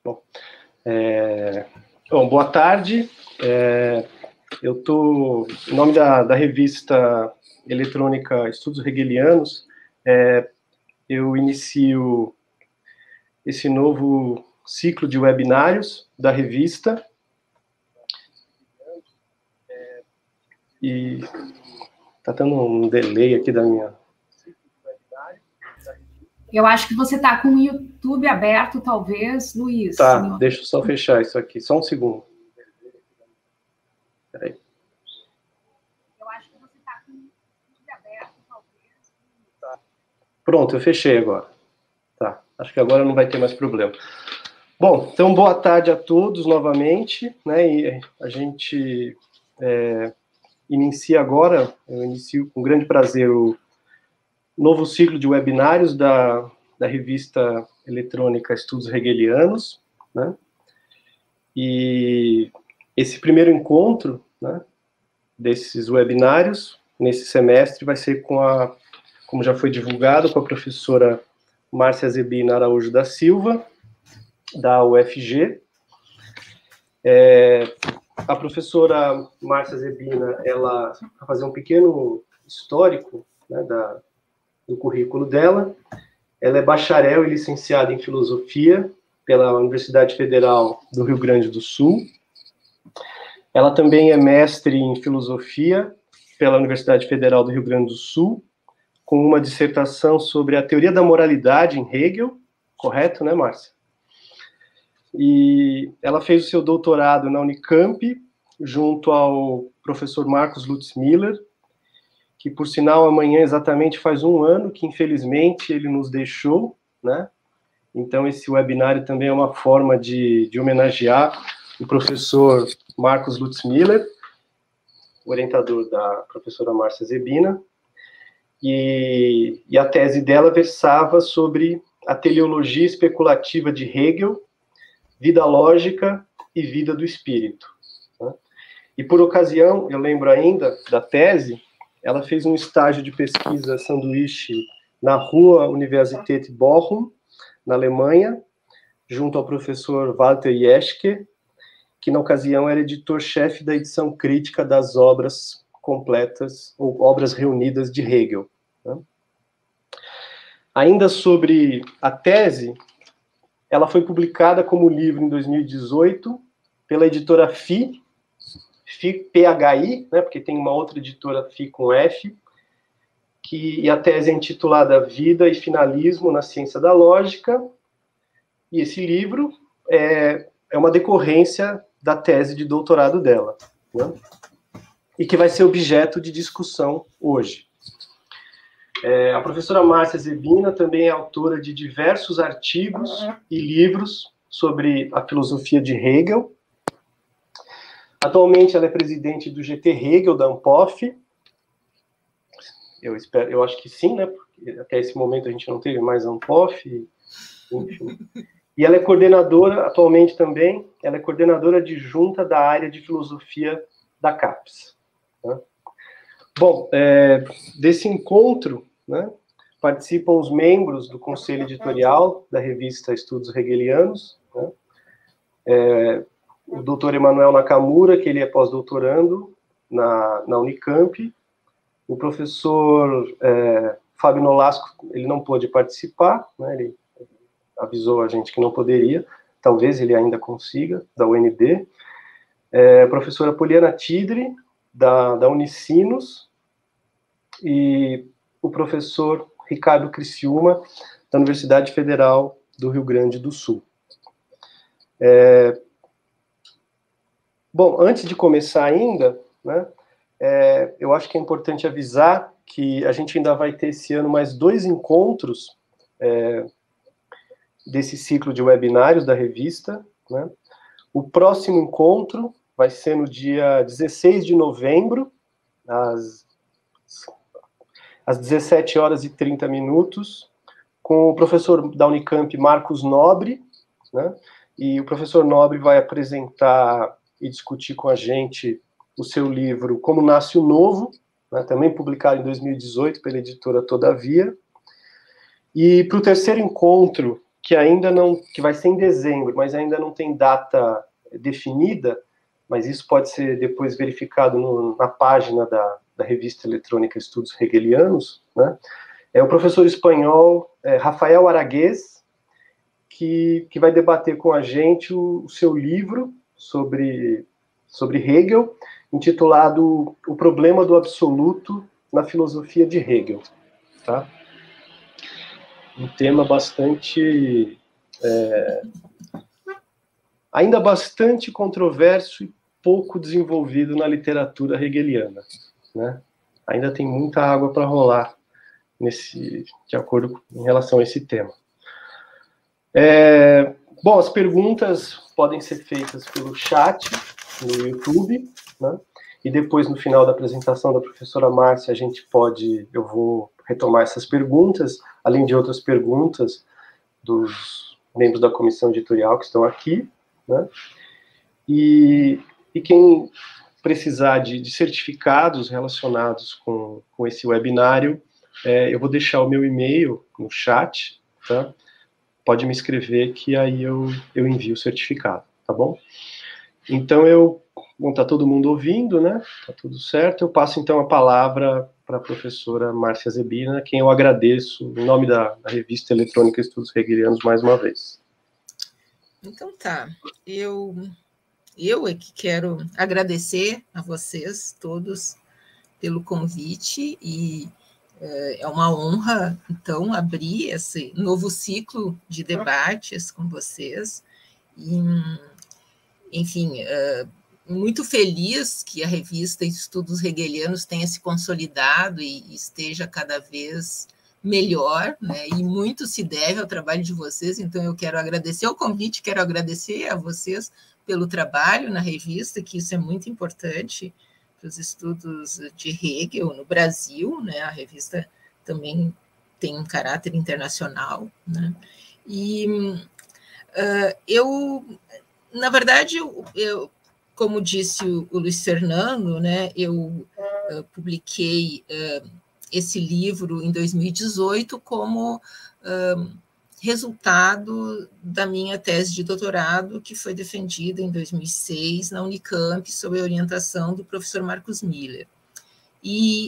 Bom, bom, boa tarde. Eu estou, em nome da revista eletrônica Estudos Hegelianos, eu inicio esse novo ciclo de webinários da revista. E está dando um delay aqui da minha... Eu acho que você está com o YouTube aberto, talvez, Luiz. Tá, deixa eu só fechar isso aqui, só um segundo. Peraí. Eu acho que você está com o YouTube aberto, talvez. Tá. Pronto, eu fechei agora. Tá, acho que agora não vai ter mais problema. Bom, então boa tarde a todos novamente, né? E a gente inicia agora, eu inicio com grande prazer o novo ciclo de webinários da revista eletrônica Estudos Hegelianos, né? E esse primeiro encontro, né, desses webinários, nesse semestre, vai ser como já foi divulgado, com a professora Márcia Zebina Araújo da Silva, da UFG. A professora Márcia Zebina, ela vai fazer um pequeno histórico, né, do currículo dela. Ela é bacharel e licenciada em filosofia pela Universidade Federal do Rio Grande do Sul. Ela também é mestre em filosofia pela Universidade Federal do Rio Grande do Sul, com uma dissertação sobre a teoria da moralidade em Hegel, correto, né, Márcia? E ela fez o seu doutorado na Unicamp, junto ao professor Marcos Lutz Miller, que, por sinal, amanhã exatamente faz um ano que, infelizmente, ele nos deixou, né? Então, esse webinário também é uma forma de homenagear o professor Marcos Lutz Miller, orientador da professora Márcia Zebina, e a tese dela versava sobre a teleologia especulativa de Hegel, vida lógica e vida do espírito, né? E, por ocasião, eu lembro ainda da tese, ela fez um estágio de pesquisa sanduíche na Rua Universität Bochum, na Alemanha, junto ao professor Walter Jeschke, que na ocasião era editor-chefe da edição crítica das obras completas, ou obras reunidas de Hegel, né? Ainda sobre a tese, ela foi publicada como livro em 2018 pela editora PHI, né, porque tem uma outra editora PHI com F, e a tese é intitulada Vida e Finalismo na Ciência da Lógica, e esse livro é uma decorrência da tese de doutorado dela, né, e que vai ser objeto de discussão hoje. A professora Márcia Zebina também é autora de diversos artigos e livros sobre a filosofia de Hegel. Atualmente ela é presidente do GT Hegel da Ampof. Eu acho que sim, né? Porque até esse momento a gente não teve mais Ampof, enfim. E ela é coordenadora, atualmente também, ela é coordenadora adjunta da área de filosofia da CAPES, né? Bom, desse encontro, né, participam os membros do conselho editorial da revista Estudos Hegelianos, né, o doutor Emanuel Nakamura, que ele é pós-doutorando na Unicamp, o professor Fábio Nolasco, ele não pôde participar, né, ele avisou a gente que não poderia, talvez ele ainda consiga, da UNB, a professora Poliana Tidre, da Unicinos, e o professor Ricardo Criciúma, da Universidade Federal do Rio Grande do Sul. Bom, antes de começar ainda, né, eu acho que é importante avisar que a gente ainda vai ter esse ano mais 2 encontros desse ciclo de webinários da revista, né? O próximo encontro vai ser no dia 16 de novembro, às 17h30, com o professor da Unicamp, Marcos Nobre, né? E o professor Nobre vai apresentar e discutir com a gente o seu livro Como Nasce o Novo, né, também publicado em 2018 pela editora Todavia. E para o terceiro encontro que ainda não, que vai ser em dezembro, mas ainda não tem data definida, mas isso pode ser depois verificado na página da revista eletrônica Estudos Hegelianos, né? É o professor espanhol Rafael Aragués, que vai debater com a gente o seu livro sobre Hegel, intitulado O Problema do Absoluto na Filosofia de Hegel. Tá? Um tema bastante... ainda bastante controverso e pouco desenvolvido na literatura hegeliana, né? Ainda tem muita água para rolar de acordo em relação a esse tema. Bom, as perguntas podem ser feitas pelo chat no YouTube, né? E depois, no final da apresentação da professora Márcia, eu vou retomar essas perguntas, além de outras perguntas dos membros da comissão editorial que estão aqui, né? E quem precisar de certificados relacionados com esse webinário, eu vou deixar o meu e-mail no chat, tá? Pode me escrever que aí eu envio o certificado, tá bom? Então, tá todo mundo ouvindo, né? Tá tudo certo. Eu passo, então, a palavra para a professora Márcia Zebina, quem eu agradeço, em nome da Revista Eletrônica Estudos Hegelianos, mais uma vez. Então, tá. Eu é que quero agradecer a vocês todos pelo convite e é uma honra, então, abrir esse novo ciclo de debates com vocês. E, enfim, muito feliz que a revista Estudos Hegelianos tenha se consolidado e esteja cada vez melhor, né? E muito se deve ao trabalho de vocês, então eu quero agradecer o convite, quero agradecer a vocês pelo trabalho na revista, que isso é muito importante para os estudos de Hegel no Brasil, né? A revista também tem um caráter internacional, né? E na verdade, como disse o Luiz Fernando, né, eu publiquei esse livro em 2018 como resultado da minha tese de doutorado, que foi defendida em 2006 na Unicamp, sob a orientação do professor Marcus Miller. E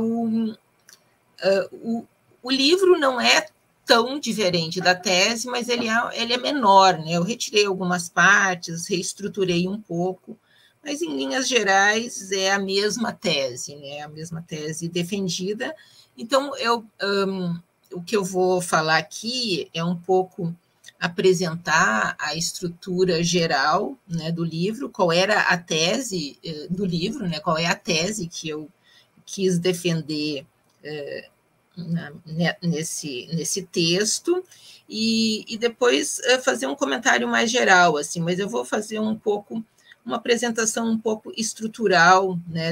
o livro não é tão diferente da tese, mas ele é menor, né? Eu retirei algumas partes, reestruturei um pouco, mas em linhas gerais é a mesma tese, né? A mesma tese defendida. Então, o que eu vou falar aqui é um pouco apresentar a estrutura geral, né, do livro, qual era a tese do livro, né? Qual é a tese que eu quis defender nesse texto, e depois fazer um comentário mais geral, assim, mas eu vou fazer uma apresentação um pouco estrutural, né,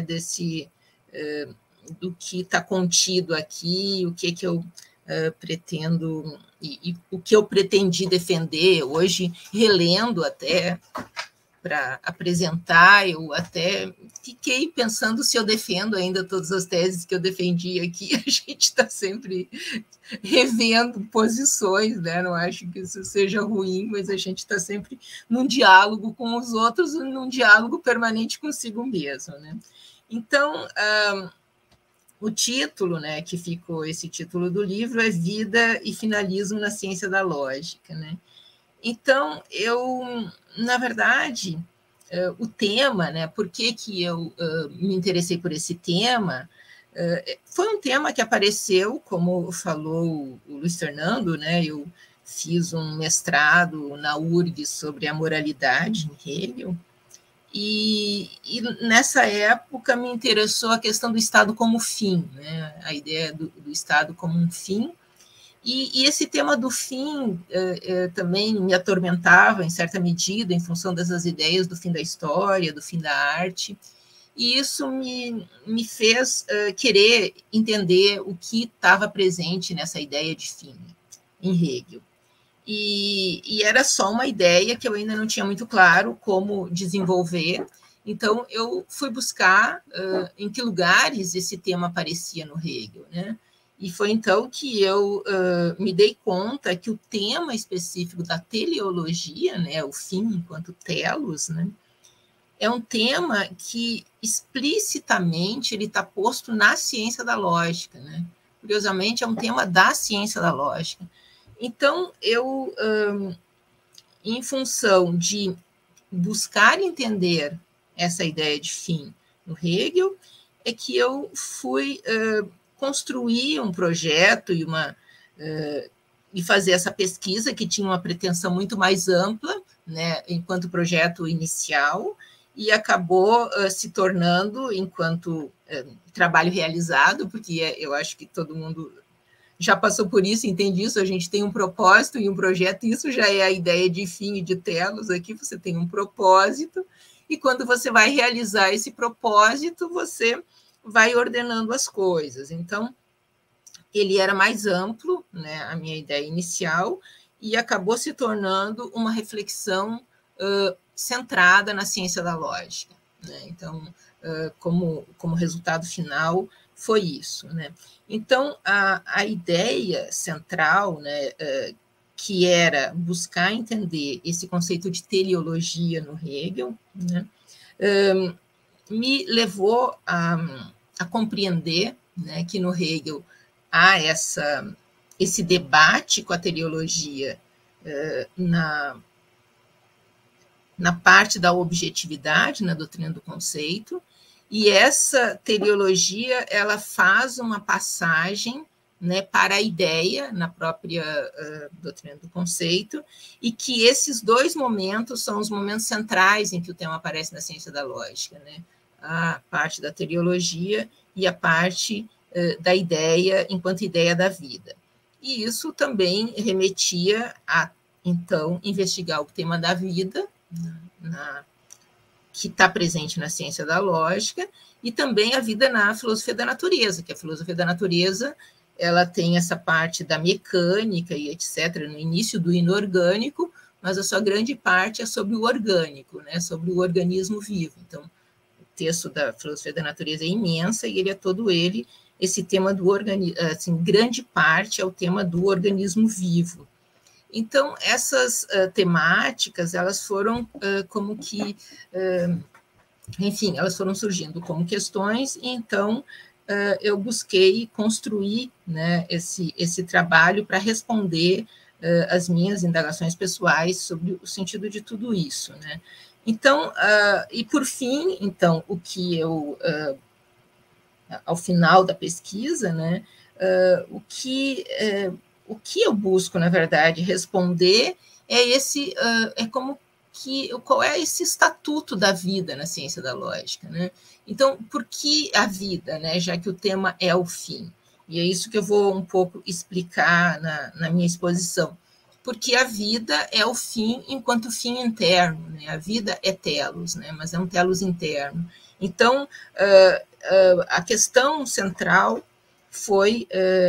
do que está contido aqui, o que eu pretendo, e o que eu pretendi defender hoje, relendo até para apresentar, eu até fiquei pensando se eu defendo ainda todas as teses que eu defendi aqui. A gente está sempre revendo posições, né? Não acho que isso seja ruim, mas a gente está sempre num diálogo com os outros, num diálogo permanente consigo mesmo, né? Então, o título, né, que ficou esse título do livro é Vida e Finalismo na Ciência da Lógica, né? Então, na verdade, o tema, né, por que eu me interessei por esse tema, foi um tema que apareceu, como falou o Luiz Fernando, né, eu fiz um mestrado na URGS sobre a moralidade em Hegel, e nessa época me interessou a questão do Estado como fim, né, a ideia do Estado como um fim. E esse tema do fim também me atormentava, em certa medida, em função dessas ideias do fim da história, do fim da arte. E isso me fez querer entender o que estava presente nessa ideia de fim em Hegel. E era só uma ideia que eu ainda não tinha muito claro como desenvolver. Então, eu fui buscar em que lugares esse tema aparecia no Hegel, né? E foi então que eu me dei conta que o tema específico da teleologia, né, o fim enquanto telos, né, é um tema que explicitamente ele está posto na ciência da lógica, né? Curiosamente, é um tema da ciência da lógica. Então, eu, em função de buscar entender essa ideia de fim no Hegel, é que eu fui construir um projeto e fazer essa pesquisa, que tinha uma pretensão muito mais ampla, né, enquanto projeto inicial, e acabou se tornando, enquanto trabalho realizado, porque eu acho que todo mundo já passou por isso, entende isso, a gente tem um propósito e um projeto, isso já é a ideia de fim e de telos aqui, você tem um propósito, e quando você vai realizar esse propósito, você vai ordenando as coisas. Então, ele era mais amplo, né, a minha ideia inicial, e acabou se tornando uma reflexão centrada na ciência da lógica, né? Então, como resultado final, foi isso, né? Então, a ideia central, né, que era buscar entender esse conceito de teleologia no Hegel, né, me levou a compreender, né, que no Hegel há esse debate com a teleologia na parte da objetividade, na doutrina do conceito, e essa teleologia ela faz uma passagem, né, para a ideia na própria doutrina do conceito, e que esses dois momentos são os momentos centrais em que o tema aparece na ciência da lógica, né? A parte da teleologia e a parte da ideia enquanto ideia da vida. E isso também remetia a, então, investigar o tema da vida, que está presente na ciência da lógica, e também a vida na filosofia da natureza, que a filosofia da natureza ela tem essa parte da mecânica e etc., no início do inorgânico, mas a sua grande parte é sobre o orgânico, né, sobre o organismo vivo. Então, o texto da filosofia da natureza é imensa e ele é todo ele, esse tema do organismo, assim, grande parte é o tema do organismo vivo. Então, essas temáticas, elas foram como que, enfim, elas foram surgindo como questões, e então eu busquei construir, né, esse trabalho para responder as minhas indagações pessoais sobre o sentido de tudo isso, né? Então, e por fim, então, o que eu, ao final da pesquisa, né, o que eu busco, na verdade, responder é como que, qual é esse estatuto da vida na ciência da lógica, né? Então, por que a vida, né, já que o tema é o fim? E é isso que eu vou um pouco explicar na minha exposição. Porque a vida é o fim enquanto fim interno, né? A vida é telos, né? Mas é um telos interno. Então, a questão central foi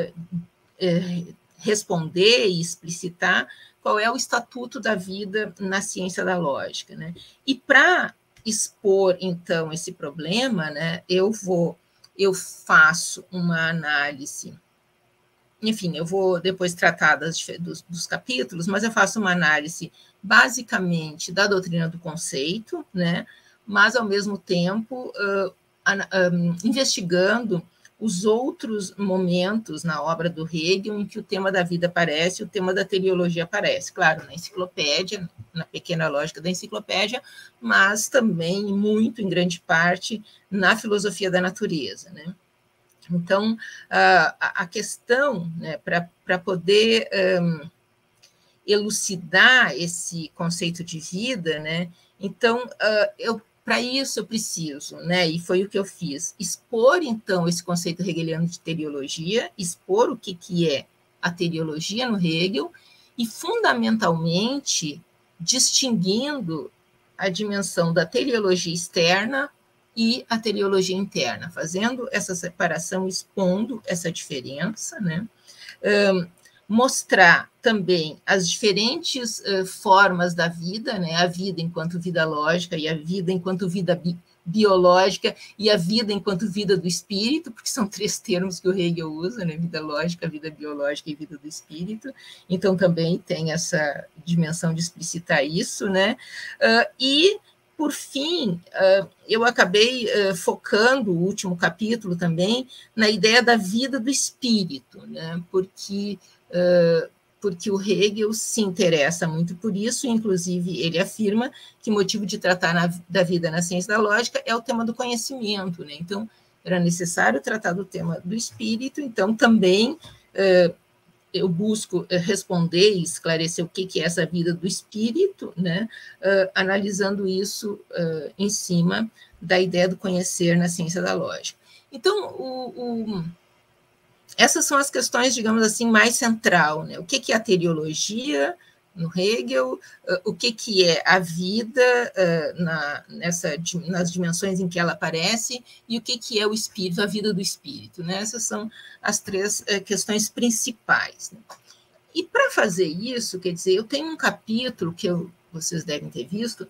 responder e explicitar qual é o estatuto da vida na ciência da lógica, né? E para expor, então, esse problema, né, eu faço uma análise, enfim, eu vou depois tratar dos capítulos, mas eu faço uma análise basicamente da doutrina do conceito, né, mas, ao mesmo tempo, investigando os outros momentos na obra do Hegel em que o tema da vida aparece, o tema da teleologia aparece, claro, na enciclopédia, na pequena lógica da enciclopédia, mas também, muito, em grande parte, na filosofia da natureza, né? Então, a questão, né, para poder elucidar esse conceito de vida, né, então, para isso eu preciso, né, e foi o que eu fiz, expor, então, esse conceito hegeliano de teleologia, expor o que é a teleologia no Hegel, e, fundamentalmente, distinguindo a dimensão da teleologia externa e a teleologia interna, fazendo essa separação, expondo essa diferença, né, mostrar também as diferentes formas da vida, né, a vida enquanto vida lógica e a vida enquanto vida biológica e a vida enquanto vida do espírito, porque são 3 termos que o Hegel usa, né? Vida lógica, vida biológica e vida do espírito. Então, também tem essa dimensão de explicitar isso, né? E, por fim, eu acabei focando o último capítulo também na ideia da vida do espírito, né? Porque o Hegel se interessa muito por isso, inclusive ele afirma que o motivo de tratar da vida na ciência da lógica é o tema do conhecimento, né? Então, era necessário tratar do tema do espírito, então também eu busco responder e esclarecer o que é essa vida do espírito, né? Analisando isso em cima da ideia do conhecer na ciência da lógica. Então, essas são as questões, digamos assim, mais central, né? O que é a teleologia no Hegel, o que é a vida nas dimensões em que ela aparece e o que é o espírito, a vida do espírito, né? Essas são as 3 questões principais, né? E para fazer isso, quer dizer, eu tenho um capítulo que vocês devem ter visto,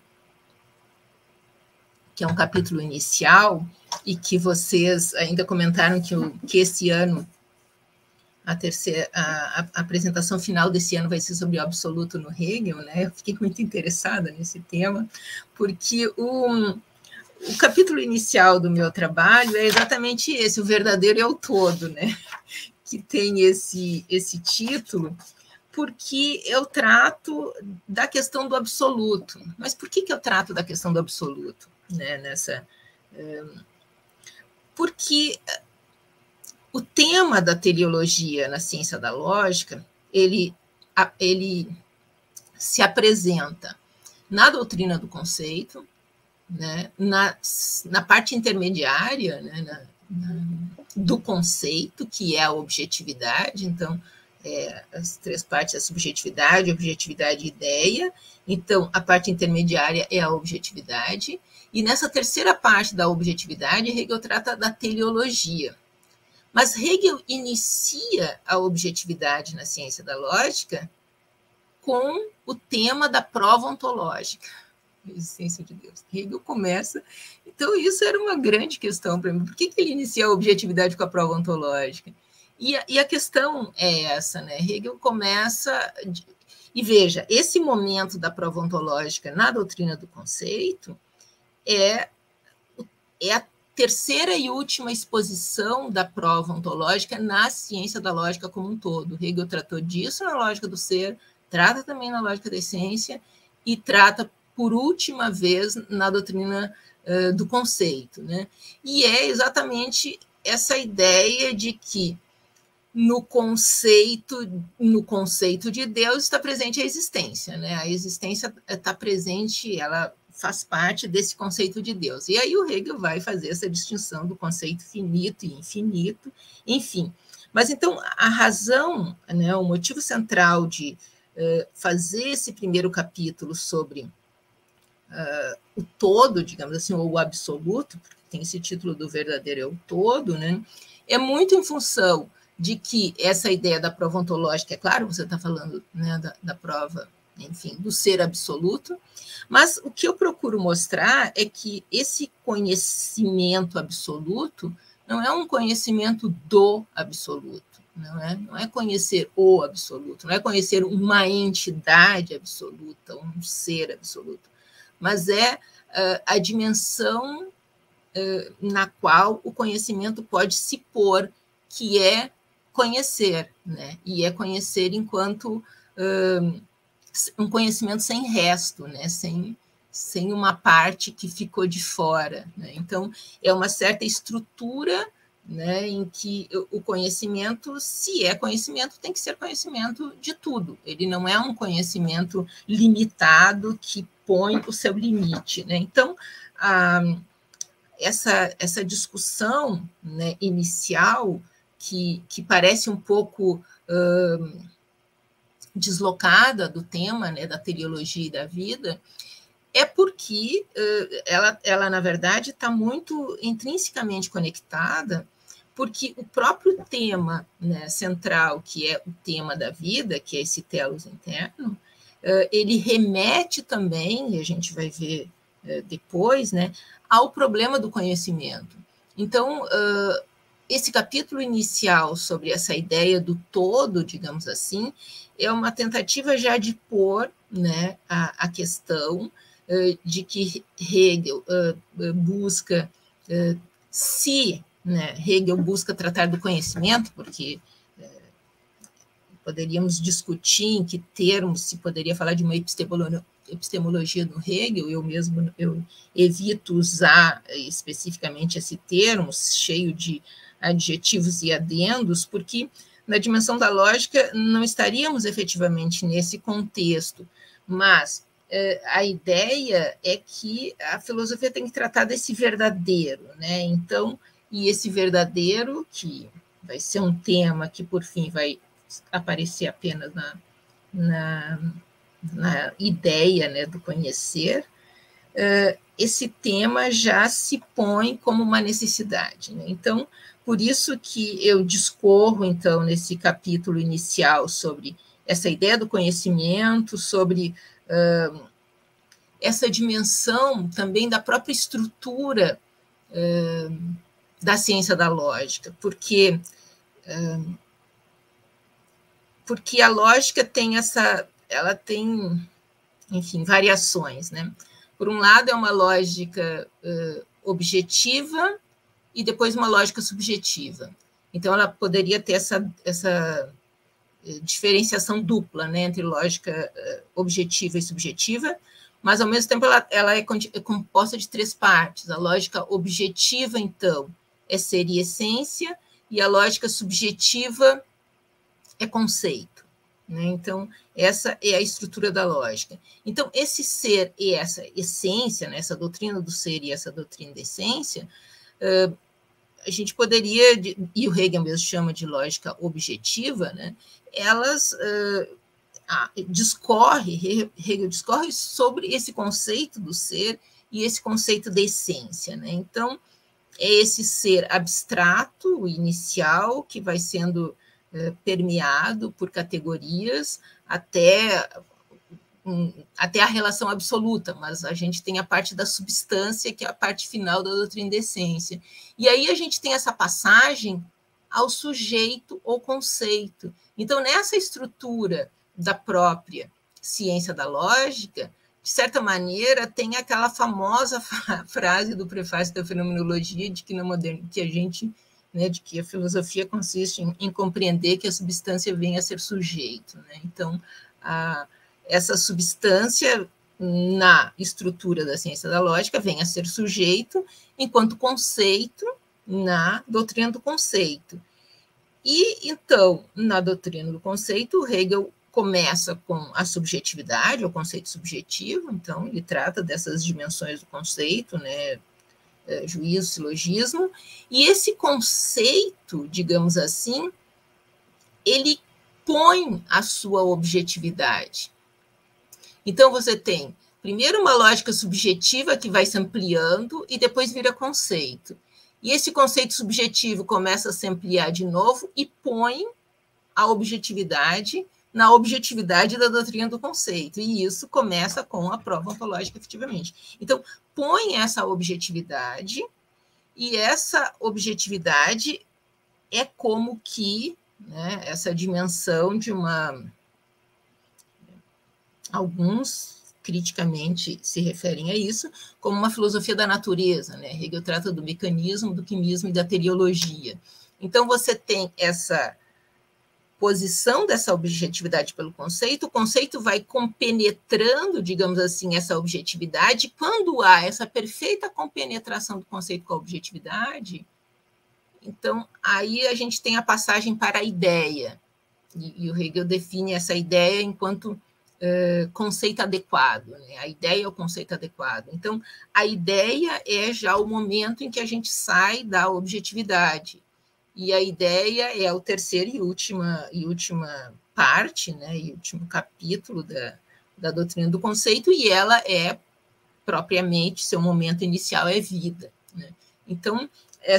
que é um capítulo inicial e que vocês ainda comentaram que esse ano a apresentação final desse ano vai ser sobre o absoluto no Hegel, né? Eu fiquei muito interessada nesse tema, porque o capítulo inicial do meu trabalho é exatamente esse, o verdadeiro é o todo, né? Que tem esse título, porque eu trato da questão do absoluto. Mas por que eu trato da questão do absoluto, né? Porque o tema da teleologia na ciência da lógica, ele se apresenta na doutrina do conceito, né, na parte intermediária, né, do conceito, que é a objetividade. Então, as 3 partes, a subjetividade, objetividade e ideia. Então, a parte intermediária é a objetividade. E nessa terceira parte da objetividade, Hegel trata da teleologia. Mas Hegel inicia a objetividade na ciência da lógica com o tema da prova ontológica, a existência de Deus. Hegel começa... Então, isso era uma grande questão para mim. Por que ele inicia a objetividade com a prova ontológica? E a questão é essa, né? Hegel começa... E veja, esse momento da prova ontológica na doutrina do conceito é a terceira e última exposição da prova ontológica na ciência da lógica como um todo. Hegel tratou disso na lógica do ser, trata também na lógica da essência e trata, por última vez, na doutrina do conceito, né? E é exatamente essa ideia de que no conceito de Deus está presente a existência, né? A existência está presente, ela faz parte desse conceito de Deus. E aí o Hegel vai fazer essa distinção do conceito finito e infinito, enfim. Mas então a razão, né, o motivo central de fazer esse primeiro capítulo sobre o todo, digamos assim, ou o absoluto, porque tem esse título do verdadeiro é o todo, né, é muito em função de que essa ideia da prova ontológica, é claro, você está falando, né, da prova, enfim, do ser absoluto, mas o que eu procuro mostrar é que esse conhecimento absoluto não é um conhecimento do absoluto, não é conhecer o absoluto, não é conhecer uma entidade absoluta, um ser absoluto, mas é a dimensão na qual o conhecimento pode se pôr, que é conhecer, né? E é conhecer enquanto um conhecimento sem resto, né? Sem uma parte que ficou de fora, né? Então, é uma certa estrutura, né, em que o conhecimento, se é conhecimento, tem que ser conhecimento de tudo. Ele não é um conhecimento limitado que põe o seu limite, né? Então, essa discussão, né, inicial, que parece um pouco deslocada do tema, né, da teleologia e da vida, é porque ela na verdade, está muito intrinsecamente conectada, porque o próprio tema, né, central, que é o tema da vida, que é esse telos interno, ele remete também, e a gente vai ver depois, né, ao problema do conhecimento. Então, esse capítulo inicial sobre essa ideia do todo, digamos assim, é uma tentativa já de pôr, né, a questão de que Hegel busca, né, Hegel busca tratar do conhecimento, porque poderíamos discutir em que termos se poderia falar de uma epistemologia do Hegel. Eu evito usar especificamente esse termo, cheio de adjetivos e adendos, porque na dimensão da lógica não estaríamos efetivamente nesse contexto, mas a ideia é que a filosofia tem que tratar desse verdadeiro, né? Então, e esse verdadeiro, que vai ser um tema que, por fim, vai aparecer apenas na ideia, né, do conhecer, esse tema já se põe como uma necessidade, né? Então, por isso que eu discorro, então, nesse capítulo inicial sobre essa ideia do conhecimento, sobre essa dimensão também da própria estrutura da ciência da lógica, porque a lógica tem ela tem, enfim, variações, né? Por um lado, é uma lógica objetiva e depois uma lógica subjetiva. Então, ela poderia ter essa diferenciação dupla, né, entre lógica objetiva e subjetiva, mas, ao mesmo tempo, ela é composta de 3 partes. A lógica objetiva, então, é ser e essência, e a lógica subjetiva é conceito, né? Então, essa é a estrutura da lógica. Então, esse ser e essa essência, né, essa doutrina do ser e essa doutrina da essência, a gente poderia, e o Hegel mesmo chama de lógica objetiva, né, elas Hegel discorre sobre esse conceito do ser e esse conceito da essência, né? Então, é esse ser abstrato, o inicial, que vai sendo permeado por categorias até a relação absoluta, mas a gente tem a parte da substância, que é a parte final da doutrina da essência. E aí a gente tem essa passagem ao sujeito ou conceito. Então, nessa estrutura da própria ciência da lógica, de certa maneira, tem aquela famosa frase do prefácio da fenomenologia de que na modernidade, que a gente, né, de que a filosofia consiste em compreender que a substância vem a ser sujeito, né? Então, essa substância na estrutura da ciência da lógica vem a ser sujeito, enquanto conceito na doutrina do conceito. E, então, na doutrina do conceito, Hegel começa com a subjetividade, o conceito subjetivo, então ele trata dessas dimensões do conceito, né, juízo, silogismo, e esse conceito, digamos assim, ele põe a sua objetividade. Então, você tem, primeiro, uma lógica subjetiva que vai se ampliando e depois vira conceito. E esse conceito subjetivo começa a se ampliar de novo e põe a objetividade na objetividade da doutrina do conceito. E isso começa com a prova ontológica, efetivamente. Então, põe essa objetividade, e essa objetividade é como que, né, essa dimensão de uma... Alguns criticamente se referem a isso como uma filosofia da natureza, né? Hegel trata do mecanismo, do quimismo e da teleologia. Então, você tem essa posição dessa objetividade pelo conceito, o conceito vai compenetrando, digamos assim, essa objetividade. Quando há essa perfeita compenetração do conceito com a objetividade, então, aí a gente tem a passagem para a ideia, e o Hegel define essa ideia enquanto conceito adequado, né? A ideia é o conceito adequado. Então, a ideia é já o momento em que a gente sai da objetividade. E a ideia é o terceiro e última parte, né? E último capítulo da doutrina do conceito, e ela é, propriamente, seu momento inicial é vida, né? Então,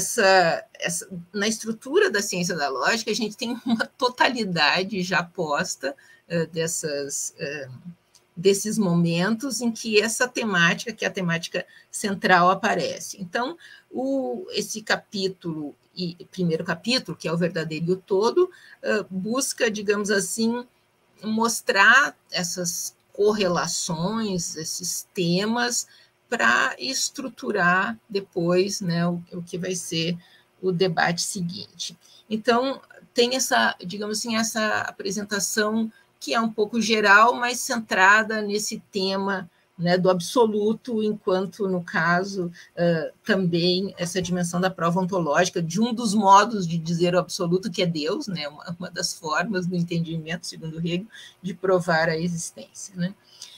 na estrutura da ciência da lógica, a gente tem uma totalidade já posta desses momentos em que essa temática, que é a temática central, aparece. Então, esse capítulo, primeiro capítulo, que é o verdadeiro e o todo, busca, digamos assim, mostrar essas correlações, esses temas, para estruturar depois, né, o que vai ser o debate seguinte. Então, tem essa, digamos assim, essa apresentação que é um pouco geral, mas centrada nesse tema, né, do absoluto, enquanto, no caso, também essa dimensão da prova ontológica, de um dos modos de dizer o absoluto, que é Deus, né, uma das formas do entendimento, segundo Hegel, de provar a existência. Né.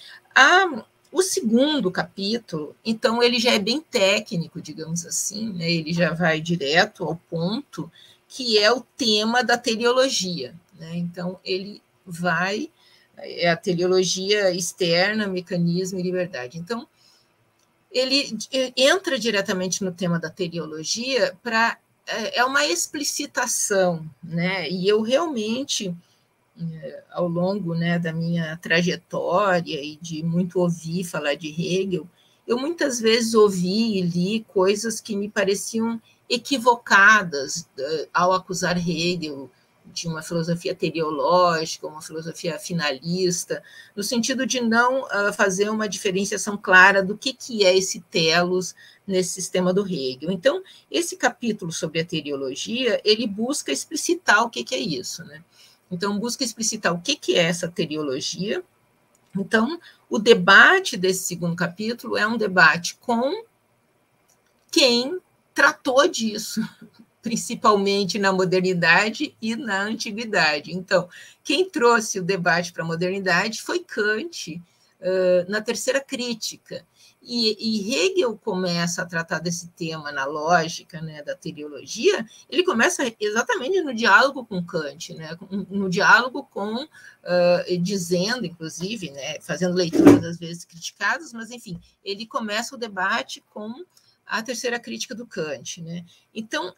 O segundo capítulo, então, ele já é bem técnico, digamos assim, né, ele já vai direto ao ponto, que é o tema da teleologia. Né. Então, ele vai, é a teleologia externa, mecanismo e liberdade. Então, ele entra diretamente no tema da teleologia para é uma explicitação, né? E eu realmente, ao longo, né, da minha trajetória e de muito ouvir falar de Hegel, eu muitas vezes ouvi e li coisas que me pareciam equivocadas ao acusar Hegel de uma filosofia teleológica, uma filosofia finalista, no sentido de não fazer uma diferenciação clara do que é esse telos nesse sistema do Hegel. Então, esse capítulo sobre a teleologia, ele busca explicitar o que é isso, né? Então, busca explicitar o que é essa teleologia. Então, o debate desse segundo capítulo é um debate com quem tratou disso, principalmente na modernidade e na antiguidade. Então, quem trouxe o debate para a modernidade foi Kant, na terceira crítica. E Hegel começa a tratar desse tema na lógica, né, da teleologia, ele começa exatamente no diálogo com Kant, né, no diálogo com, dizendo, inclusive, né, fazendo leituras às vezes criticadas, mas, enfim, ele começa o debate com a terceira crítica do Kant. Né? Então,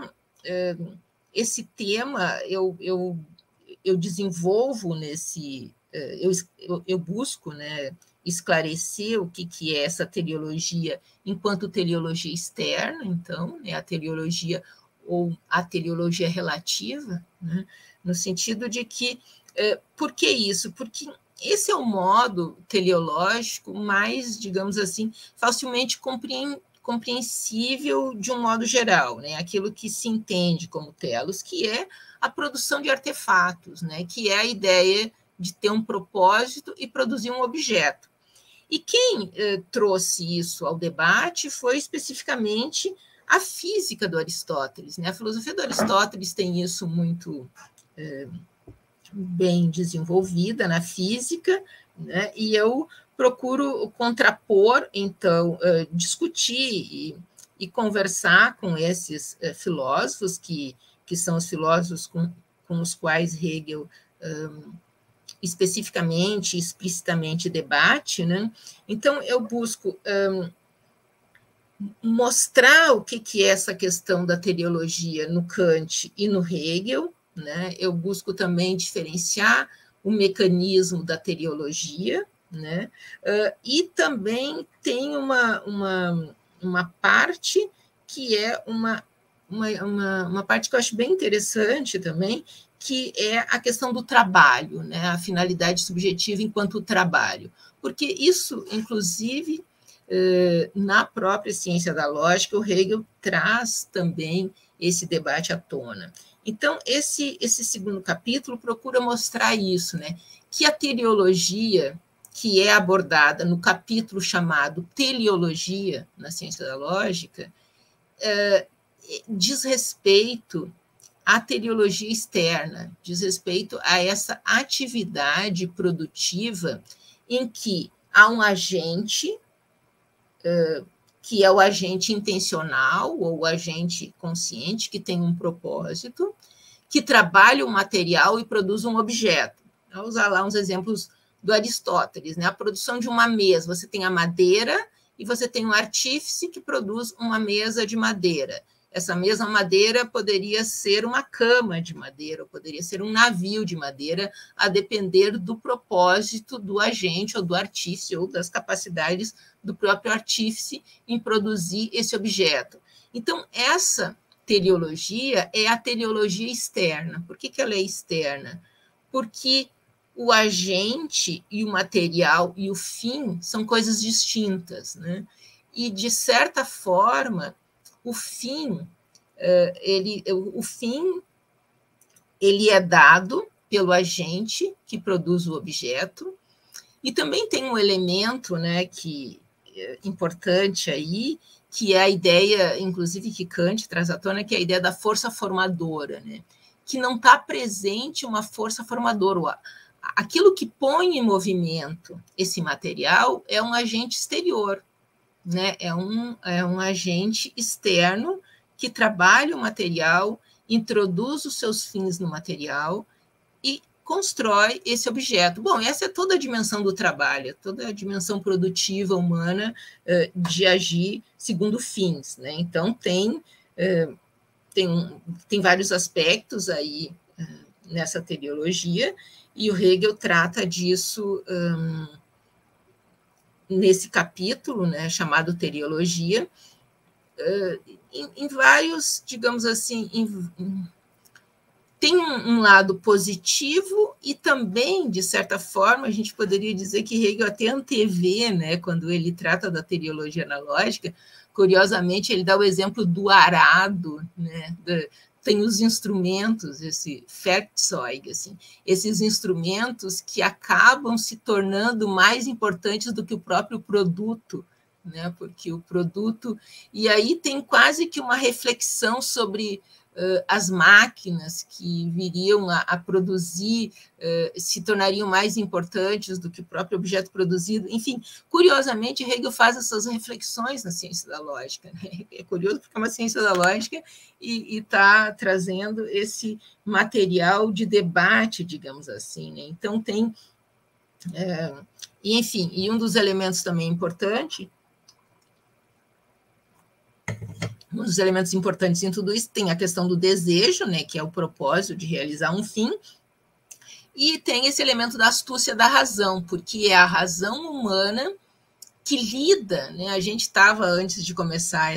esse tema eu desenvolvo nesse... Eu busco, né, esclarecer o que é essa teleologia enquanto teleologia externa, então, né, a teleologia ou a teleologia relativa, né, no sentido de que... por que isso? Porque esse é o modo teleológico mais, digamos assim, facilmente compreensível de um modo geral, né? Aquilo que se entende como telos, que é a produção de artefatos, né? Que é a ideia de ter um propósito e produzir um objeto. E quem trouxe isso ao debate foi especificamente a física do Aristóteles, né? A filosofia do Aristóteles tem isso muito bem desenvolvida na física, né? E eu procuro contrapor, então, discutir e conversar com esses filósofos, que são os filósofos com os quais Hegel especificamente, explicitamente debate. Né? Então, eu busco mostrar o que é essa questão da teleologia no Kant e no Hegel. Né? Eu busco também diferenciar o mecanismo da teleologia, né? E também tem uma parte que é uma parte que eu acho bem interessante também, que é a questão do trabalho, né? A finalidade subjetiva enquanto trabalho, porque isso, inclusive, na própria ciência da lógica, o Hegel traz também esse debate à tona. Então, esse segundo capítulo procura mostrar isso, né? Que a teleologia, que é abordada no capítulo chamado Teleologia na ciência da lógica, diz respeito à teleologia externa, diz respeito a essa atividade produtiva em que há um agente, que é o agente intencional ou o agente consciente, que tem um propósito, que trabalha o material e produz um objeto. Vou usar lá uns exemplos do Aristóteles, né? A produção de uma mesa, você tem a madeira e você tem um artífice que produz uma mesa de madeira. essa mesma madeira poderia ser uma cama de madeira, ou poderia ser um navio de madeira, a depender do propósito do agente ou do artífice, ou das capacidades do próprio artífice em produzir esse objeto. Então, essa teleologia é a teleologia externa. Por que ela é externa? Porque o agente e o material e o fim são coisas distintas, né? E, de certa forma, o fim ele é dado pelo agente que produz o objeto, e também tem um elemento, né, que é importante aí, que é a ideia, inclusive, que Kant traz à tona, que é a ideia da força formadora, né? Que não está presente uma força formadora. Aquilo que põe em movimento esse material é um agente exterior, né? É um agente externo que trabalha o material, introduz os seus fins no material e constrói esse objeto. Bom, essa é toda a dimensão do trabalho, toda a dimensão produtiva humana de agir segundo fins, né? Então, tem vários aspectos aí nessa teleologia, e o Hegel trata disso nesse capítulo, né, chamado Teleologia, em vários, digamos assim, tem um lado positivo e também, de certa forma, a gente poderia dizer que Hegel até antevê, né, quando ele trata da teleologia analógica, curiosamente, ele dá o exemplo do arado, né, tem os instrumentos, esse Werkzeug, assim, esses instrumentos que acabam se tornando mais importantes do que o próprio produto, né? Porque o produto... E aí tem quase que uma reflexão sobre as máquinas que viriam a produzir se tornariam mais importantes do que o próprio objeto produzido. Enfim, curiosamente, Hegel faz essas reflexões na ciência da lógica, né? É curioso porque é uma ciência da lógica e está trazendo esse material de debate, digamos assim, né? Então, tem... enfim, e um dos elementos também importante... Um dos elementos importantes em tudo isso tem a questão do desejo, né, que é o propósito de realizar um fim, e tem esse elemento da astúcia da razão, porque é a razão humana que lida, né? A gente estava, antes de começar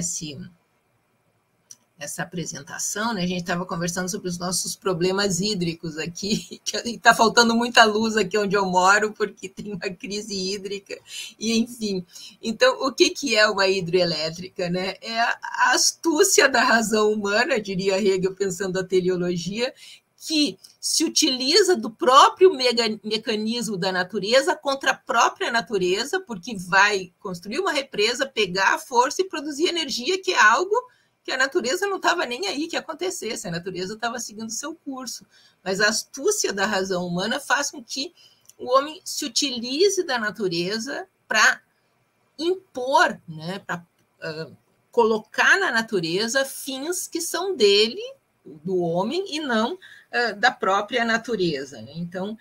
essa apresentação, né, a gente estava conversando sobre os nossos problemas hídricos aqui, que está faltando muita luz aqui onde eu moro, porque tem uma crise hídrica, e enfim. Então, o que é uma hidroelétrica, né? É a astúcia da razão humana, diria Hegel, pensando a teleologia, que se utiliza do próprio mecanismo da natureza contra a própria natureza, porque vai construir uma represa, pegar a força e produzir energia, que é algo que a natureza não estava nem aí que acontecesse, a natureza estava seguindo seu curso. Mas a astúcia da razão humana faz com que o homem se utilize da natureza para impor, né, para colocar na natureza fins que são dele, do homem, e não da própria natureza, né? Então,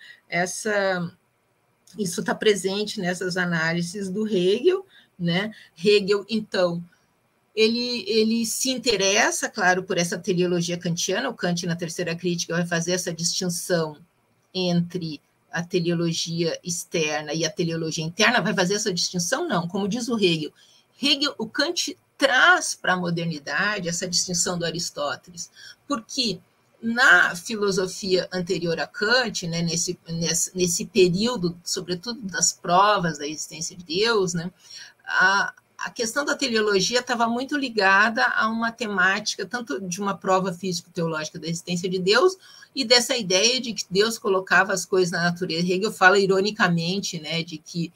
isso está presente nessas análises do Hegel, né? Hegel, então, ele se interessa, claro, por essa teleologia kantiana. O Kant, na terceira crítica, vai fazer essa distinção entre a teleologia externa e a teleologia interna. Vai fazer essa distinção? Não. Como diz o Hegel, o Kant traz para a modernidade essa distinção do Aristóteles, porque na filosofia anterior a Kant, né, nesse período, sobretudo das provas da existência de Deus, né, a questão da teleologia estava muito ligada a uma temática, tanto de uma prova físico-teológica da existência de Deus, e dessa ideia de que Deus colocava as coisas na natureza. Hegel fala ironicamente, né, de que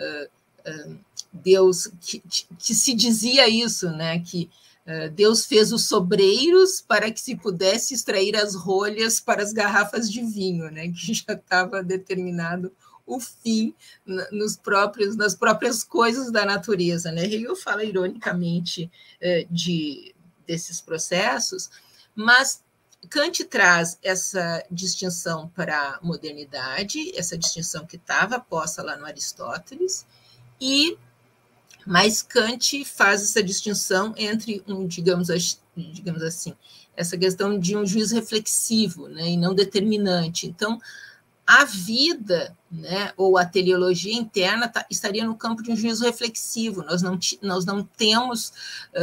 Deus, que se dizia isso, né, que Deus fez os sobreiros para que se pudesse extrair as rolhas para as garrafas de vinho, né, que já estava determinado o fim nas próprias coisas da natureza, né? Hegel fala ironicamente desses processos, mas Kant traz essa distinção para a modernidade, essa distinção que estava posta lá no Aristóteles, mas Kant faz essa distinção entre, digamos, digamos assim, essa questão de um juízo reflexivo, né, e não determinante. Então, a vida, né, ou a teleologia interna estaria no campo de um juízo reflexivo. Nós não temos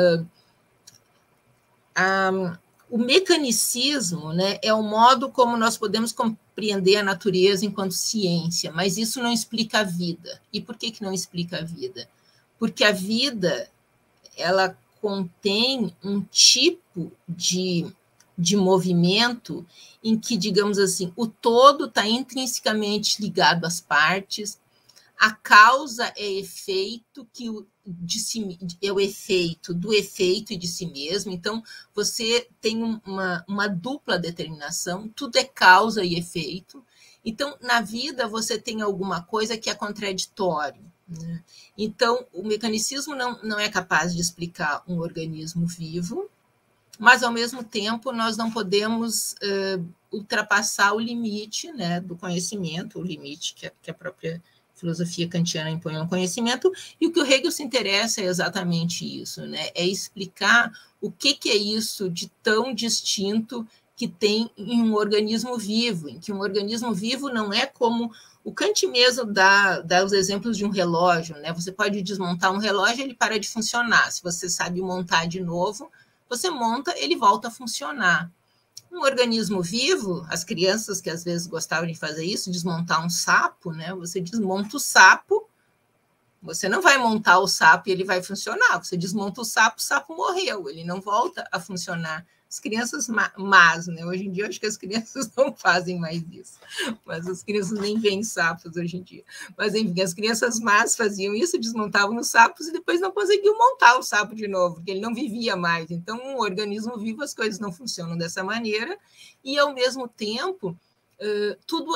o mecanicismo, né, é o modo como nós podemos compreender a natureza enquanto ciência, mas isso não explica a vida. E por que não explica a vida? Porque a vida, ela contém um tipo de movimento em que, digamos assim, o todo está intrinsecamente ligado às partes, a causa é efeito é o efeito do efeito e de si mesmo. Então, você tem uma dupla determinação, tudo é causa e efeito. Então, na vida, você tem alguma coisa que é contraditório, né? Então, o mecanicismo não é capaz de explicar um organismo vivo, mas, ao mesmo tempo, nós não podemos ultrapassar o limite, né, do conhecimento, o limite que a própria filosofia kantiana impõe ao conhecimento, e o que o Hegel se interessa é exatamente isso, né, é explicar o que é isso de tão distinto que tem em um organismo vivo, em que um organismo vivo não é como... O Kant mesmo dá os exemplos de um relógio, né? Você pode desmontar um relógio e ele para de funcionar. Se você sabe montar de novo, você monta, ele volta a funcionar. Um organismo vivo, as crianças que às vezes gostavam de fazer isso, desmontar um sapo, né? Você desmonta o sapo, você não vai montar o sapo e ele vai funcionar. Você desmonta o sapo morreu, ele não volta a funcionar. As crianças más, né? Hoje em dia, eu acho que as crianças não fazem mais isso. Mas as crianças nem veem sapos hoje em dia. Mas, enfim, as crianças más faziam isso, desmontavam os sapos e depois não conseguiam montar o sapo de novo, porque ele não vivia mais. Então, um organismo vivo, as coisas não funcionam dessa maneira. E, ao mesmo tempo, tudo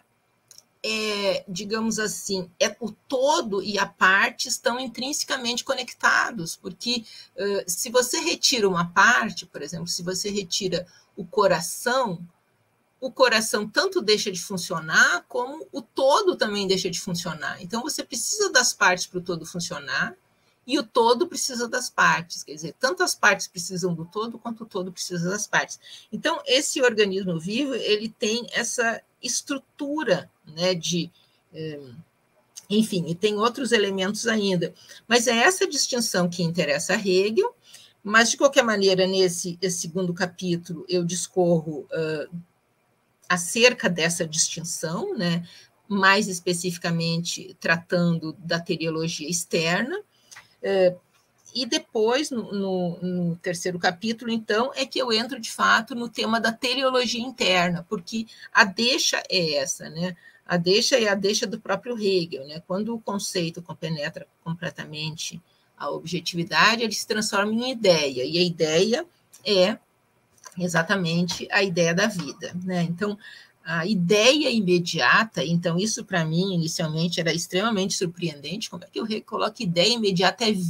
digamos assim, o todo e a parte estão intrinsecamente conectados, porque se você retira uma parte, por exemplo, se você retira o coração tanto deixa de funcionar, como o todo também deixa de funcionar. Então, você precisa das partes para o todo funcionar, e o todo precisa das partes, quer dizer, tanto as partes precisam do todo, quanto o todo precisa das partes. Então, esse organismo vivo, ele tem essa estrutura, né, enfim, e tem outros elementos ainda, mas é essa distinção que interessa a Hegel, mas, de qualquer maneira, nesse segundo capítulo, eu discorro acerca dessa distinção, né, mais especificamente tratando da teleologia externa, e depois, no terceiro capítulo, então, é que eu entro, de fato, no tema da teleologia interna, porque a deixa é essa, né? A deixa é a deixa do próprio Hegel, né? Quando o conceito compenetra completamente a objetividade, ele se transforma em ideia, e a ideia é exatamente a ideia da vida, né? Então, a ideia imediata, então isso para mim inicialmente era extremamente surpreendente, como é que o Hegel coloca ideia imediata é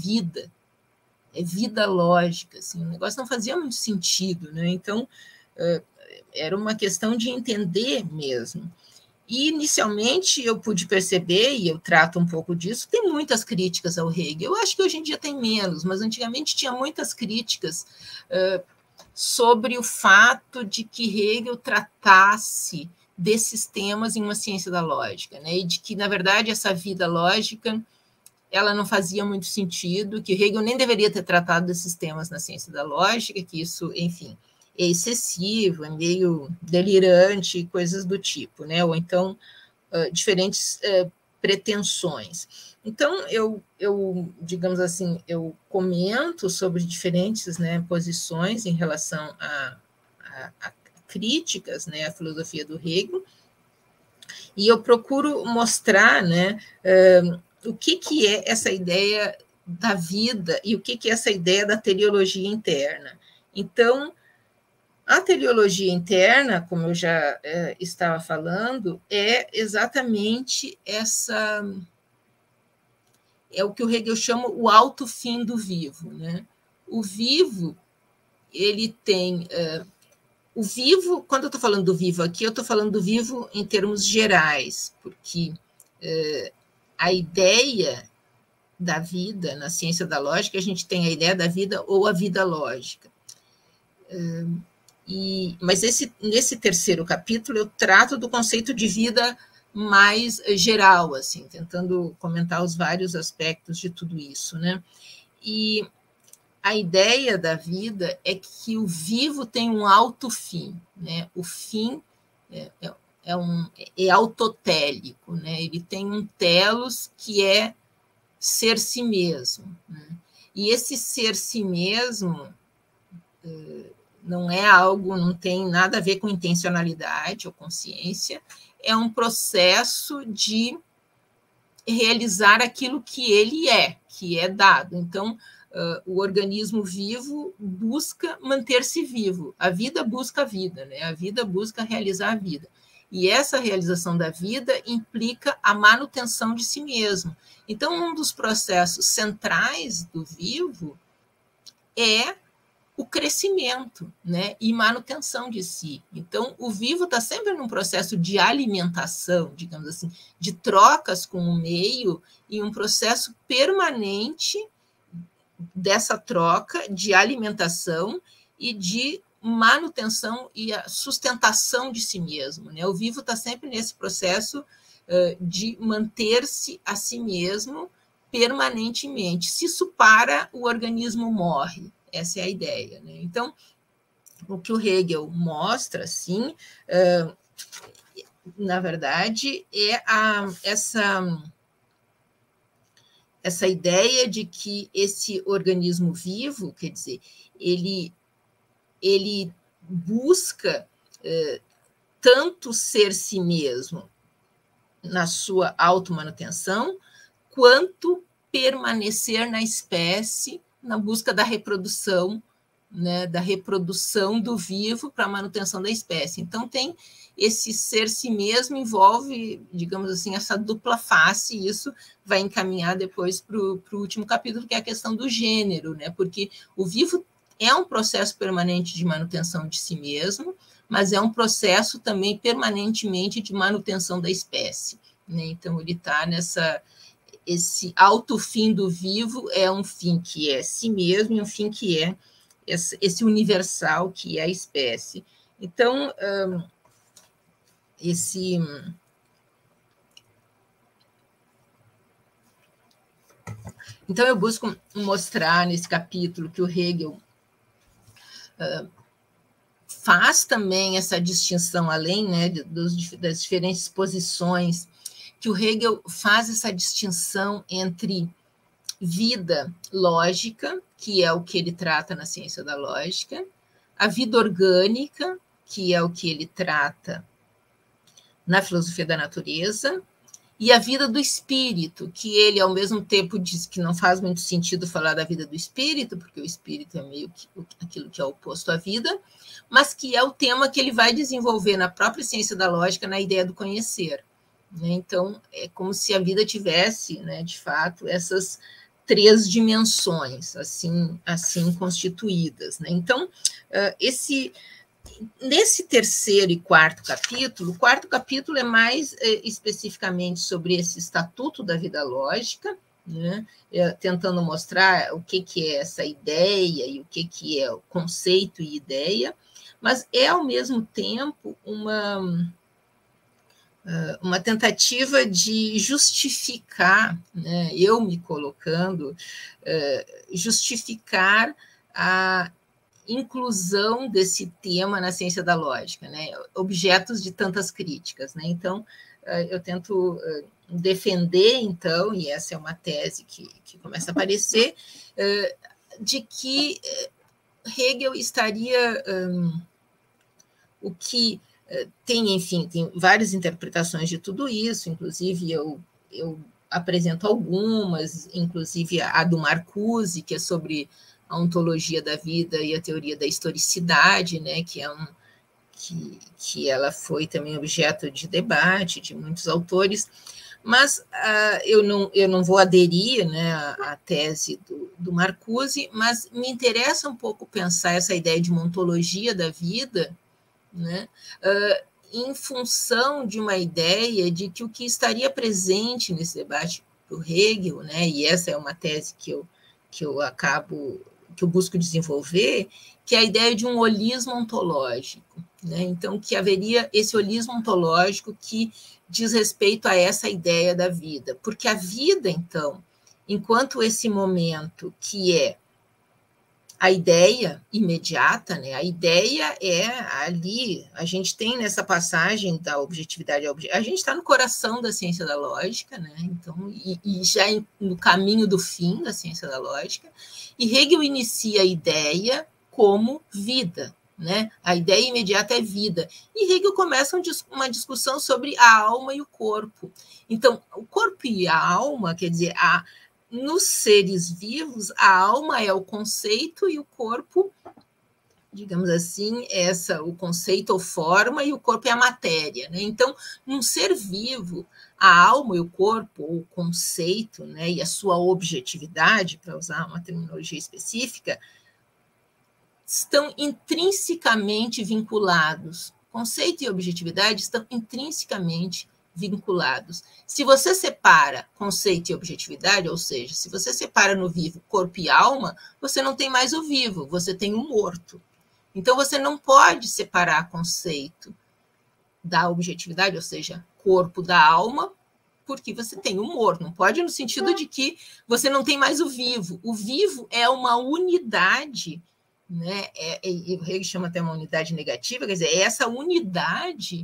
vida lógica, assim, o negócio não fazia muito sentido, né? Então, era uma questão de entender mesmo. E, inicialmente, eu pude perceber, e eu trato um pouco disso, tem muitas críticas ao Hegel. Eu acho que hoje em dia tem menos, mas antigamente tinha muitas críticas sobre o fato de que Hegel tratasse desses temas em uma ciência da lógica, né? E de que, na verdade, essa vida lógica ela não fazia muito sentido, que Hegel nem deveria ter tratado desses temas na ciência da lógica, que isso, enfim, é excessivo, é meio delirante, coisas do tipo, né? Ou então, diferentes pretensões. Então, eu, digamos assim, eu comento sobre diferentes, né, posições em relação a críticas, né, à filosofia do Hegel, e eu procuro mostrar, né, o que é essa ideia da vida e o que é essa ideia da teleologia interna. Então, a teleologia interna, como eu já estava falando, é exatamente essa... É o que o Hegel chama o alto fim do vivo, né? O vivo, ele tem... o vivo, quando eu estou falando do vivo aqui, eu estou falando do vivo em termos gerais, porque a ideia da vida, na ciência da lógica, a gente tem a ideia da vida ou a vida lógica. Mas nesse terceiro capítulo eu trato do conceito de vida mais geral, assim, tentando comentar os vários aspectos de tudo isso, né? E a ideia da vida é que o vivo tem um alto fim, né? O fim é autotélico, né? Ele tem um telos que é ser si mesmo, né? E esse ser si mesmo não é algo, não tem nada a ver com intencionalidade ou consciência, é um processo de realizar aquilo que ele é, que é dado. Então, o organismo vivo busca manter-se vivo, a vida busca a vida, né? A vida busca realizar a vida. E essa realização da vida implica a manutenção de si mesmo. Então, um dos processos centrais do vivo é o crescimento, né, e manutenção de si. Então, o vivo está sempre num processo de alimentação, digamos assim, de trocas com o meio e um processo permanente dessa troca de alimentação e de manutenção e a sustentação de si mesmo, né? O vivo está sempre nesse processo de manter-se a si mesmo permanentemente. Se isso para, o organismo morre. Essa é a ideia, né? Então, o que o Hegel mostra, assim, na verdade, é essa ideia de que esse organismo vivo, quer dizer, ele busca tanto ser si mesmo na sua automanutenção, quanto permanecer na espécie na busca da reprodução, né, da reprodução do vivo para a manutenção da espécie. Então, tem esse ser si mesmo, envolve, digamos assim, essa dupla face, e isso vai encaminhar depois para o último capítulo, que é a questão do gênero, né, porque o vivo é um processo permanente de manutenção de si mesmo, mas é um processo também permanentemente de manutenção da espécie, né? Então, ele está esse alto fim do vivo é um fim que é si mesmo e um fim que é esse universal, que é a espécie. Então, Então, eu busco mostrar nesse capítulo que o Hegel faz também essa distinção, além, né, das diferentes posições, que o Hegel faz essa distinção entre vida lógica, que é o que ele trata na ciência da lógica, a vida orgânica, que é o que ele trata na filosofia da natureza, e a vida do espírito, que ele, ao mesmo tempo, diz que não faz muito sentido falar da vida do espírito, porque o espírito é meio que aquilo que é oposto à vida, mas que é o tema que ele vai desenvolver na própria ciência da lógica, na ideia do conhecer. Então, é como se a vida tivesse, né, de fato, essas três dimensões assim constituídas, né? Então, nesse terceiro e quarto capítulo, o quarto capítulo é mais especificamente sobre esse estatuto da vida lógica, né? Tentando mostrar o que é essa ideia e o que é o conceito e ideia, mas é, ao mesmo tempo, uma tentativa de justificar, né, eu me colocando, justificar a inclusão desse tema na ciência da lógica, né, objetos de tantas críticas, né? Então, eu tento defender, então, e essa é uma tese que começa a aparecer, de que Hegel estaria... o que tem, enfim, tem várias interpretações de tudo isso, inclusive eu apresento algumas, inclusive a do Marcuse, que é sobre a ontologia da vida e a teoria da historicidade, né, que ela foi também objeto de debate de muitos autores, mas eu não vou aderir, né, à tese do Marcuse, mas me interessa um pouco pensar essa ideia de uma ontologia da vida, né, em função de uma ideia de que o que estaria presente nesse debate do Hegel, né, e essa é uma tese que eu acabo que eu busco desenvolver, que é a ideia de um holismo ontológico, né? Então, que haveria esse holismo ontológico que diz respeito a essa ideia da vida, porque a vida, então, enquanto esse momento que é a ideia imediata, né? A ideia é ali, a gente tem nessa passagem da objetividade, a gente está no coração da ciência da lógica, né? Então, e já no caminho do fim da ciência da lógica, e Hegel inicia a ideia como vida, né? A ideia imediata é vida. E Hegel começa uma discussão sobre a alma e o corpo. Então, o corpo e a alma, quer dizer, nos seres vivos, a alma é o conceito e o corpo, digamos assim, o conceito ou forma, e o corpo é a matéria, né? Então, num ser vivo, a alma e o corpo, ou o conceito, né, e a sua objetividade, para usar uma terminologia específica, estão intrinsecamente vinculados. Conceito e objetividade estão intrinsecamente vinculados. Se você separa conceito e objetividade, ou seja, se você separa no vivo corpo e alma, você não tem mais o vivo, você tem o morto. Então, você não pode separar conceito da objetividade, ou seja, corpo da alma, porque você tem o morto. Não pode no sentido de que você não tem mais o vivo. O vivo é uma unidade, né? E o Hegel chama até uma unidade negativa, quer dizer, é essa unidade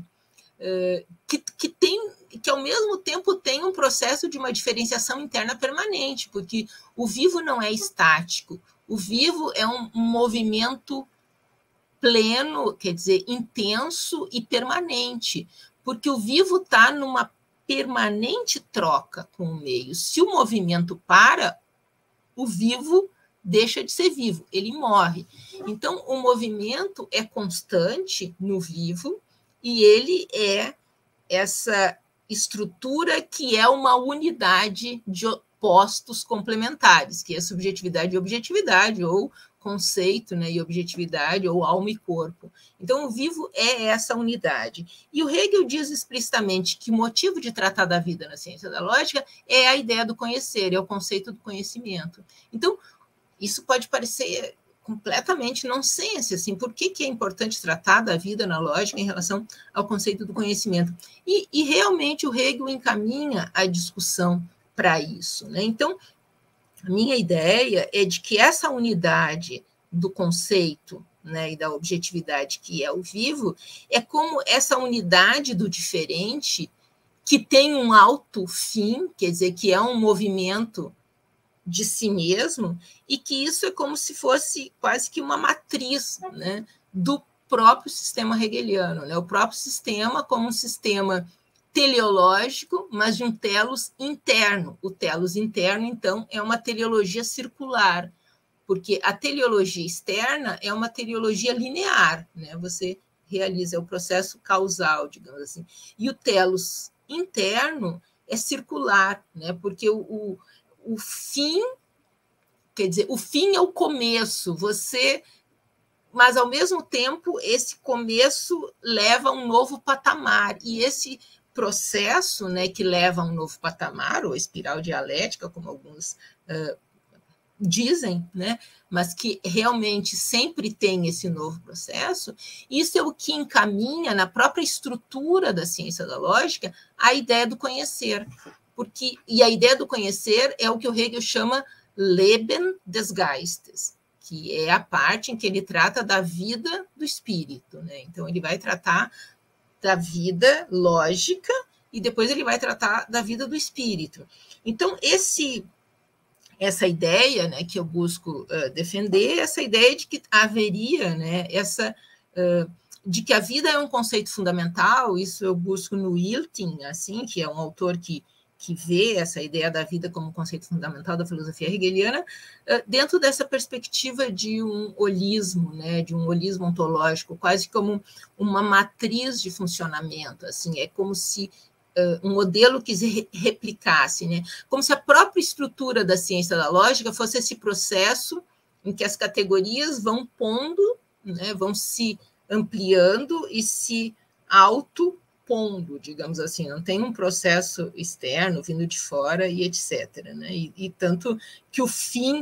que ao mesmo tempo tem um processo de uma diferenciação interna permanente, porque o vivo não é estático, o vivo é um movimento pleno, quer dizer, intenso e permanente, porque o vivo está numa permanente troca com o meio. Se o movimento para, o vivo deixa de ser vivo, ele morre. Então, o movimento é constante no vivo, e ele é essa estrutura que é uma unidade de opostos complementares, que é subjetividade e objetividade, ou conceito, né, e objetividade, ou alma e corpo. Então, o vivo é essa unidade. E o Hegel diz explicitamente que o motivo de tratar da vida na ciência da lógica é a ideia do conhecer, é o conceito do conhecimento. Então, isso pode parecer completamente nonsense, assim, por que é importante tratar da vida na lógica em relação ao conceito do conhecimento? E realmente o Hegel encaminha a discussão para isso, né? Então, a minha ideia é de que essa unidade do conceito, né, e da objetividade, que é o vivo, é como essa unidade do diferente que tem um alto fim, quer dizer, que é um movimento de si mesmo, e que isso é como se fosse quase que uma matriz, né, do próprio sistema hegeliano, né? O próprio sistema como um sistema teleológico, mas de um telos interno. O telos interno, então, é uma teleologia circular, porque a teleologia externa é uma teleologia linear, né? Você realiza o processo causal, digamos assim. E o telos interno é circular, né? Porque o fim, quer dizer, o fim é o começo, mas ao mesmo tempo esse começo leva a um novo patamar, e esse processo, né, que leva a um novo patamar, ou espiral dialética, como alguns dizem, né, mas que realmente sempre tem esse novo processo, isso é o que encaminha na própria estrutura da ciência da lógica a ideia do conhecer. E a ideia do conhecer é o que o Hegel chama Leben des Geistes, que é a parte em que ele trata da vida do espírito, né? Então, ele vai tratar da vida lógica e depois ele vai tratar da vida do espírito. Então, essa ideia, né, que eu busco defender, essa ideia de que haveria, né, de que a vida é um conceito fundamental, isso eu busco no Ilting, assim, que é um autor que vê essa ideia da vida como um conceito fundamental da filosofia hegeliana, dentro dessa perspectiva de um holismo, né, de um holismo ontológico, quase como uma matriz de funcionamento, assim, é como se um modelo que se replicasse, né, como se a própria estrutura da ciência da lógica fosse esse processo em que as categorias vão pondo, né, vão se ampliando e se autopondo, digamos assim, não tem um processo externo vindo de fora e etc., né? E tanto que o fim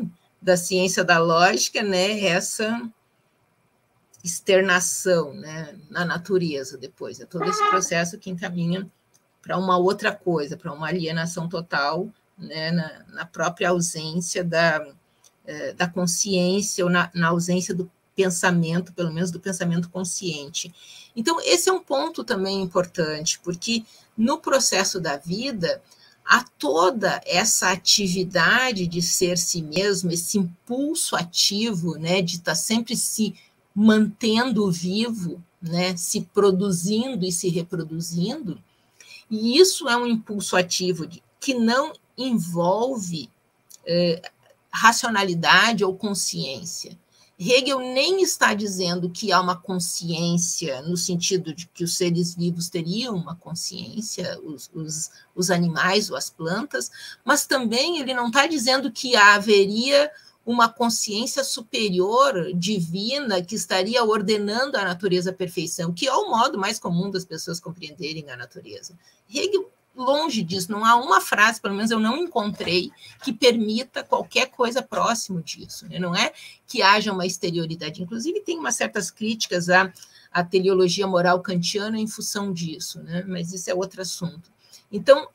da ciência da lógica, né, essa externação, né, na natureza depois. É todo esse processo que encaminha para uma outra coisa, para uma alienação total, né, na própria ausência da consciência, ou na ausência do pensamento, pelo menos do pensamento consciente. Então, esse é um ponto também importante, porque no processo da vida, há toda essa atividade de ser si mesmo, esse impulso ativo, né, de estar sempre se mantendo vivo, né, se produzindo e se reproduzindo, e isso é um impulso ativo que não envolve racionalidade ou consciência. Hegel nem está dizendo que há uma consciência no sentido de que os seres vivos teriam uma consciência, os animais ou as plantas, mas também ele não está dizendo que haveria uma consciência superior, divina, que estaria ordenando a natureza à perfeição, que é o modo mais comum das pessoas compreenderem a natureza. Hegel, longe disso, não há uma frase, pelo menos eu não encontrei, que permita qualquer coisa próximo disso. Né? Não é que haja uma exterioridade. Inclusive, tem umas certas críticas à teleologia moral kantiana em função disso, né? Mas isso é outro assunto. Então,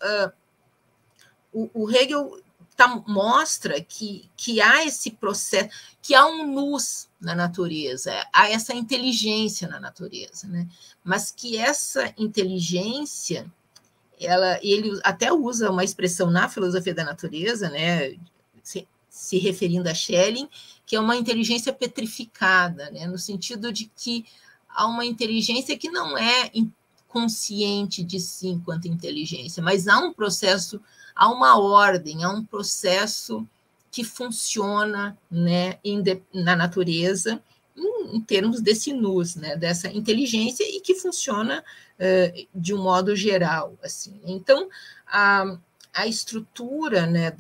o Hegel mostra que há esse processo, que há um nous na natureza, há essa inteligência na natureza, né? Mas que essa inteligência, ele até usa uma expressão na filosofia da natureza, né, se referindo a Schelling, que é uma inteligência petrificada, né, no sentido de que há uma inteligência que não é consciente de si enquanto inteligência, mas há um processo, há uma ordem, há um processo que funciona, né, na natureza, em termos desse nous, né, dessa inteligência, e que funciona de um modo geral. Assim. Então, a estrutura, né,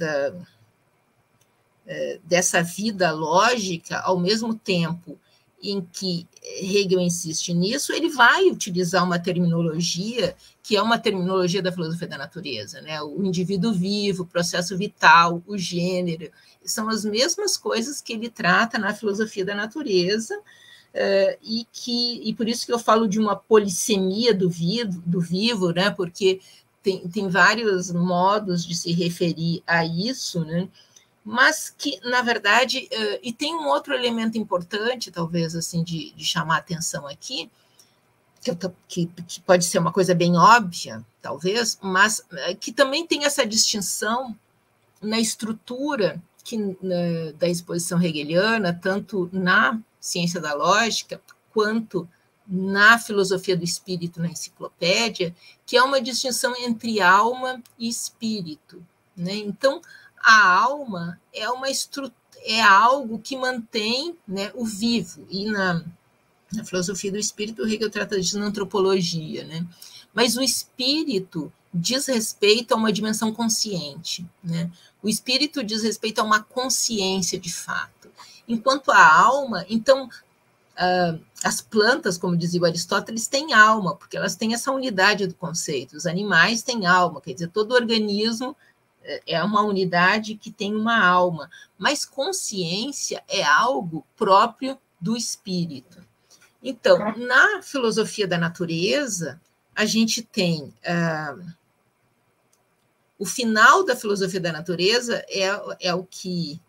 dessa vida lógica, ao mesmo tempo em que Hegel insiste nisso, ele vai utilizar uma terminologia que é uma terminologia da filosofia da natureza, né? O indivíduo vivo, o processo vital, o gênero, são as mesmas coisas que ele trata na filosofia da natureza, e por isso que eu falo de uma polissemia do vivo, né? Porque tem vários modos de se referir a isso, né? Mas que, na verdade, e tem um outro elemento importante, talvez, assim, de chamar a atenção aqui, que pode ser uma coisa bem óbvia, talvez, mas que também tem essa distinção na estrutura da exposição hegeliana, tanto na ciência da lógica, quanto na filosofia do espírito, na enciclopédia, que é uma distinção entre alma e espírito. Né? Então, a alma é algo que mantém, né, o vivo, e na filosofia do espírito, o Hegel trata disso na antropologia, né? Mas o espírito diz respeito a uma dimensão consciente, né? O espírito diz respeito a uma consciência de fato. Enquanto a alma, então, as plantas, como dizia o Aristóteles, têm alma, porque elas têm essa unidade do conceito. Os animais têm alma, quer dizer, todo organismo é uma unidade que tem uma alma, mas consciência é algo próprio do espírito. Então, na filosofia da natureza, a gente tem o final da filosofia da natureza é o que,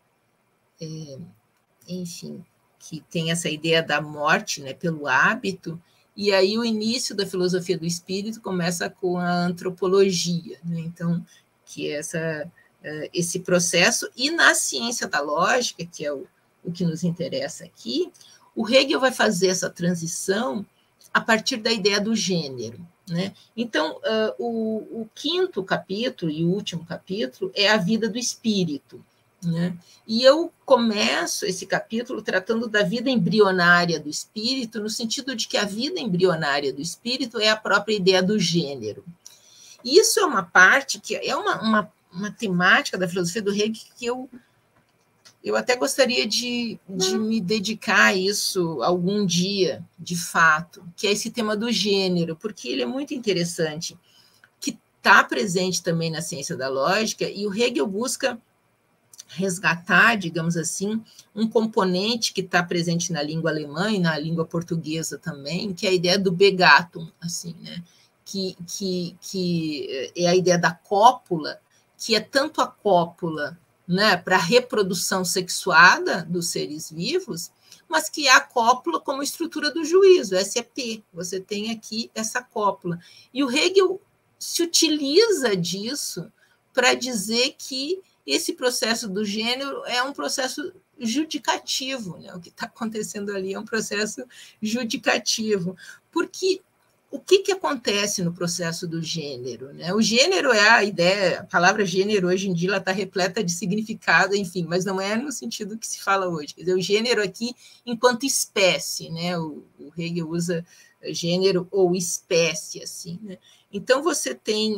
enfim, que tem essa ideia da morte, né, pelo hábito, e aí o início da filosofia do espírito começa com a antropologia, né? Então, que é esse processo, e na ciência da lógica, que é o que nos interessa aqui, o Hegel vai fazer essa transição a partir da ideia do gênero. Né? Então, o quinto capítulo e o último capítulo é a vida do espírito. Né? E eu começo esse capítulo tratando da vida embrionária do espírito, no sentido de que a vida embrionária do espírito é a própria ideia do gênero. Isso é uma parte que é uma temática da filosofia do Hegel que eu até gostaria de me dedicar a isso algum dia, de fato, que é esse tema do gênero, porque ele é muito interessante, que está presente também na ciência da lógica, e o Hegel busca resgatar, digamos assim, um componente que está presente na língua alemã e na língua portuguesa também, que é a ideia do Begattung, assim, né? Que é a ideia da cópula, que é tanto a cópula, né, para a reprodução sexuada dos seres vivos, mas que é a cópula como estrutura do juízo, SEP. Você tem aqui essa cópula. E o Hegel se utiliza disso para dizer que esse processo do gênero é um processo judicativo, né? O que está acontecendo ali é um processo judicativo, porque o que acontece no processo do gênero, né? O gênero é a ideia, a palavra gênero hoje em dia está repleta de significado, enfim, mas não é no sentido que se fala hoje. Quer dizer, o gênero aqui enquanto espécie, né? O Hegel usa gênero ou espécie, assim, né? Então você tem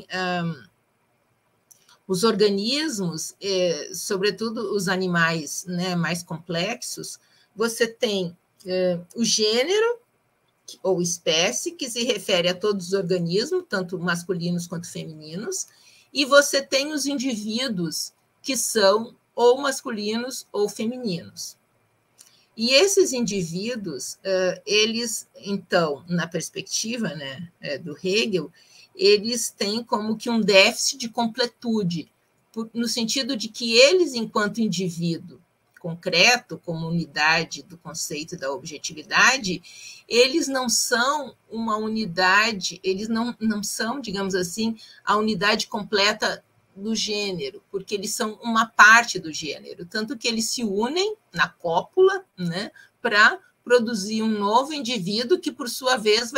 os organismos, sobretudo os animais, né, mais complexos, você tem o gênero, ou espécie, que se refere a todos os organismos, tanto masculinos quanto femininos, e você tem os indivíduos, que são ou masculinos ou femininos. E esses indivíduos, eles, então, na perspectiva, né, do Hegel, eles têm como que um déficit de completude, no sentido de que eles, enquanto indivíduo concreto, como unidade do conceito da objetividade, eles não são uma unidade, eles não são, digamos assim, a unidade completa do gênero, porque eles são uma parte do gênero, tanto que eles se unem na cópula, né, para produzir um novo indivíduo que, por sua vez,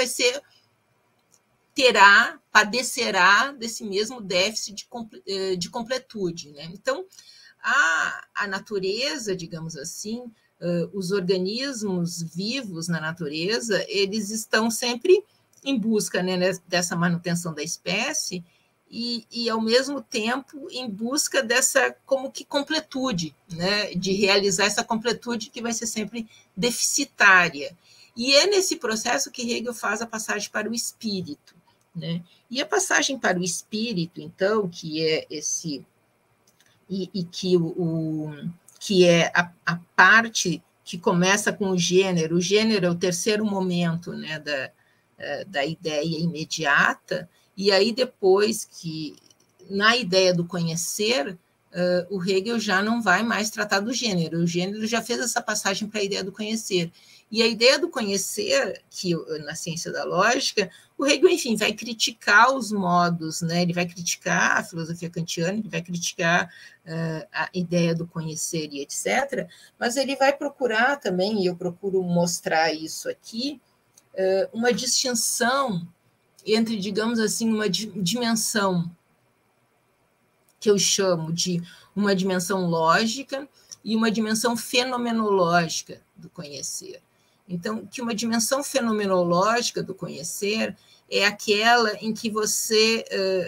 padecerá desse mesmo déficit de completude, né? Então, a natureza, digamos assim, os organismos vivos na natureza, eles estão sempre em busca, né, dessa manutenção da espécie e, ao mesmo tempo, em busca dessa como que completude, né, de realizar essa completude que vai ser sempre deficitária. E é nesse processo que Hegel faz a passagem para o espírito, né? E a passagem para o espírito, então, que é esse... que é a parte que começa com o gênero é o terceiro momento, né, da ideia imediata, e aí depois que, na ideia do conhecer, o Hegel já não vai mais tratar do gênero, o gênero já fez essa passagem para a ideia do conhecer. E a ideia do conhecer, que na ciência da lógica, o Hegel, enfim, vai criticar os modos, né? Ele vai criticar a filosofia kantiana, ele vai criticar a ideia do conhecer e etc., mas ele vai procurar também, e eu procuro mostrar isso aqui, uma distinção entre, digamos assim, uma dimensão que eu chamo de uma dimensão lógica e uma dimensão fenomenológica do conhecer. Então, que uma dimensão fenomenológica do conhecer é aquela em que você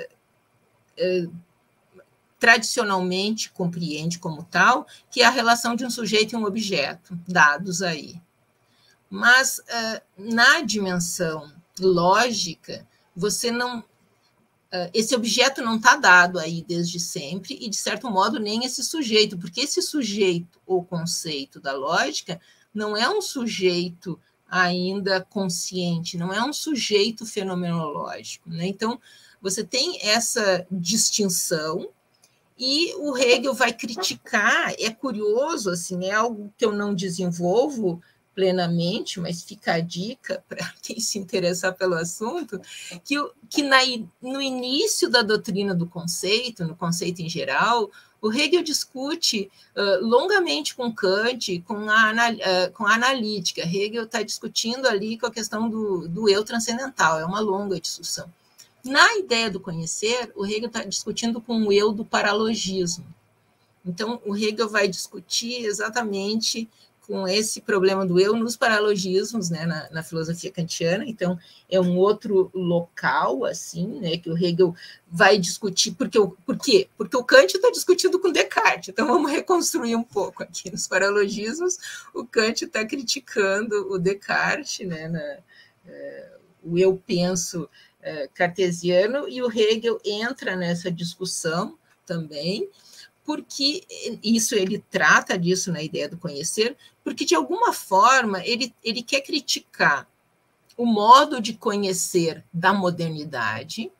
tradicionalmente compreende como tal, que é a relação de um sujeito e um objeto, dados aí. Mas, na dimensão lógica, você não... esse objeto não está dado aí desde sempre, e, de certo modo, nem esse sujeito, porque esse sujeito ou conceito da lógica não é um sujeito ainda consciente, não é um sujeito fenomenológico, né? Então, você tem essa distinção, e o Hegel vai criticar, é curioso, assim, é algo que eu não desenvolvo plenamente, mas fica a dica para quem se interessar pelo assunto, que no início da doutrina do conceito, no conceito em geral, o Hegel discute longamente com Kant, com a analítica. Hegel está discutindo ali com a questão do eu transcendental, é uma longa discussão. Na ideia do conhecer, o Hegel está discutindo com o eu do paralogismo. Então, o Hegel vai discutir exatamente com esse problema do eu nos paralogismos, né, na filosofia kantiana. Então, é um outro local, assim, né, que o Hegel vai discutir. Por quê? Porque o Kant está discutindo com Descartes. Então, vamos reconstruir um pouco aqui nos paralogismos. O Kant está criticando o Descartes, né, o eu penso cartesiano, e o Hegel entra nessa discussão também, porque isso ele trata disso na ideia do conhecer, porque de alguma forma ele quer criticar o modo de conhecer da modernidade,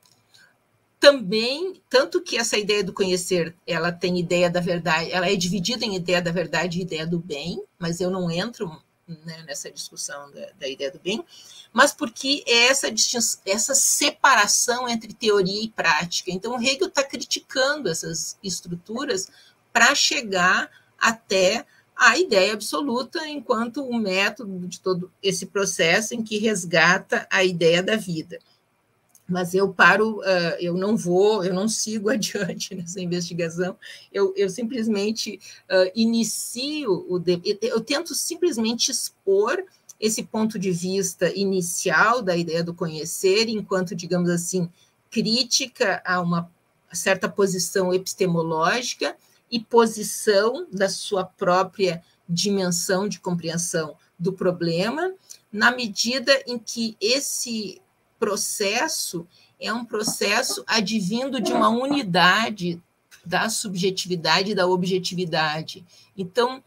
também, tanto que essa ideia do conhecer, ela tem ideia da verdade, ela é dividida em ideia da verdade e ideia do bem, mas eu não entro, né, nessa discussão da ideia do bem, mas porque é essa separação entre teoria e prática. Então, o Hegel está criticando essas estruturas para chegar até a ideia absoluta enquanto o método de todo esse processo em que resgata a ideia da vida. Mas eu paro, eu não sigo adiante nessa investigação, eu simplesmente inicio, eu tento simplesmente expor esse ponto de vista inicial da ideia do conhecer, enquanto, digamos assim, crítica a uma certa posição epistemológica e posição da sua própria dimensão de compreensão do problema, na medida em que esse processo é um processo advindo de uma unidade da subjetividade e da objetividade. Então,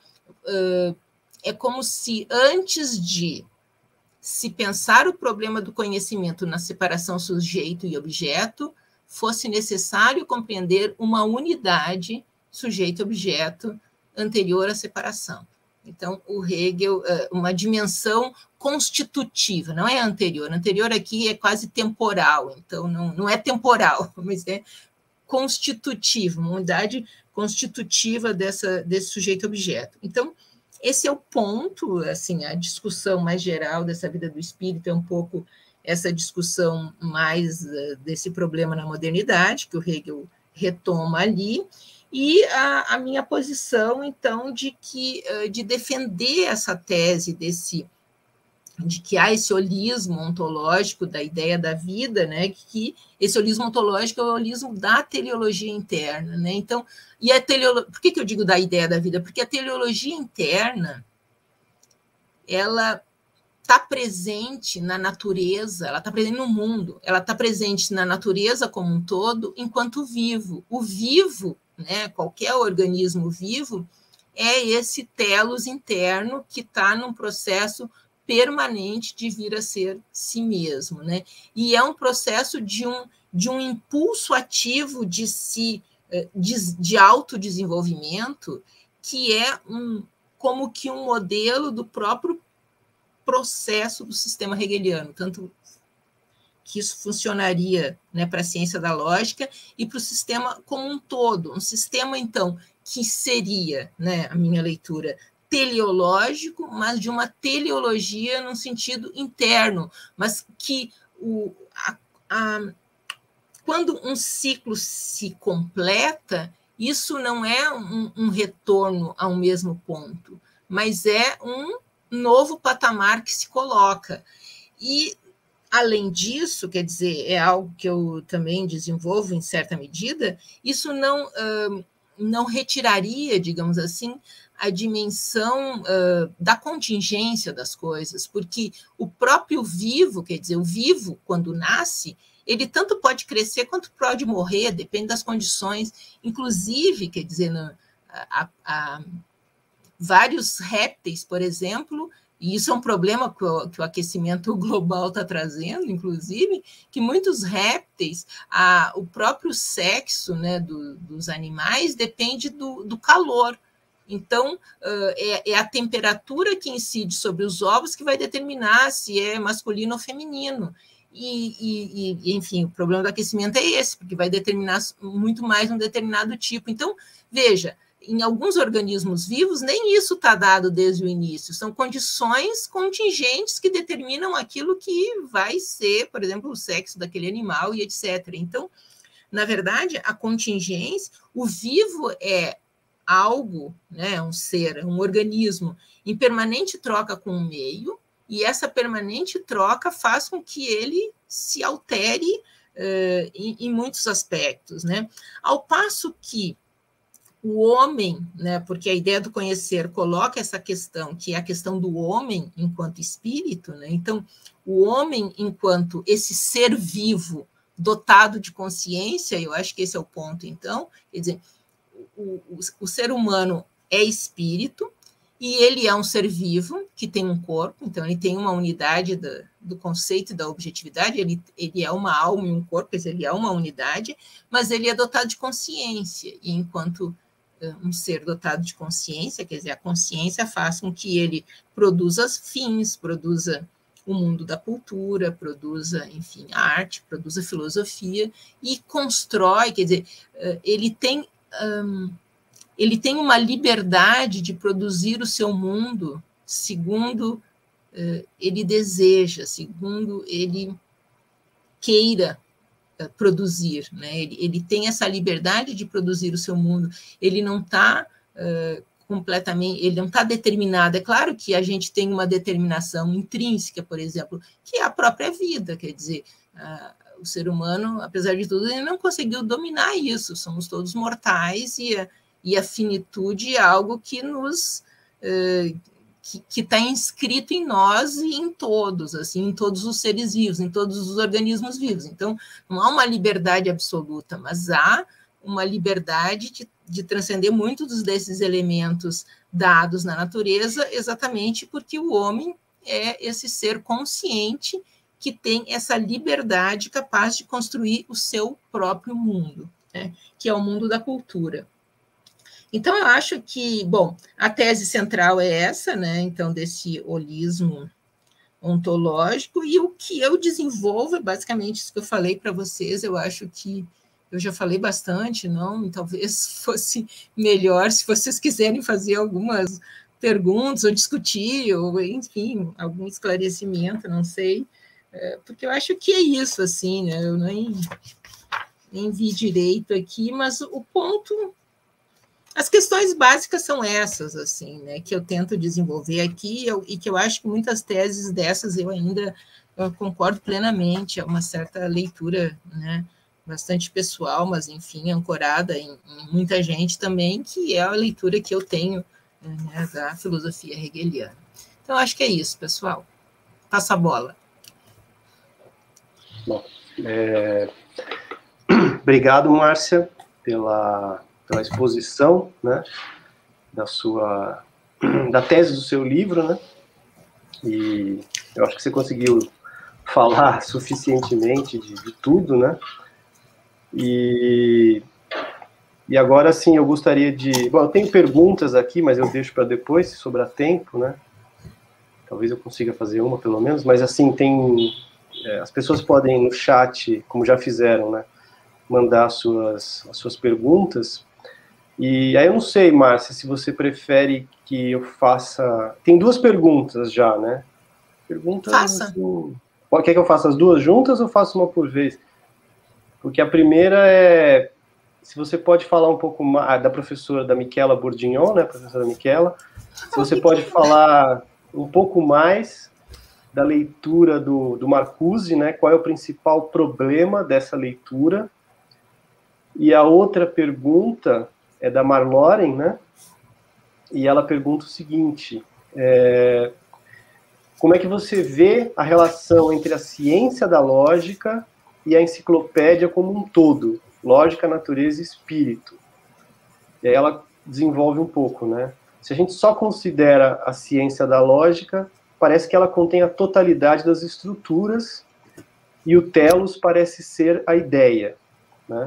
é como se antes de se pensar o problema do conhecimento na separação sujeito e objeto, fosse necessário compreender uma unidade sujeito-objeto anterior à separação. Então, o Hegel, uma dimensão constitutiva, não é anterior. Anterior aqui é quase temporal, então não é temporal, mas é constitutivo, uma unidade constitutiva desse sujeito-objeto. Então, esse é o ponto, assim, a discussão mais geral dessa vida do espírito é um pouco essa discussão mais desse problema na modernidade, que o Hegel retoma ali, e a minha posição, então, de defender essa tese de que há esse holismo ontológico da ideia da vida, né, que esse holismo ontológico é o holismo da teleologia interna, né? Então, por que eu digo da ideia da vida? Porque a teleologia interna, ela está presente na natureza, ela está presente no mundo, ela está presente na natureza como um todo, enquanto vivo. O vivo, né, qualquer organismo vivo, é esse telos interno que está num processo permanente de vir a ser si mesmo, né? E é um processo de um impulso ativo de autodesenvolvimento, que é como que um modelo do próprio processo do sistema hegeliano, tanto que isso funcionaria, né, para a ciência da lógica e para o sistema como um todo. Um sistema, então, que seria, né, a minha leitura, teleológico, mas de uma teleologia no sentido interno, mas que quando um ciclo se completa, isso não é um retorno ao mesmo ponto, mas é um novo patamar que se coloca. E, além disso, quer dizer, é algo que eu também desenvolvo em certa medida, isso não retiraria, digamos assim, a dimensão da contingência das coisas, porque o próprio vivo, quer dizer, o vivo, quando nasce, ele tanto pode crescer quanto pode morrer, depende das condições. Inclusive, quer dizer, vários répteis, por exemplo, e isso é um problema que o aquecimento global está trazendo, inclusive, que muitos répteis, o próprio sexo, né, dos animais depende do calor. Então, é a temperatura que incide sobre os ovos que vai determinar se é masculino ou feminino. Enfim, o problema do aquecimento é esse, porque vai determinar muito mais um determinado tipo. Então, veja, em alguns organismos vivos, nem isso está dado desde o início. São condições contingentes que determinam aquilo que vai ser, por exemplo, o sexo daquele animal e etc. Então, na verdade, a contingência, o vivo é algo, né, um ser, um organismo em permanente troca com o meio, e essa permanente troca faz com que ele se altere em muitos aspectos, né? Ao passo que o homem, né, porque a ideia do conhecer coloca essa questão, que é a questão do homem enquanto espírito, né? Então, o homem enquanto esse ser vivo dotado de consciência, eu acho que esse é o ponto, então, quer dizer, o ser humano é espírito, e ele é um ser vivo que tem um corpo, então ele tem uma unidade do conceito e da objetividade, ele é uma alma e um corpo, quer dizer, ele é uma unidade, mas ele é dotado de consciência, e enquanto um ser dotado de consciência, quer dizer, a consciência faz com que ele produza fins, produza o mundo da cultura, produza, enfim, a arte, produza filosofia, e constrói, quer dizer, ele tem uma liberdade de produzir o seu mundo segundo ele deseja, segundo ele queira produzir, né? Ele tem essa liberdade de produzir o seu mundo, ele não está completamente, ele não está determinado. É claro que a gente tem uma determinação intrínseca, por exemplo, que é a própria vida, quer dizer, o ser humano, apesar de tudo, ele não conseguiu dominar isso, somos todos mortais, e a finitude é algo que nos que está inscrito em nós e em todos, assim, em todos os seres vivos, em todos os organismos vivos. Então, não há uma liberdade absoluta, mas há uma liberdade de transcender muitos desses elementos dados na natureza, exatamente porque o homem é esse ser consciente que tem essa liberdade capaz de construir o seu próprio mundo, né, que é o mundo da cultura. Então, eu acho que, bom, a tese central é essa, né? Então, desse holismo ontológico, e o que eu desenvolvo é basicamente isso que eu falei para vocês. Eu acho que eu já falei bastante, não? Talvez fosse melhor se vocês quiserem fazer algumas perguntas, ou discutir, ou, enfim, algum esclarecimento, não sei, porque eu acho que é isso, assim, né? Eu nem vi direito aqui, mas o ponto... As questões básicas são essas, assim, né, que eu tento desenvolver aqui, e que eu acho que muitas teses dessas eu ainda concordo plenamente, é uma certa leitura, né, bastante pessoal, mas, enfim, ancorada em muita gente também, que é a leitura que eu tenho, né, da filosofia hegeliana. Então, acho que é isso, pessoal. Passa a bola. Bom, obrigado, Márcia, pela exposição, né, da tese do seu livro, né, e eu acho que você conseguiu falar suficientemente de tudo, né, e agora sim eu gostaria de... Bom, eu tenho perguntas aqui, mas eu deixo para depois, se sobrar tempo, né, talvez eu consiga fazer uma pelo menos, mas assim, as pessoas podem no chat, como já fizeram, né, mandar as suas perguntas. E aí eu não sei, Márcia, se você prefere que eu faça... Tem duas perguntas já, né? Perguntas... Faça. Assim... Quer que eu faça as duas juntas ou faço uma por vez? Porque a primeira é... Se você pode falar um pouco mais da professora, da Michela Bourdignon, né? Professora Michela. Se você pode falar um pouco mais da leitura do Marcuse, né? Qual é o principal problema dessa leitura? E a outra pergunta... é da Marloren, né? E ela pergunta o seguinte, como é que você vê a relação entre a ciência da lógica e a enciclopédia como um todo? Lógica, natureza e espírito. E aí ela desenvolve um pouco, né? Se a gente só considera a ciência da lógica, parece que ela contém a totalidade das estruturas e o telos parece ser a ideia, né?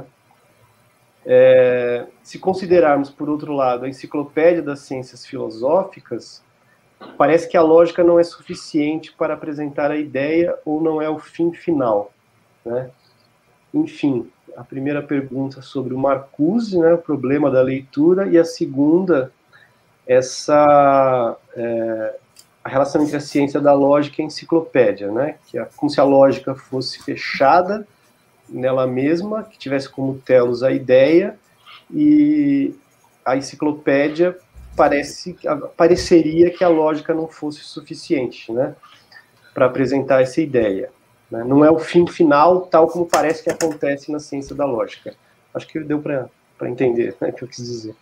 Se considerarmos, por outro lado, a enciclopédia das ciências filosóficas, parece que a lógica não é suficiente para apresentar a ideia ou não é o fim final, né? Enfim, a primeira pergunta sobre o Marcuse, né, o problema da leitura, e a segunda, a relação entre a ciência da lógica e a enciclopédia, né, que é como se a lógica fosse fechada nela mesma, que tivesse como telos a ideia, e a enciclopédia pareceria que a lógica não fosse suficiente, né, para apresentar essa ideia, né? Não é o fim final, tal como parece que acontece na ciência da lógica. Acho que deu para entender, né, o que eu quis dizer.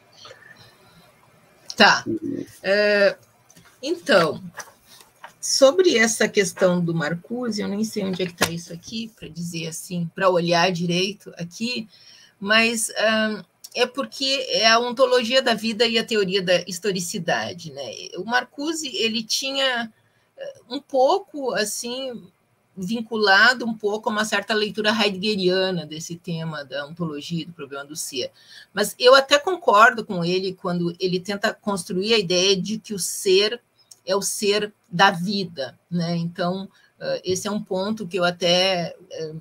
Tá. Então, sobre essa questão do Marcuse, eu nem sei onde é que está isso aqui, para dizer assim, para olhar direito aqui, mas é porque é a ontologia da vida e a teoria da historicidade, né? O Marcuse, ele tinha um pouco, assim, vinculado um pouco a uma certa leitura heideggeriana desse tema da ontologia e do problema do ser. Mas eu até concordo com ele quando ele tenta construir a ideia de que o ser é o ser da vida, né? Então, esse é um ponto que eu até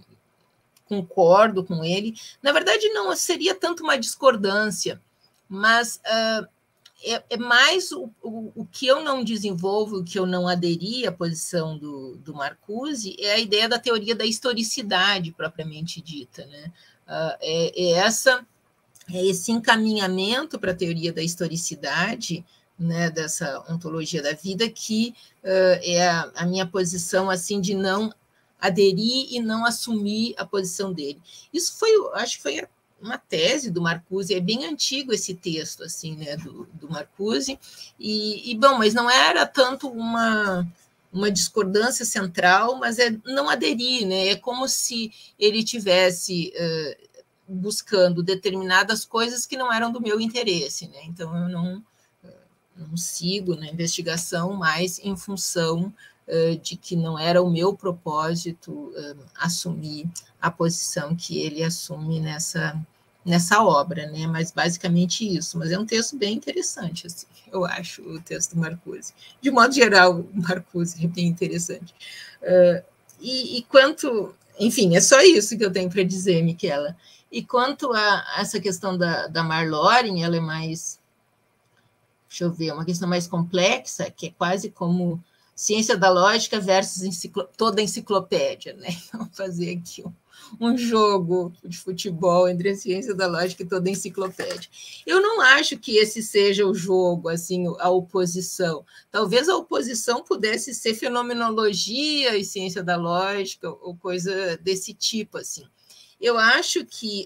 concordo com ele. Na verdade, não seria tanto uma discordância, mas é mais o que eu não desenvolvo, o que eu não aderi à posição do Marcuse, é a ideia da teoria da historicidade, propriamente dita, né? É esse encaminhamento para a teoria da historicidade, né, dessa ontologia da vida, que é a minha posição, assim, de não aderir e não assumir a posição dele. Isso foi, acho que foi uma tese do Marcuse, é bem antigo esse texto, assim, né, do Marcuse, bom, mas não era tanto uma discordância central, mas é não aderir, né, é como se ele tivesse buscando determinadas coisas que não eram do meu interesse, né, então eu não sigo na investigação, mas em função de que não era o meu propósito assumir a posição que ele assume nessa obra, né? Mas basicamente isso. Mas é um texto bem interessante, assim, eu acho, o texto do Marcuse. De modo geral, o Marcuse é bem interessante. E quanto... Enfim, é só isso que eu tenho para dizer, Michela. E quanto a essa questão da Marloren, ela é mais... Deixa eu ver, uma questão mais complexa, que é quase como ciência da lógica versus toda a enciclopédia, né? Vamos fazer aqui um jogo de futebol entre a ciência da lógica e toda a enciclopédia. Eu não acho que esse seja o jogo, assim, a oposição. Talvez a oposição pudesse ser fenomenologia e ciência da lógica, ou coisa desse tipo, assim. Eu acho que...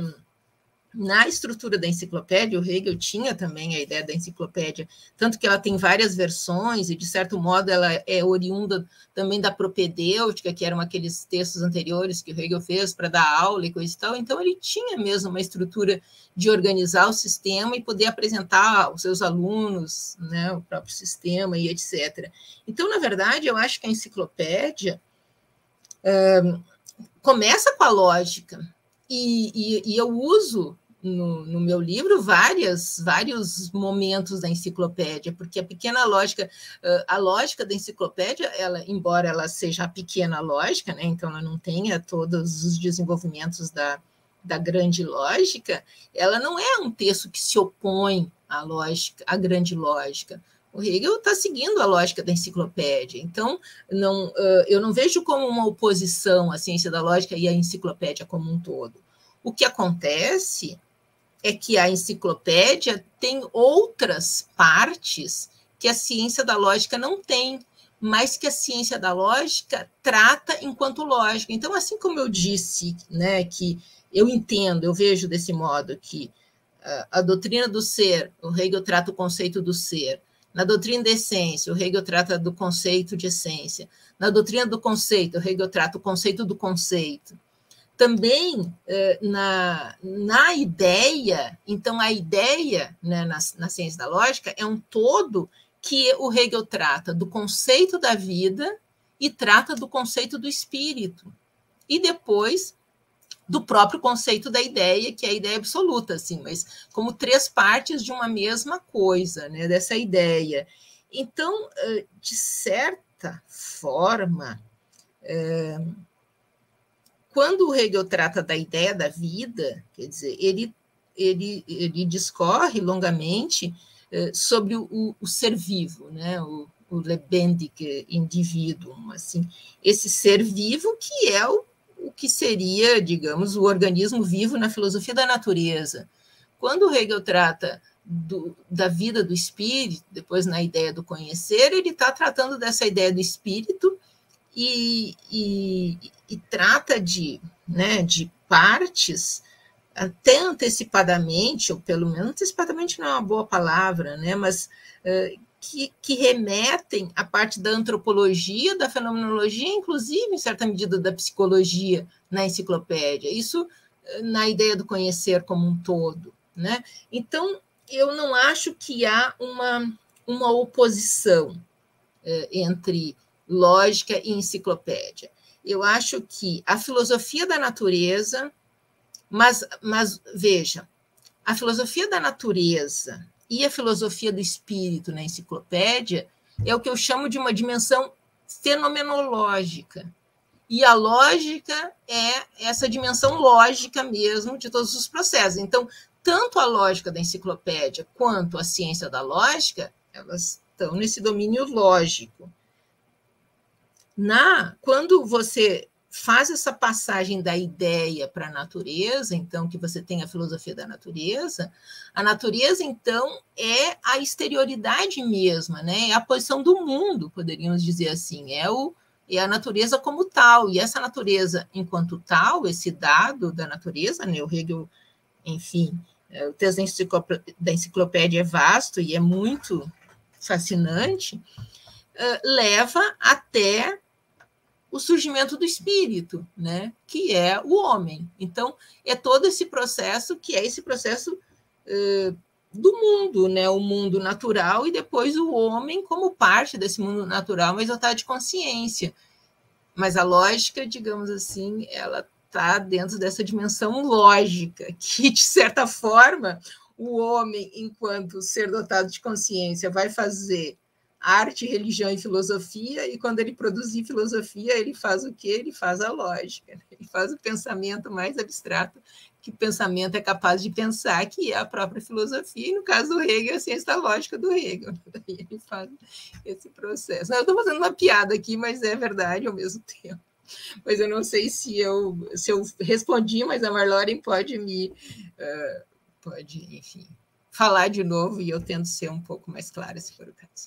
na estrutura da enciclopédia, o Hegel tinha também a ideia da enciclopédia, tanto que ela tem várias versões, e, de certo modo, ela é oriunda também da propedêutica, que eram aqueles textos anteriores que o Hegel fez para dar aula e coisa e tal. Então, ele tinha mesmo uma estrutura de organizar o sistema e poder apresentar aos seus alunos, né, o próprio sistema e etc. Então, na verdade, eu acho que a enciclopédia começa com a lógica, e eu uso no meu livro vários momentos da enciclopédia, porque a pequena lógica, a lógica da enciclopédia, embora ela seja a pequena lógica, né, então ela não tenha todos os desenvolvimentos da grande lógica, ela não é um texto que se opõe à lógica, à grande lógica. O Hegel está seguindo a lógica da enciclopédia, então eu não vejo como uma oposição à ciência da lógica e à enciclopédia como um todo. O que acontece é que a enciclopédia tem outras partes que a ciência da lógica não tem, mas que a ciência da lógica trata enquanto lógica. Então, assim como eu disse, né, que eu entendo, eu vejo desse modo que a doutrina do ser, o Hegel trata o conceito do ser. Na doutrina da essência, o Hegel trata do conceito de essência. Na doutrina do conceito, o Hegel trata o conceito do conceito. Também na ideia, então a ideia, né, na ciência da lógica é um todo que o Hegel trata do conceito da vida e trata do conceito do espírito. E depois do próprio conceito da ideia, que é a ideia absoluta, assim, mas como três partes de uma mesma coisa, né, dessa ideia. Então, de certa forma, quando o Hegel trata da ideia da vida, quer dizer, ele discorre longamente sobre o ser vivo, né, o lebendige indivíduo, assim, esse ser vivo que é o que seria, digamos, o organismo vivo na filosofia da natureza. Quando o Hegel trata da vida do espírito, depois na ideia do conhecer, ele está tratando dessa ideia do espírito e trata de partes até antecipadamente, ou pelo menos antecipadamente não é uma boa palavra, né, mas que remetem à parte da antropologia, da fenomenologia, inclusive, em certa medida, da psicologia na enciclopédia. Isso na ideia do conhecer como um todo. né? Então, eu não acho que há uma oposição entre lógica e enciclopédia. Eu acho que a filosofia da natureza, mas veja, a filosofia da natureza e a filosofia do espírito na enciclopédia é o que eu chamo de uma dimensão fenomenológica. E a lógica é essa dimensão lógica mesmo de todos os processos. Então, tanto a lógica da enciclopédia quanto a ciência da lógica, elas estão nesse domínio lógico. Quando você faz essa passagem da ideia para a natureza, então, que você tem a filosofia da natureza, a natureza, então, é a exterioridade mesma, né? É a posição do mundo, poderíamos dizer assim, é a natureza como tal, e essa natureza enquanto tal, esse dado da natureza, né? O Hegel, enfim, o texto da enciclopédia é vasto e é muito fascinante, leva até o surgimento do espírito, né? Que é o homem. Então, é todo esse processo que é esse processo do mundo, né? O mundo natural e depois o homem como parte desse mundo natural, mas dotado de consciência. Mas a lógica, digamos assim, ela está dentro dessa dimensão lógica, que, de certa forma, o homem, enquanto ser dotado de consciência, vai fazer arte, religião e filosofia, e quando ele produzir filosofia, ele faz o quê? Ele faz a lógica, ele faz o pensamento mais abstrato que o pensamento é capaz de pensar, que é a própria filosofia, e no caso do Hegel, a ciência da lógica do Hegel. Ele faz esse processo. Eu estou fazendo uma piada aqui, mas é verdade ao mesmo tempo. Mas eu não sei se eu respondi, mas a Marloren pode enfim, falar de novo, e eu tento ser um pouco mais clara, se for o caso.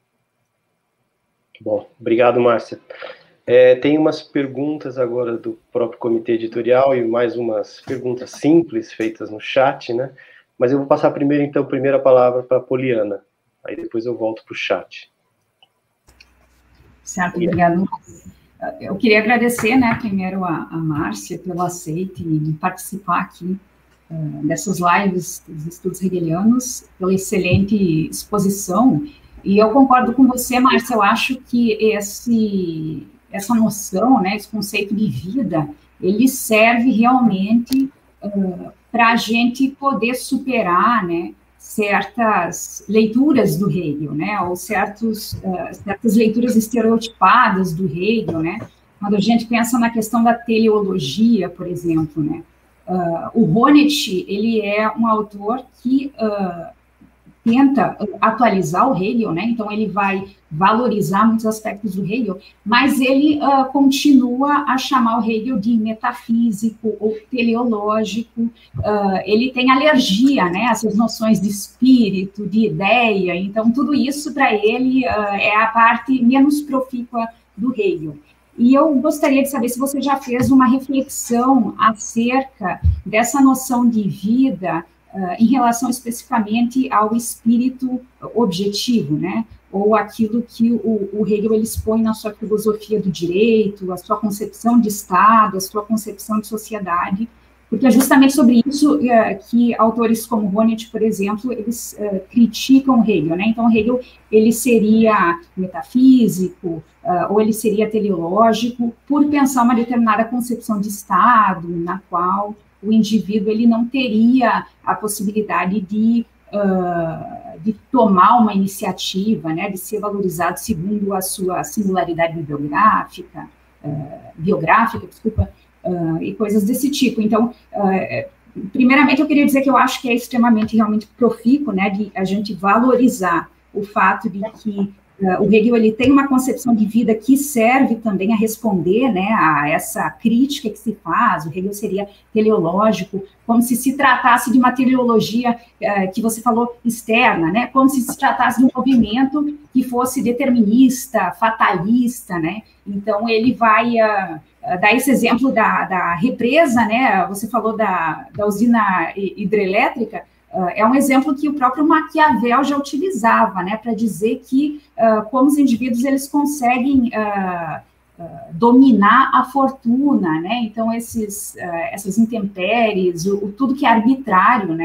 Bom, obrigado, Márcia. Tem umas perguntas agora do próprio comitê editorial e mais umas perguntas simples feitas no chat, né? Mas eu vou passar primeiro, então, a primeira palavra para a Poliana. Aí depois eu volto para o chat. Certo, obrigado. Eu queria agradecer, né, primeiro a Márcia pelo aceite de participar aqui dessas lives dos estudos hegelianos, pela excelente exposição. E eu concordo com você, Márcia, eu acho que essa noção, né, esse conceito de vida, ele serve realmente para a gente poder superar, né, certas leituras do Hegel, né, ou certas leituras estereotipadas do Hegel, né, quando a gente pensa na questão da teleologia, por exemplo, né. O Honneth, ele é um autor que tenta atualizar o Hegel, né? Então ele vai valorizar muitos aspectos do Hegel, mas ele continua a chamar o Hegel de metafísico ou teleológico. Ele tem alergia, né? Essas noções de espírito, de ideia. Então tudo isso para ele é a parte menos profícua do Hegel. E eu gostaria de saber se você já fez uma reflexão acerca dessa noção de vida em relação especificamente ao espírito objetivo, né? Ou aquilo que o Hegel ele expõe na sua filosofia do direito, a sua concepção de Estado, a sua concepção de sociedade, porque é justamente sobre isso que autores como Honneth, por exemplo, eles criticam o Hegel, né? Então, Hegel, ele seria metafísico, ou ele seria teleológico, por pensar uma determinada concepção de Estado, na qual o indivíduo ele não teria a possibilidade de tomar uma iniciativa, né, de ser valorizado segundo a sua singularidade biográfica, e coisas desse tipo. Então, primeiramente, eu queria dizer que eu acho que é extremamente, realmente profícuo, né, de a gente valorizar o fato de que o Hegel ele tem uma concepção de vida que serve também a responder, né, a essa crítica que se faz. O Hegel seria teleológico, como se tratasse de uma teleologia que você falou externa, né, como se tratasse de um movimento que fosse determinista, fatalista, né. Então ele vai dar esse exemplo da represa, né, você falou da usina hidrelétrica. É um exemplo que o próprio Maquiavel já utilizava, né, para dizer que como os indivíduos eles conseguem dominar a fortuna, né, então essas intempéries, tudo que é arbitrário, né,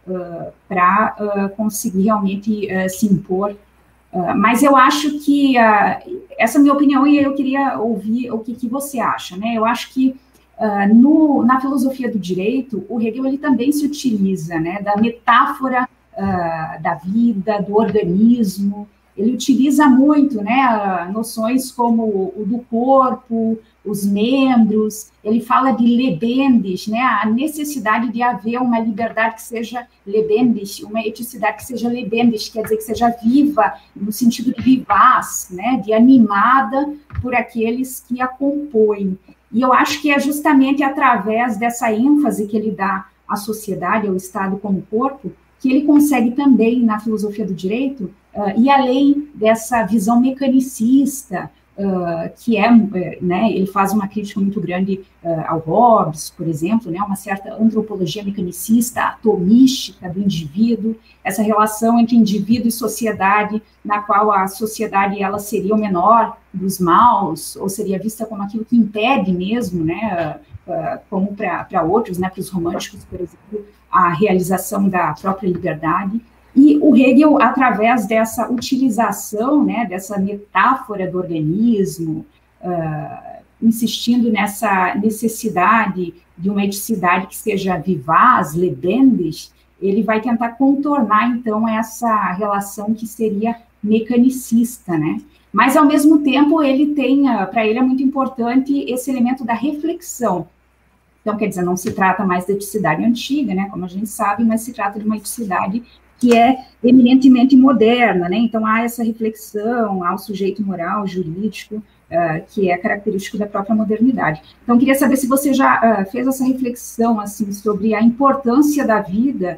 para conseguir realmente se impor. Mas eu acho que, essa é a minha opinião, e eu queria ouvir o que você acha, né? Eu acho que na filosofia do direito, o Hegel ele também se utiliza, né, da metáfora da vida, do organismo. Ele utiliza muito, né, noções como o do corpo, os membros. Ele fala de lebendig, né, a necessidade de haver uma liberdade que seja lebendig, uma eticidade que seja lebendig, quer dizer que seja viva, no sentido de vivaz, né, de animada por aqueles que a compõem. E eu acho que é justamente através dessa ênfase que ele dá à sociedade, ao Estado como corpo, que ele consegue também, na filosofia do direito, ir além dessa visão mecanicista, que né, ele faz uma crítica muito grande ao Hobbes, por exemplo, né, uma certa antropologia mecanicista, atomística do indivíduo, essa relação entre indivíduo e sociedade, na qual a sociedade ela seria o menor dos maus, ou seria vista como aquilo que impede mesmo, né, como para outros, né, para os românticos, por exemplo, a realização da própria liberdade. E o Hegel, através dessa utilização, né, dessa metáfora do organismo, insistindo nessa necessidade de uma eticidade que seja vivaz, lebendig, ele vai tentar contornar, então, essa relação que seria mecanicista, né? Mas, ao mesmo tempo, ele tem, para ele é muito importante esse elemento da reflexão. Então, quer dizer, não se trata mais da eticidade antiga, né, como a gente sabe, mas se trata de uma eticidade que é eminentemente moderna, né? Então, há essa reflexão, há o sujeito moral, jurídico, que é característico da própria modernidade. Então, queria saber se você já fez essa reflexão, assim, sobre a importância da vida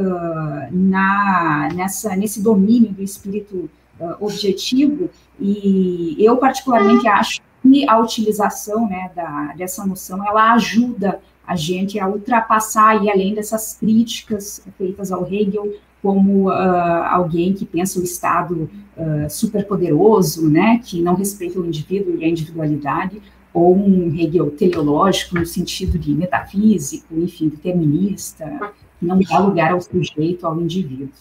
nesse domínio do espírito objetivo, e eu, particularmente, acho que a utilização, né, dessa noção, ela ajuda a gente a ultrapassar e além dessas críticas feitas ao Hegel, como alguém que pensa o Estado superpoderoso, né, que não respeita o indivíduo e a individualidade, ou um Hegel teleológico no sentido de metafísico, enfim, determinista, que não dá lugar ao sujeito, ao indivíduo.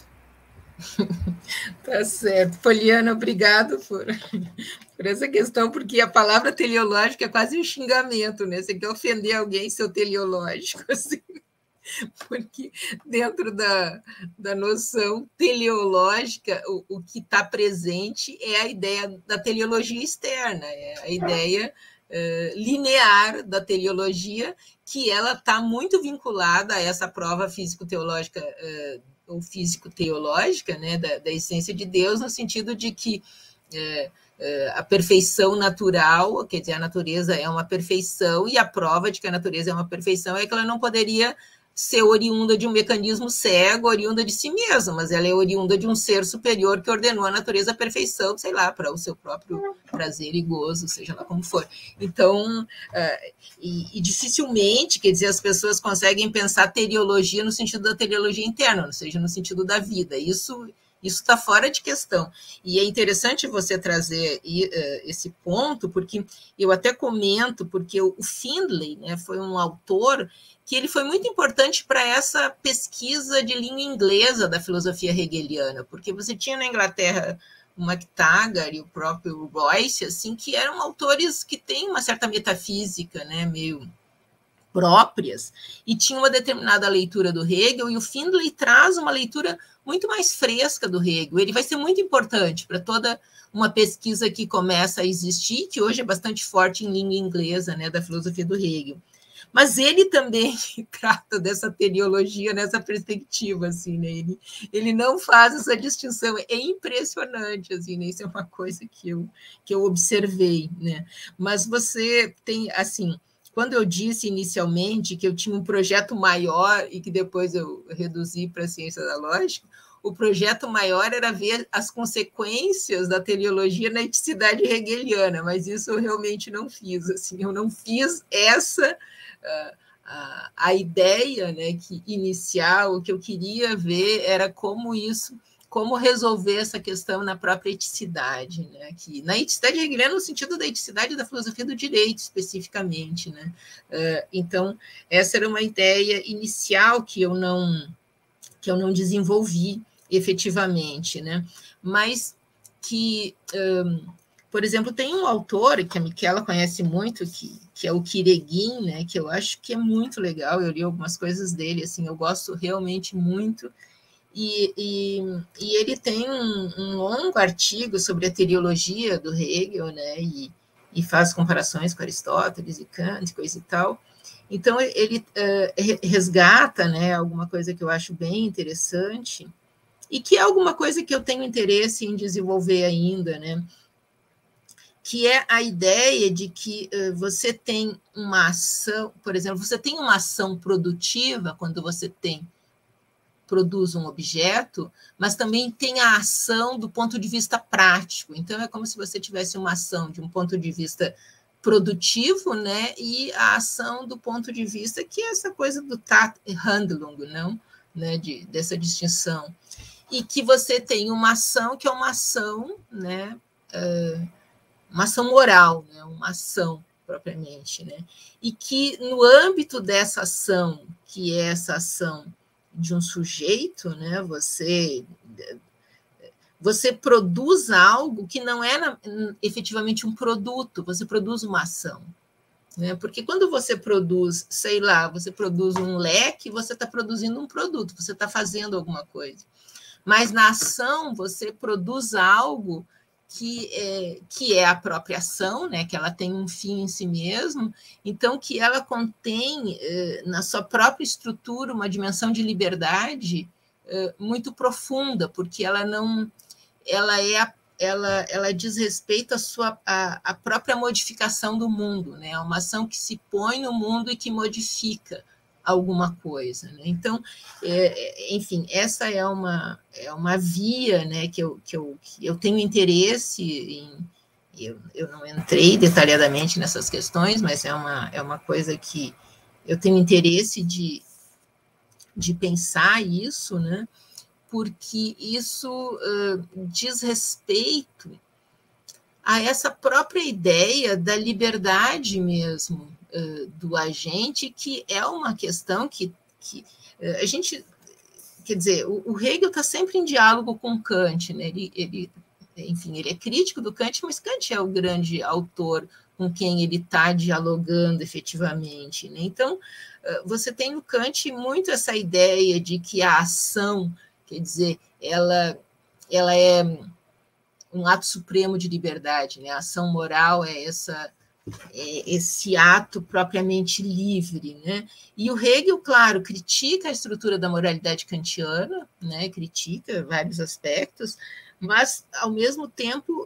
Tá certo. Poliana, obrigado por essa questão, porque a palavra teleológica é quase um xingamento, né? Você quer ofender alguém, seu teleológico, assim. Porque dentro da noção teleológica, o que está presente é a ideia da teleologia externa, é a ideia linear da teleologia, que ela está muito vinculada a essa prova físico-teológica ou físico-teológica, né, da essência de Deus, no sentido de que a perfeição natural, quer dizer, a natureza é uma perfeição, e a prova de que a natureza é uma perfeição é que ela não poderia ser oriunda de um mecanismo cego, oriunda de si mesma, mas ela é oriunda de um ser superior que ordenou a natureza à perfeição, sei lá, para o seu próprio prazer e gozo, seja lá como for. Então, e dificilmente, quer dizer, as pessoas conseguem pensar teleologia no sentido da teleologia interna, ou seja, no sentido da vida. Isso está fora de questão. E é interessante você trazer esse ponto, porque eu até comento, porque o Findlay, né, foi um autor que ele foi muito importante para essa pesquisa de língua inglesa da filosofia hegeliana, porque você tinha na Inglaterra o MacTaggart e o próprio Royce, assim, que eram autores que têm uma certa metafísica, né, meio próprias, e tinha uma determinada leitura do Hegel, e o Findlay traz uma leitura muito mais fresca do Hegel. Ele vai ser muito importante para toda uma pesquisa que começa a existir, que hoje é bastante forte em língua inglesa, né, da filosofia do Hegel. Mas ele também trata dessa teleologia nessa perspectiva, assim, né? Ele não faz essa distinção, é impressionante, assim, né? Isso é uma coisa que eu observei, né? Mas você tem, assim, quando eu disse inicialmente que eu tinha um projeto maior e que depois eu reduzi para a ciência da lógica, o projeto maior era ver as consequências da teleologia na eticidade hegeliana, mas isso eu realmente não fiz, assim, eu não fiz essa a ideia, né, que inicial, o que eu queria ver era como resolver essa questão na própria eticidade, né, que na eticidade hegeliana no sentido da eticidade da filosofia do direito especificamente, né. Então essa era uma ideia inicial que eu não que eu não desenvolvi efetivamente, né? Mas que, por exemplo, tem um autor que a Miquela conhece muito, que é o Quireguin, né? Que eu acho que é muito legal, eu li algumas coisas dele, assim, eu gosto realmente muito, e ele tem um longo artigo sobre a teleologia do Hegel, né? E faz comparações com Aristóteles e Kant, coisa e tal. Então, ele resgata, né, alguma coisa que eu acho bem interessante, e que é alguma coisa que eu tenho interesse em desenvolver ainda, né? Que é a ideia de que você tem uma ação, por exemplo, você tem uma ação produtiva quando você produz um objeto, mas também tem a ação do ponto de vista prático. Então, é como se você tivesse uma ação de um ponto de vista produtivo, né, e a ação do ponto de vista que é essa coisa do Tathandlung, não, né, dessa distinção, e que você tem uma ação que é uma ação, né, uma ação moral, né, uma ação propriamente, né, e que no âmbito dessa ação, que é essa ação de um sujeito, né, você produz algo que não é efetivamente um produto, você produz uma ação. Né? Porque quando você produz, sei lá, você produz um leque, você está produzindo um produto, você está fazendo alguma coisa. Mas na ação, você produz algo que é a própria ação, né? Que ela tem um fim em si mesmo, então que ela contém na sua própria estrutura uma dimensão de liberdade muito profunda, porque ela não... ela diz respeito à própria modificação do mundo, né? É uma ação que se põe no mundo e que modifica alguma coisa, né? Então, enfim, essa é uma via, né, que eu tenho interesse em. Eu não entrei detalhadamente nessas questões, mas é uma coisa que eu tenho interesse de pensar isso, né? Porque isso diz respeito a essa própria ideia da liberdade mesmo do agente, que é uma questão que a gente... Quer dizer, o Hegel está sempre em diálogo com Kant, né? Enfim, ele é crítico do Kant, mas Kant é o grande autor com quem ele está dialogando efetivamente, né? Então, você tem no Kant muito essa ideia de que a ação, quer dizer, ela é um ato supremo de liberdade, né? A ação moral é esse ato propriamente livre, né? E o Hegel, claro, critica a estrutura da moralidade kantiana, né? Critica vários aspectos, mas, ao mesmo tempo,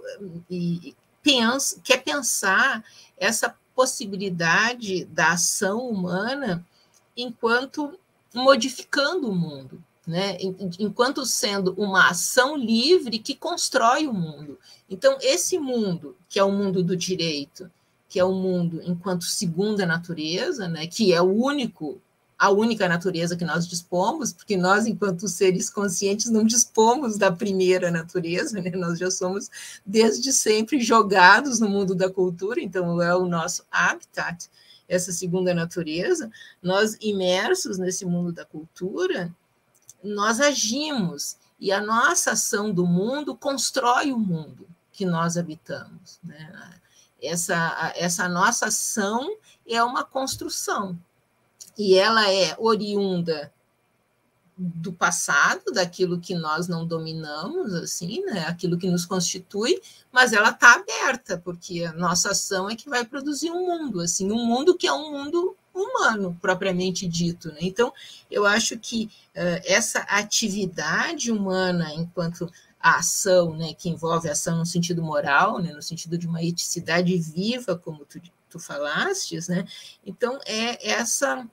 quer pensar essa possibilidade da ação humana enquanto modificando o mundo, né? Enquanto sendo uma ação livre que constrói o mundo. Então, esse mundo, que é o mundo do direito, que é o mundo enquanto segunda natureza, né? Que é a única natureza que nós dispomos, porque nós, enquanto seres conscientes, não dispomos da primeira natureza, né? Nós já somos, desde sempre, jogados no mundo da cultura, então é o nosso habitat, essa segunda natureza. Nós, imersos nesse mundo da cultura, nós agimos, e a nossa ação do mundo constrói o mundo que nós habitamos, né? Essa nossa ação é uma construção, e ela é oriunda do passado, daquilo que nós não dominamos, assim, né? Aquilo que nos constitui, mas ela está aberta, porque a nossa ação é que vai produzir um mundo, assim, um mundo que é um mundo humano, propriamente dito, né? Então, eu acho que essa atividade humana, enquanto a ação, né, que envolve a ação no sentido moral, né, no sentido de uma eticidade viva, como tu falastes, né? Então, é essa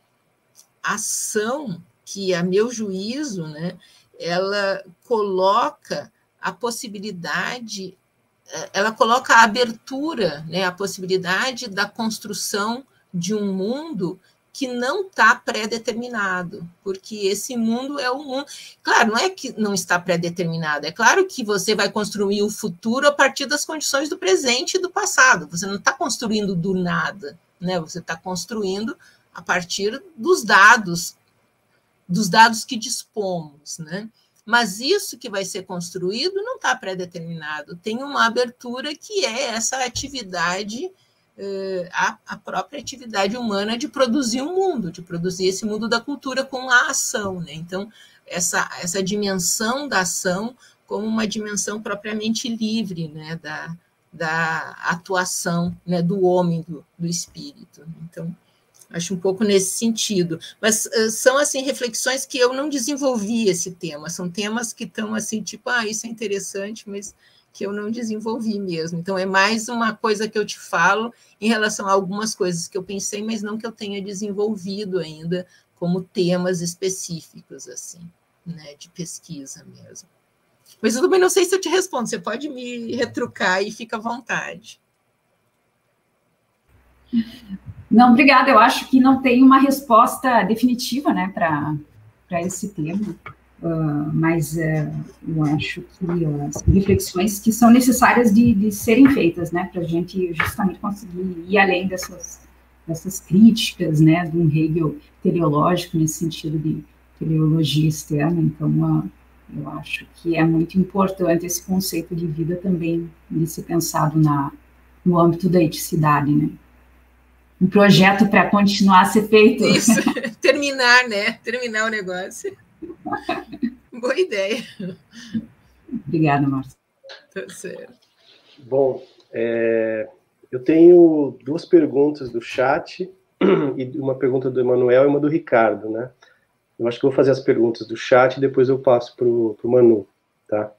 ação que, a meu juízo, né, ela coloca a possibilidade, ela coloca a abertura, né, a possibilidade da construção de um mundo que não está pré-determinado, porque esse mundo é um mundo... Claro, não é que não está pré-determinado, é claro que você vai construir o futuro a partir das condições do presente e do passado, você não está construindo do nada, né? Você está construindo a partir dos dados dos dados que dispomos, né? Mas isso que vai ser construído não está pré-determinado, tem uma abertura que é essa atividade, a própria atividade humana de produzir um mundo, de produzir esse mundo da cultura com a ação, né? Então, essa dimensão da ação como uma dimensão propriamente livre, né, da atuação, né, do homem, do espírito. Então, acho um pouco nesse sentido. Mas são, assim, reflexões que eu não desenvolvi esse tema, são temas que estão, assim, tipo, isso é interessante, mas que eu não desenvolvi mesmo. Então, é mais uma coisa que eu te falo em relação a algumas coisas que eu pensei, mas não que eu tenha desenvolvido ainda como temas específicos, assim, né, de pesquisa mesmo. Mas eu também não sei se eu te respondo, você pode me retrucar e fica à vontade. Não, obrigada. Eu acho que não tem uma resposta definitiva, né, para esse tema, mas eu acho que são reflexões que são necessárias de serem feitas, né, para a gente justamente conseguir ir além dessas críticas, né, de um Hegel teleológico, nesse sentido de teleologia externa. Então, eu acho que é muito importante esse conceito de vida também de ser pensado no âmbito da eticidade, né? Um projeto para continuar a ser feito. Isso, terminar, né? Terminar o negócio. Boa ideia. Obrigada, Márcia. Tá certo. Bom, eu tenho 2 perguntas do chat, e uma pergunta do Emanuel e uma do Ricardo, né? Eu acho que eu vou fazer as perguntas do chat e depois eu passo para o Manu, tá?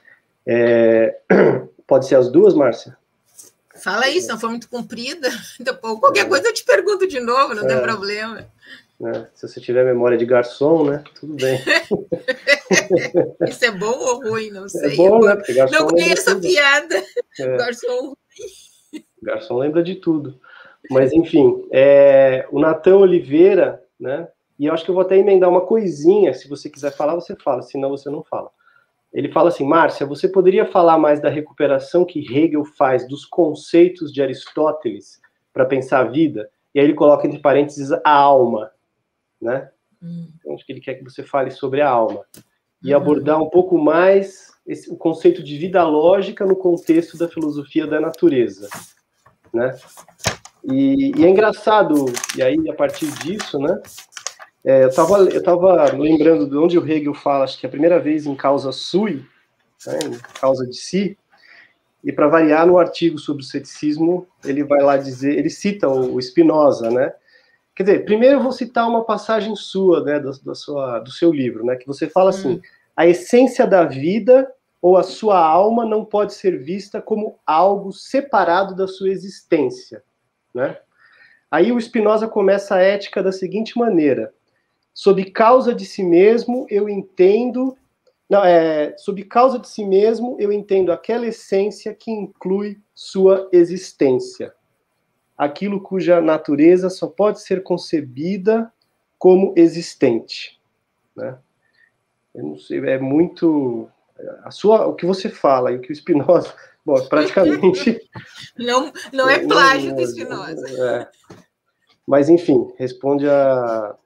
Pode ser as 2, Márcia? Fala aí, se não for muito comprida, depois, qualquer coisa eu te pergunto de novo, não tem problema. Se você tiver memória de garçom, né? Tudo bem. Isso é bom ou ruim? Não sei. É bom, né? Porque garçom não conheço essa piada. Garçom ruim. Garçom lembra de tudo. Mas, enfim, o Natan Oliveira, né? E eu acho que eu vou até emendar uma coisinha, se você quiser falar, você fala, senão você não fala. Ele fala assim, Márcia, você poderia falar mais da recuperação que Hegel faz dos conceitos de Aristóteles para pensar a vida? E aí ele coloca entre parênteses a alma, né? Então, acho que ele quer que você fale sobre a alma. E abordar um pouco mais o conceito de vida lógica no contexto da filosofia da natureza, né? E é engraçado, e aí, a partir disso, né? Eu estava lembrando de onde o Hegel fala, acho que é a primeira vez em Causa Sui, né, em Causa de Si, e para variar, no artigo sobre o ceticismo, ele vai lá dizer, ele cita o Spinoza, né? Quer dizer, primeiro eu vou citar uma passagem sua, né, do seu livro, né, que você fala assim, a essência da vida ou a sua alma não pode ser vista como algo separado da sua existência, né? Aí o Spinoza começa a ética da seguinte maneira: sob causa de si mesmo, eu entendo... sob causa de si mesmo, eu entendo aquela essência que inclui sua existência. Aquilo cuja natureza só pode ser concebida como existente. Né? Eu não sei, é muito... o que você fala e o que o Spinoza... Bom, praticamente... não é plágio do Spinoza. Mas, enfim, responde a...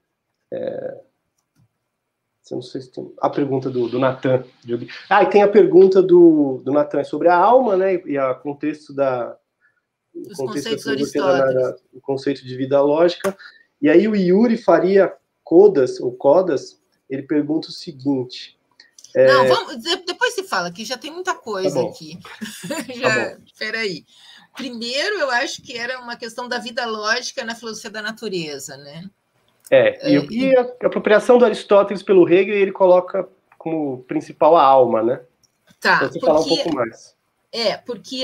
não sei se tem a pergunta do Natan. E tem a pergunta do Natan sobre a alma, né? E o contexto os conceitos aristotélicos. O conceito de vida lógica. E aí o Yuri Faria Codas, ele pergunta o seguinte... Não, depois se fala, que já tem muita coisa aqui. Espera aí. Primeiro, eu acho que era uma questão da vida lógica na filosofia da natureza, né? E a apropriação do Aristóteles pelo Hegel, ele coloca como principal a alma, né? Tá. Então, você falar um pouco mais. Porque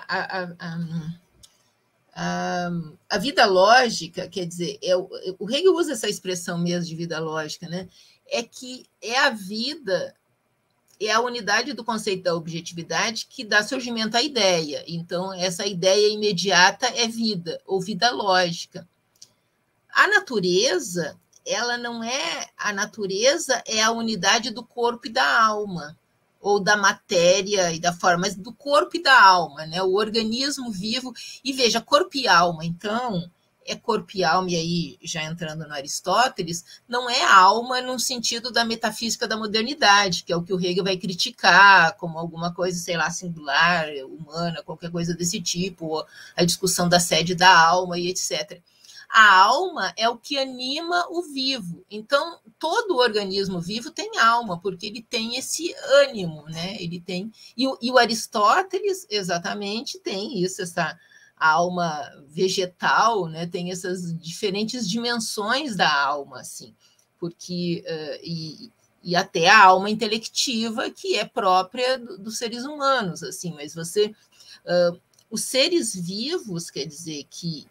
a vida lógica, quer dizer, o Hegel usa essa expressão mesmo de vida lógica, né? É que é a vida, é a unidade do conceito da objetividade que dá surgimento à ideia. Então, essa ideia imediata é vida, ou vida lógica. A natureza, ela não é... A natureza é a unidade do corpo e da alma, ou da matéria e da forma, mas do corpo e da alma, né? O organismo vivo. E veja, corpo e alma, então, é corpo e alma, e aí, já entrando no Aristóteles, não é alma no sentido da metafísica da modernidade, que é o que o Hegel vai criticar como alguma coisa, sei lá, singular, humana, qualquer coisa desse tipo, ou a discussão da sede da alma e etc. A alma é o que anima o vivo. Então, todo organismo vivo tem alma, porque ele tem esse ânimo, né? Ele tem... E o Aristóteles, exatamente, tem isso, essa alma vegetal, né? Tem essas diferentes dimensões da alma, assim, porque... e até a alma intelectiva, que é própria dos seres humanos, assim, mas você... os seres vivos, quer dizer, que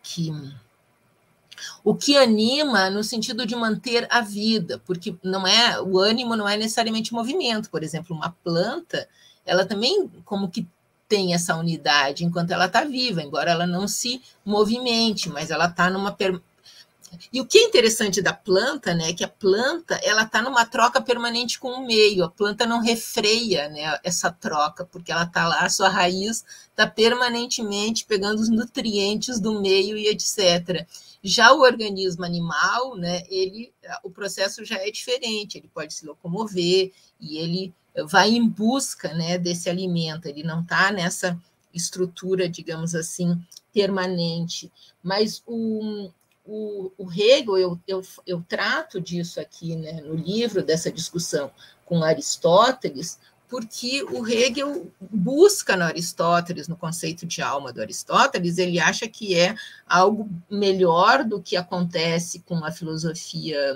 o que anima no sentido de manter a vida, porque o ânimo não é necessariamente movimento. Por exemplo, uma planta, ela também como que tem essa unidade enquanto ela está viva, embora ela não se movimente, mas ela está numa... E o que é interessante da planta, né, é que a planta ela está numa troca permanente com o meio, a planta não refreia, né, essa troca, porque ela está lá, a sua raiz está permanentemente pegando os nutrientes do meio e etc. Já o organismo animal, né, o processo já é diferente, ele pode se locomover e ele vai em busca, né, desse alimento, ele não está nessa estrutura, digamos assim, permanente. Mas o Hegel, eu trato disso aqui, né, no livro, dessa discussão com Aristóteles, porque o Hegel busca no Aristóteles, no conceito de alma do Aristóteles, ele acha que é algo melhor do que acontece com a filosofia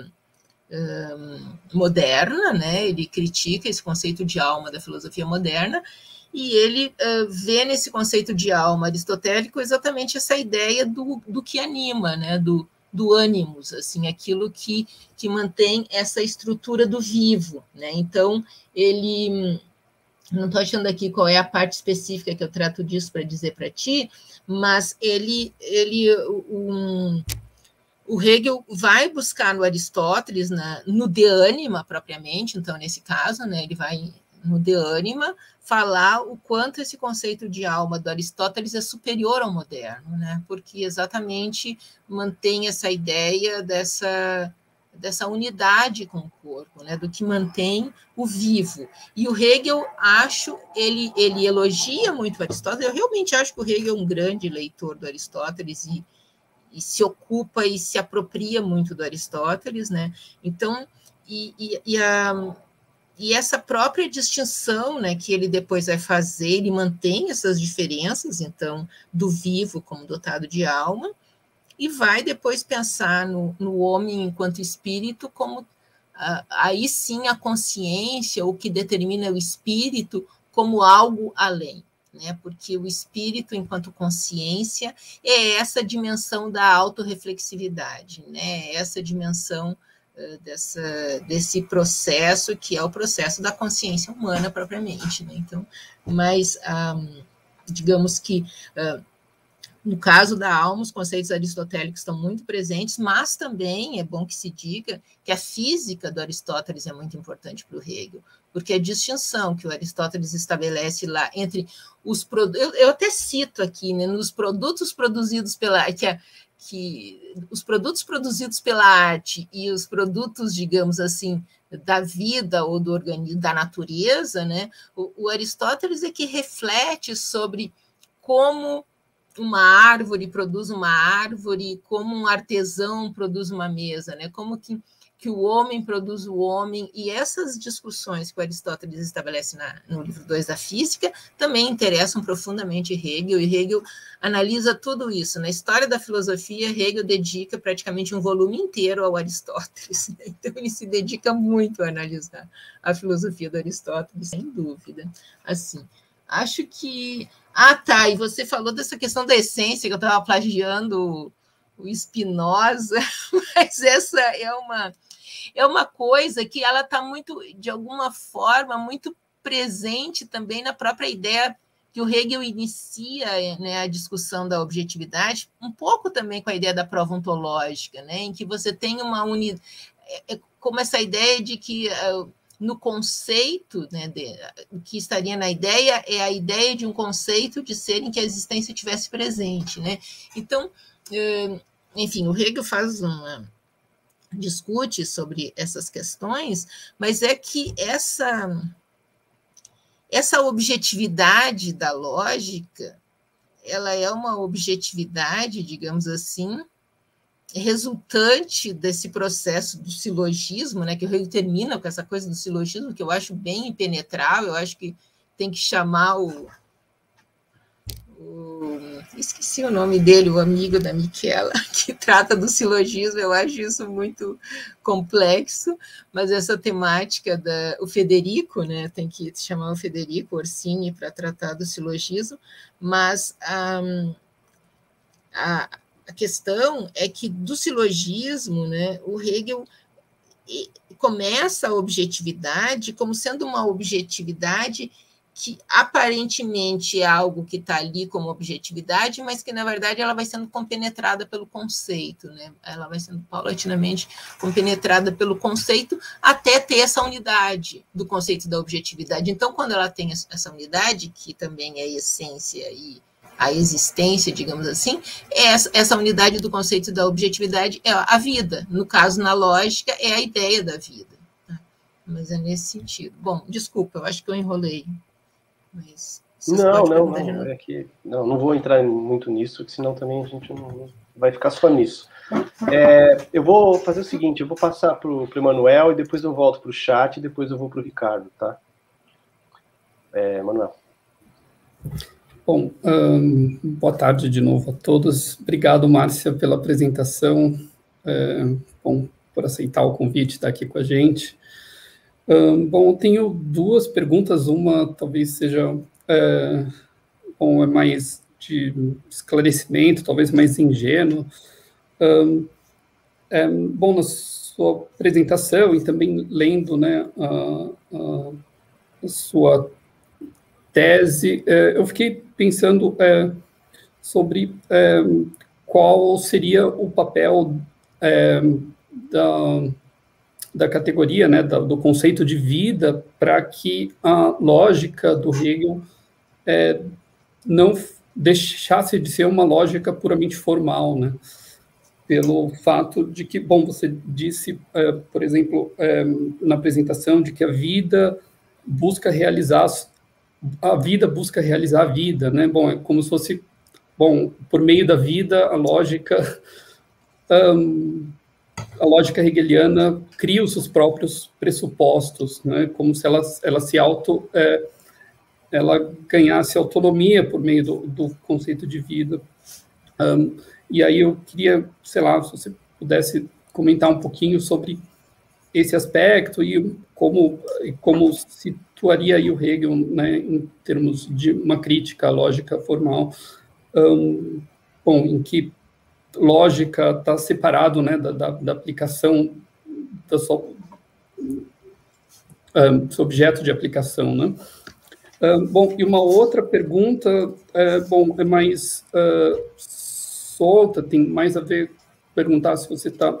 moderna, né? Ele critica esse conceito de alma da filosofia moderna, e ele vê nesse conceito de alma aristotélico exatamente essa ideia do que anima, né? do ânimos, assim, aquilo que mantém essa estrutura do vivo, né? Então, ele... Não estou achando aqui qual é a parte específica que eu trato disso para dizer para ti, mas o Hegel vai buscar no Aristóteles, no De Anima, propriamente, então, nesse caso, né, ele vai no De Anima falar o quanto esse conceito de alma do Aristóteles é superior ao moderno, né, porque exatamente mantém essa ideia dessa unidade com o corpo, né, do que mantém o vivo. E o Hegel, ele elogia muito Aristóteles, eu realmente acho que o Hegel é um grande leitor do Aristóteles e se ocupa e se apropria muito do Aristóteles, né? Então, e essa própria distinção, né, que ele depois vai fazer, ele mantém essas diferenças, então, do vivo como dotado de alma, e vai depois pensar no homem enquanto espírito como, aí sim, a consciência, o que determina o espírito como algo além, né? Porque o espírito, enquanto consciência, é essa dimensão da autorreflexividade, né? Essa dimensão desse processo, que é o processo da consciência humana propriamente, né? Então, mas, digamos que... no caso da alma, os conceitos aristotélicos estão muito presentes, mas também é bom que se diga que a física do Aristóteles é muito importante para o Hegel, porque a distinção que o Aristóteles estabelece lá entre os produtos... Eu até cito aqui, né, nos produtos produzidos pela... os produtos produzidos pela arte e os produtos, digamos assim, da vida ou do organismo, da natureza, né, o Aristóteles é que reflete sobre como uma árvore produz uma árvore, como um artesão produz uma mesa, né? Como que o homem produz o homem, e essas discussões que o Aristóteles estabelece no livro 2 da Física também interessam profundamente Hegel, e Hegel analisa tudo isso. Na história da filosofia, Hegel dedica praticamente um volume inteiro ao Aristóteles, né? Então ele se dedica muito a analisar a filosofia do Aristóteles, sem dúvida. Assim, acho que... tá, e você falou dessa questão da essência, que eu estava plagiando o Spinoza, mas essa é uma coisa que ela está muito, de alguma forma, muito presente também na própria ideia que o Hegel inicia, né, a discussão da objetividade, um pouco também com a ideia da prova ontológica, né, em que você tem uma unidade, como essa ideia de que... no conceito, né, o que estaria na ideia é a ideia de um conceito de ser em que a existência estivesse presente, né? Então, enfim, o Hegel discute sobre essas questões, mas é que essa objetividade da lógica, ela é uma objetividade, digamos assim, resultante desse processo do silogismo, né, que o Hegel termina com essa coisa do silogismo, que eu acho bem impenetrável, eu acho que tem que chamar esqueci o nome dele, o amigo da Michela, que trata do silogismo, eu acho isso muito complexo, mas essa temática o Federico, né, tem que chamar o Federico Orsini para tratar do silogismo, mas a questão é que do silogismo, né, o Hegel começa a objetividade como sendo uma objetividade que aparentemente é algo que está ali como objetividade, mas que, na verdade, ela vai sendo compenetrada pelo conceito, né? Ela vai sendo paulatinamente compenetrada pelo conceito até ter essa unidade do conceito da objetividade. Então, quando ela tem essa unidade, que também é a essência e a existência, digamos assim, essa unidade do conceito da objetividade é a vida. No caso, na lógica, é a ideia da vida. Tá? Mas é nesse sentido. Bom, desculpa, eu acho que eu enrolei. Mas não vou entrar muito nisso, porque senão também a gente não vai ficar só nisso. Eu vou fazer o seguinte, eu vou passar para o Emanuel e depois eu volto para o chat e depois eu vou para o Ricardo, tá? Manuel. Bom, boa tarde de novo a todos. Obrigado, Márcia, pela apresentação, por aceitar o convite, estar aqui com a gente. Bom, eu tenho duas perguntas, uma talvez seja é mais de esclarecimento, talvez mais ingênuo. Bom, na sua apresentação e também lendo, né, a sua tese, eu fiquei pensando sobre qual seria o papel da categoria, né, do conceito de vida, para que a lógica do Hegel não deixasse de ser uma lógica puramente formal, né, pelo fato de que, bom, você disse, por exemplo, na apresentação, de que a vida busca realizar a vida, né, bom, é como se fosse, bom, por meio da vida, a lógica hegeliana cria os seus próprios pressupostos, né, como se ela ela ganhasse autonomia por meio do conceito de vida. E aí eu queria, sei lá, se você pudesse comentar um pouquinho sobre esse aspecto e como situaria aí o Hegel, né, em termos de uma crítica à lógica formal, bom, em que lógica está separado, né, da aplicação do seu objeto de aplicação, né? Bom, e uma outra pergunta, é mais solta, tem mais a ver, perguntar se você está,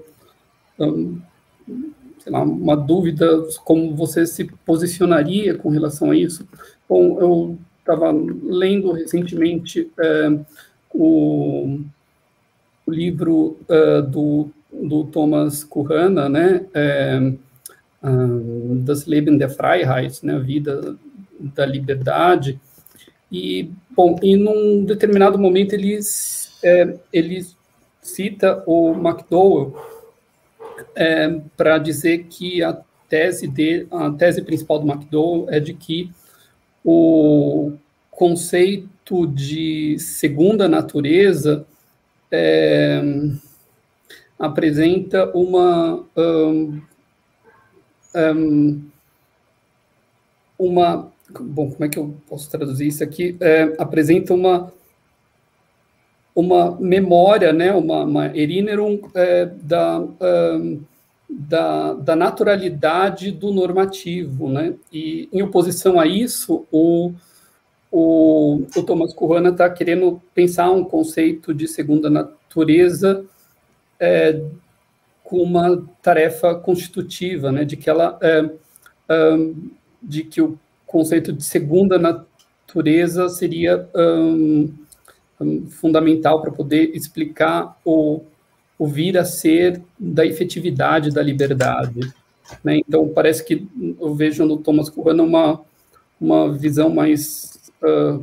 sei lá, uma dúvida, como você se posicionaria com relação a isso. Bom, eu estava lendo recentemente o livro do Thomas Kuhn, né, Das Leben der Freiheit, né, a vida da liberdade, e, bom, e num determinado momento ele cita o McDowell para dizer que a tese principal do McDowell é de que o conceito de segunda natureza apresenta uma bom, como é que eu posso traduzir isso aqui? Apresenta uma memória, né, uma Erinnerung da naturalidade do normativo, né? E em oposição a isso, o Thomas Kuhn está querendo pensar um conceito de segunda natureza com uma tarefa constitutiva, né? De que o conceito de segunda natureza seria fundamental para poder explicar o vir a ser da efetividade da liberdade, né? Então, parece que eu vejo no Thomas Kuhn uma visão mais,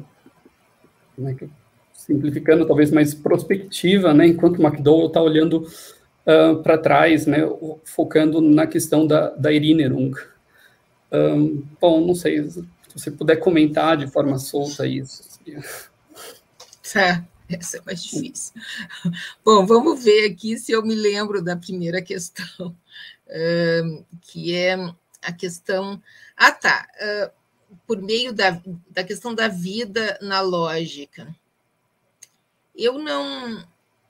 simplificando, talvez mais prospectiva, né? Enquanto McDowell está olhando para trás, né? Focando na questão da Erinnerung. Bom, não sei, se você puder comentar de forma solta isso. Essa é mais difícil. Bom, vamos ver aqui se eu me lembro da primeira questão, que é a questão... por meio da questão da vida na lógica. Eu não...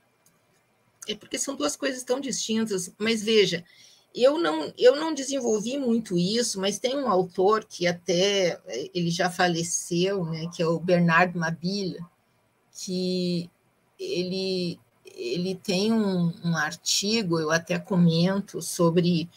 É porque são duas coisas tão distintas, mas veja, eu não desenvolvi muito isso, mas tem um autor que até ele já faleceu, né, que é o Bernard Mabille, que ele tem um artigo, eu até comento, sobre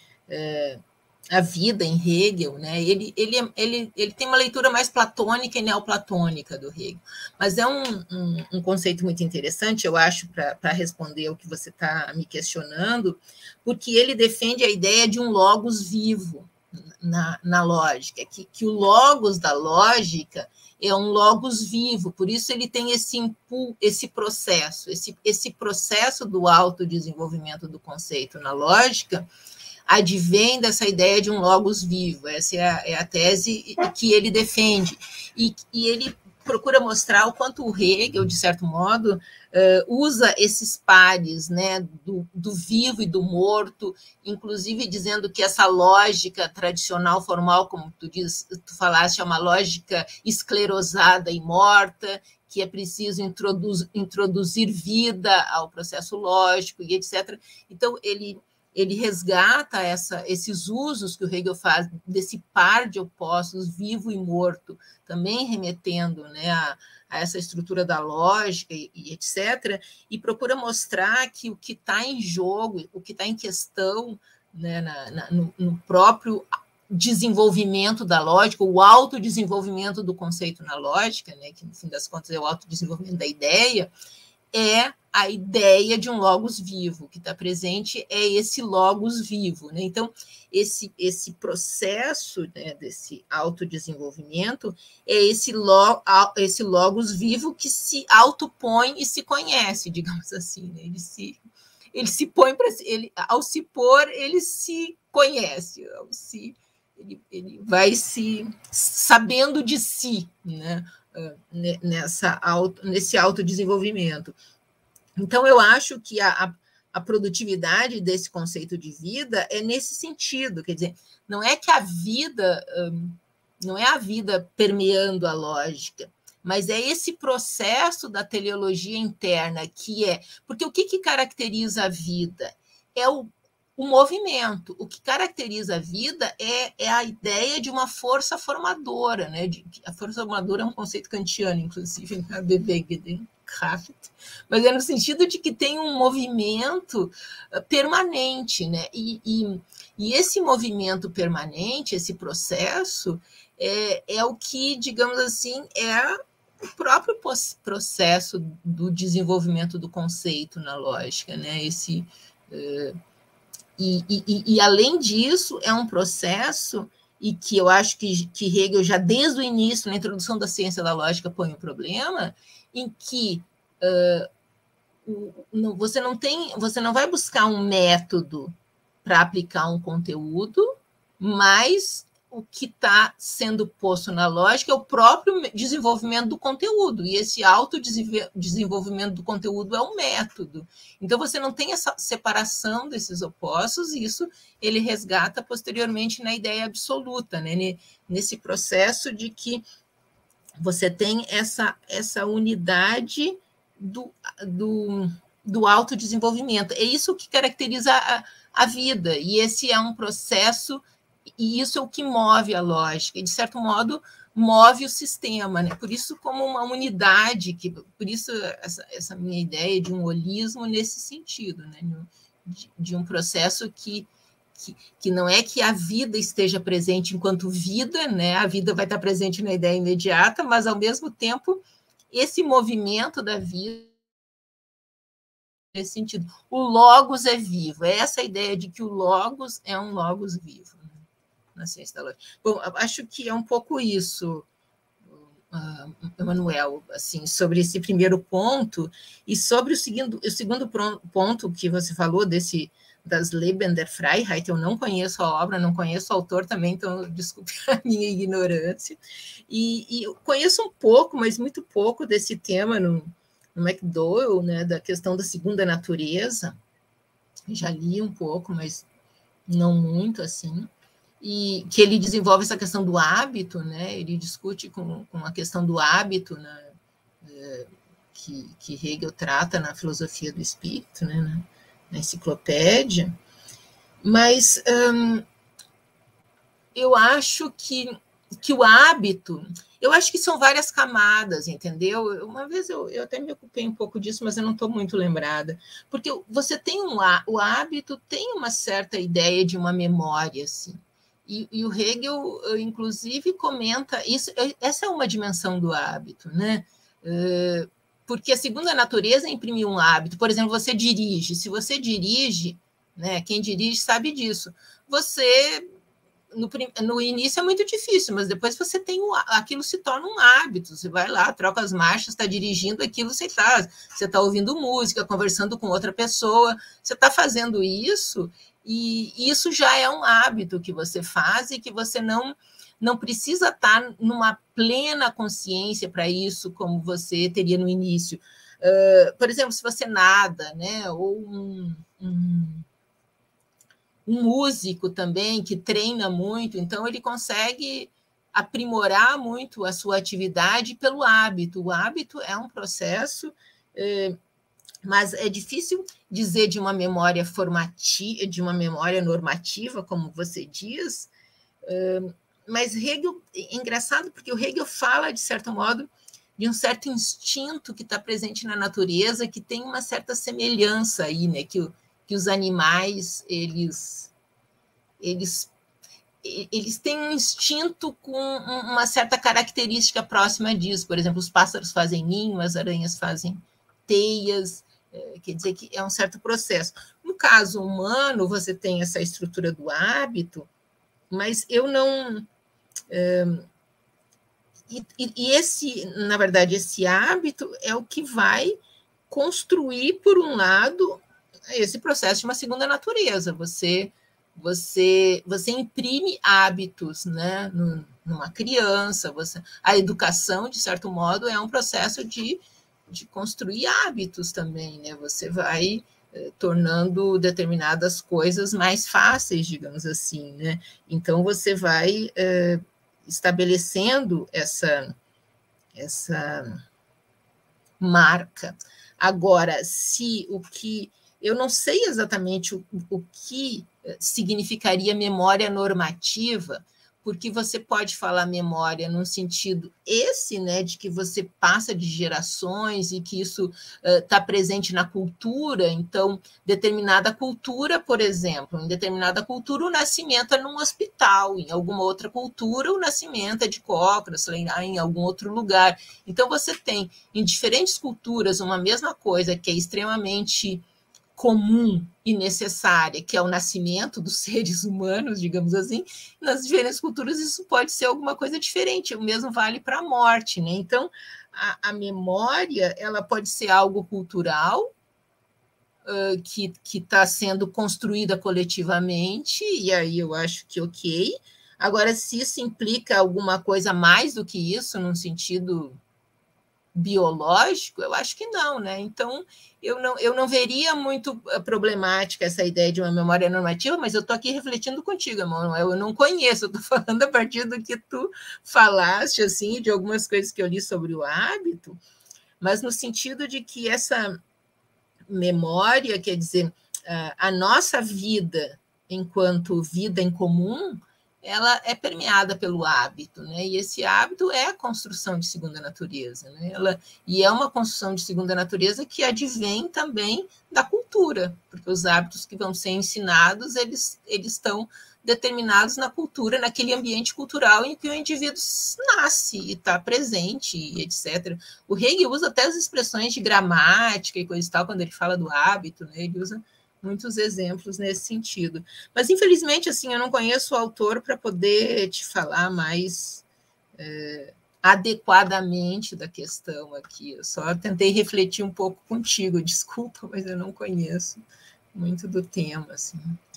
a vida em Hegel, né? Ele tem uma leitura mais platônica e neoplatônica do Hegel, mas é um conceito muito interessante, eu acho, para responder ao que você está me questionando, porque ele defende a ideia de um logos vivo na lógica, que o logos da lógica é um logos vivo, por isso ele tem esse processo do autodesenvolvimento do conceito na lógica, advém dessa ideia de um logos vivo. Essa é a tese que ele defende. E ele procura mostrar o quanto o Hegel, de certo modo, usa esses pares, né, do vivo e do morto, inclusive dizendo que essa lógica tradicional formal, como tu falaste, é uma lógica esclerosada e morta, que é preciso introduzir vida ao processo lógico e etc. Então, ele resgata esses usos que o Hegel faz desse par de opostos, vivo e morto, também remetendo, né, a essa estrutura da lógica e etc., e procura mostrar que o que está em jogo, o que está em questão, né, no próprio desenvolvimento da lógica, o autodesenvolvimento do conceito na lógica, né, que no fim das contas é o autodesenvolvimento da ideia, é a ideia de um logos vivo, que está presente é esse logos vivo, né? Então, esse processo, né, desse autodesenvolvimento é esse logos vivo que se autopõe e se conhece, digamos assim, né? Ele se põe para ao se pôr, ele se conhece, ele vai se sabendo de si, né? Nesse autodesenvolvimento. Então, eu acho que a produtividade desse conceito de vida é nesse sentido, quer dizer, não é que a vida não é a vida permeando a lógica, mas é esse processo da teleologia interna, que é... Porque o que caracteriza a vida? É o movimento. O que caracteriza a vida é a ideia de uma força formadora, né? A força formadora é um conceito kantiano, inclusive, a Bewegungskraft, mas é no sentido de que tem um movimento permanente, né? E esse movimento permanente, esse processo, é o que, digamos assim, é o próprio processo do desenvolvimento do conceito na lógica, né? E além disso, é um processo, e que eu acho que Hegel, já desde o início, na introdução da ciência da lógica, põe o problema, em que você não vai buscar um método para aplicar um conteúdo, mas o que está sendo posto na lógica é o próprio desenvolvimento do conteúdo, e esse autodesenvolvimento do conteúdo é um método. Então, você não tem essa separação desses opostos, e isso ele resgata posteriormente na ideia absoluta, né? Nesse processo de que você tem essa unidade do autodesenvolvimento. É isso que caracteriza a vida, e esse é um processo, e isso é o que move a lógica, e, de certo modo, move o sistema, né? Por isso, como uma unidade, por isso essa minha ideia de um holismo nesse sentido, né? De um processo que não é que a vida esteja presente enquanto vida, né? A vida vai estar presente na ideia imediata, mas, ao mesmo tempo, esse movimento da vida nesse sentido. O logos é vivo, é essa ideia de que o logos é um logos vivo, né, na ciência da lógica. Bom, acho que é um pouco isso, Emanuel, assim, sobre esse primeiro ponto, e sobre o segundo ponto que você falou, das Leben der Freiheit. Eu não conheço a obra, não conheço o autor também, então desculpe a minha ignorância, e eu conheço um pouco, mas muito pouco, desse tema no McDowell, né, da questão da segunda natureza. Já li um pouco, mas não muito, assim, e que ele desenvolve essa questão do hábito, né? Ele discute com a questão do hábito, né, que Hegel trata na Filosofia do Espírito, né, na enciclopédia, mas eu acho que o hábito, eu acho que são várias camadas, entendeu? Uma vez eu até me ocupei um pouco disso, mas eu não estou muito lembrada, porque você tem o hábito tem uma certa ideia de uma memória, assim, e o Hegel, inclusive, comenta isso. Essa é uma dimensão do hábito, né? Porque a segunda natureza é imprimir um hábito. Por exemplo, você dirige. Se você dirige, né, quem dirige sabe disso. Você, no início é muito difícil, mas depois você tem aquilo se torna um hábito. Você vai lá, troca as marchas, está dirigindo aquilo, você está ouvindo música, conversando com outra pessoa, você está fazendo isso, e isso já é um hábito que você faz e que você não precisa estar numa plena consciência para isso, como você teria no início. Por exemplo, se você nada, né, ou um músico também que treina muito, então ele consegue aprimorar muito a sua atividade pelo hábito. O hábito é um processo, mas é difícil dizer de uma memória formativa, de uma memória normativa, como você diz. Mas Hegel, é engraçado, porque o Hegel fala, de certo modo, de um certo instinto que está presente na natureza, que tem uma certa semelhança aí, né? Que os animais, eles têm um instinto com uma certa característica próxima disso. Por exemplo, os pássaros fazem ninho, as aranhas fazem teias, quer dizer que é um certo processo. No caso humano, você tem essa estrutura do hábito, mas eu não... na verdade, esse hábito é o que vai construir, por um lado, esse processo de uma segunda natureza. Você imprime hábitos, né, numa criança. A educação, de certo modo, é um processo de construir hábitos também, né? Você vai tornando determinadas coisas mais fáceis, digamos assim, né? Então, você vai estabelecendo essa marca. Agora, eu não sei exatamente o que significaria memória normativa, porque você pode falar memória num sentido né, de que você passa de gerações e que isso está presente na cultura. Então, determinada cultura, por exemplo, em determinada cultura o nascimento é num hospital, em alguma outra cultura o nascimento é de cócoras, em algum outro lugar. Então, você tem, em diferentes culturas, uma mesma coisa que é extremamente comum e necessária, que é o nascimento dos seres humanos, digamos assim. Nas diferentes culturas isso pode ser alguma coisa diferente, o mesmo vale para a morte, né? Então, a memória, ela pode ser algo cultural, que está sendo construída coletivamente, e aí eu acho que ok. Agora, se isso implica alguma coisa mais do que isso, num sentido biológico, eu acho que não, né? Então, eu não veria muito problemática essa ideia de uma memória normativa, mas eu estou aqui refletindo contigo, Emanuel. Eu não conheço, eu estou falando a partir do que tu falaste, assim, de algumas coisas que eu li sobre o hábito, mas no sentido de que essa memória, quer dizer, a nossa vida enquanto vida em comum, ela é permeada pelo hábito, né? E esse hábito é a construção de segunda natureza, né? E é uma construção de segunda natureza que advém também da cultura, porque os hábitos que vão ser ensinados, eles estão determinados na cultura, naquele ambiente cultural em que o indivíduo nasce e está presente, e etc. O Hegel usa até as expressões de gramática e coisa e tal, quando ele fala do hábito, né? Ele usa muitos exemplos nesse sentido. Mas, infelizmente, assim, eu não conheço o autor para poder te falar mais adequadamente da questão aqui. Eu só tentei refletir um pouco contigo, desculpa, mas eu não conheço muito do tema, assim.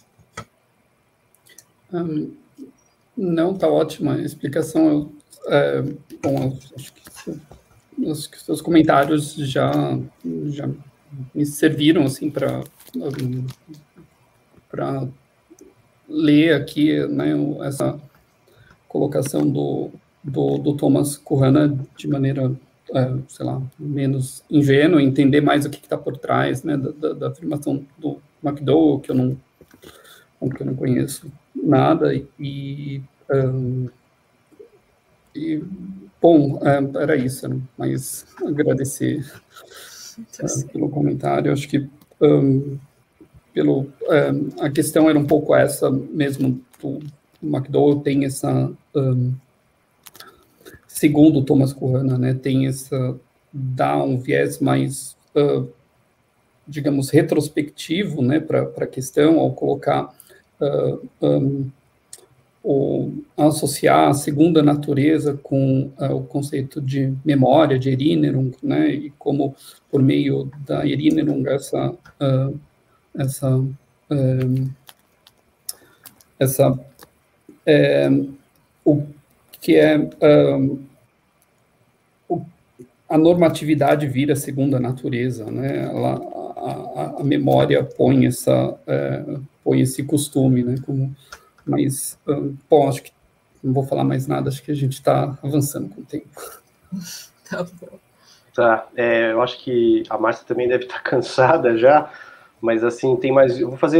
Não, está ótima a explicação. Bom, acho que os seus comentários já me serviram assim para ler aqui, né, essa colocação do Thomas Kuhn de maneira, sei lá, menos ingênua, entender mais o que está por trás, né, da afirmação do McDowell, que eu não conheço nada, bom, era isso, né? Mas agradecer pelo comentário. Acho que a questão era um pouco essa mesmo. O McDowell tem essa, segundo Thomas Kuhn, né, tem dá um viés mais, digamos, retrospectivo, né, para a questão, ao colocar associar a segunda natureza com o conceito de memória, de Erinnerung, né, e como, por meio da Erinnerung, o que a normatividade vira a segunda natureza, né, a memória põe esse costume, né, mas, bom, acho que não vou falar mais nada, acho que a gente está avançando com o tempo. Tá bom. Tá, eu acho que a Márcia também deve estar cansada já, mas assim, tem mais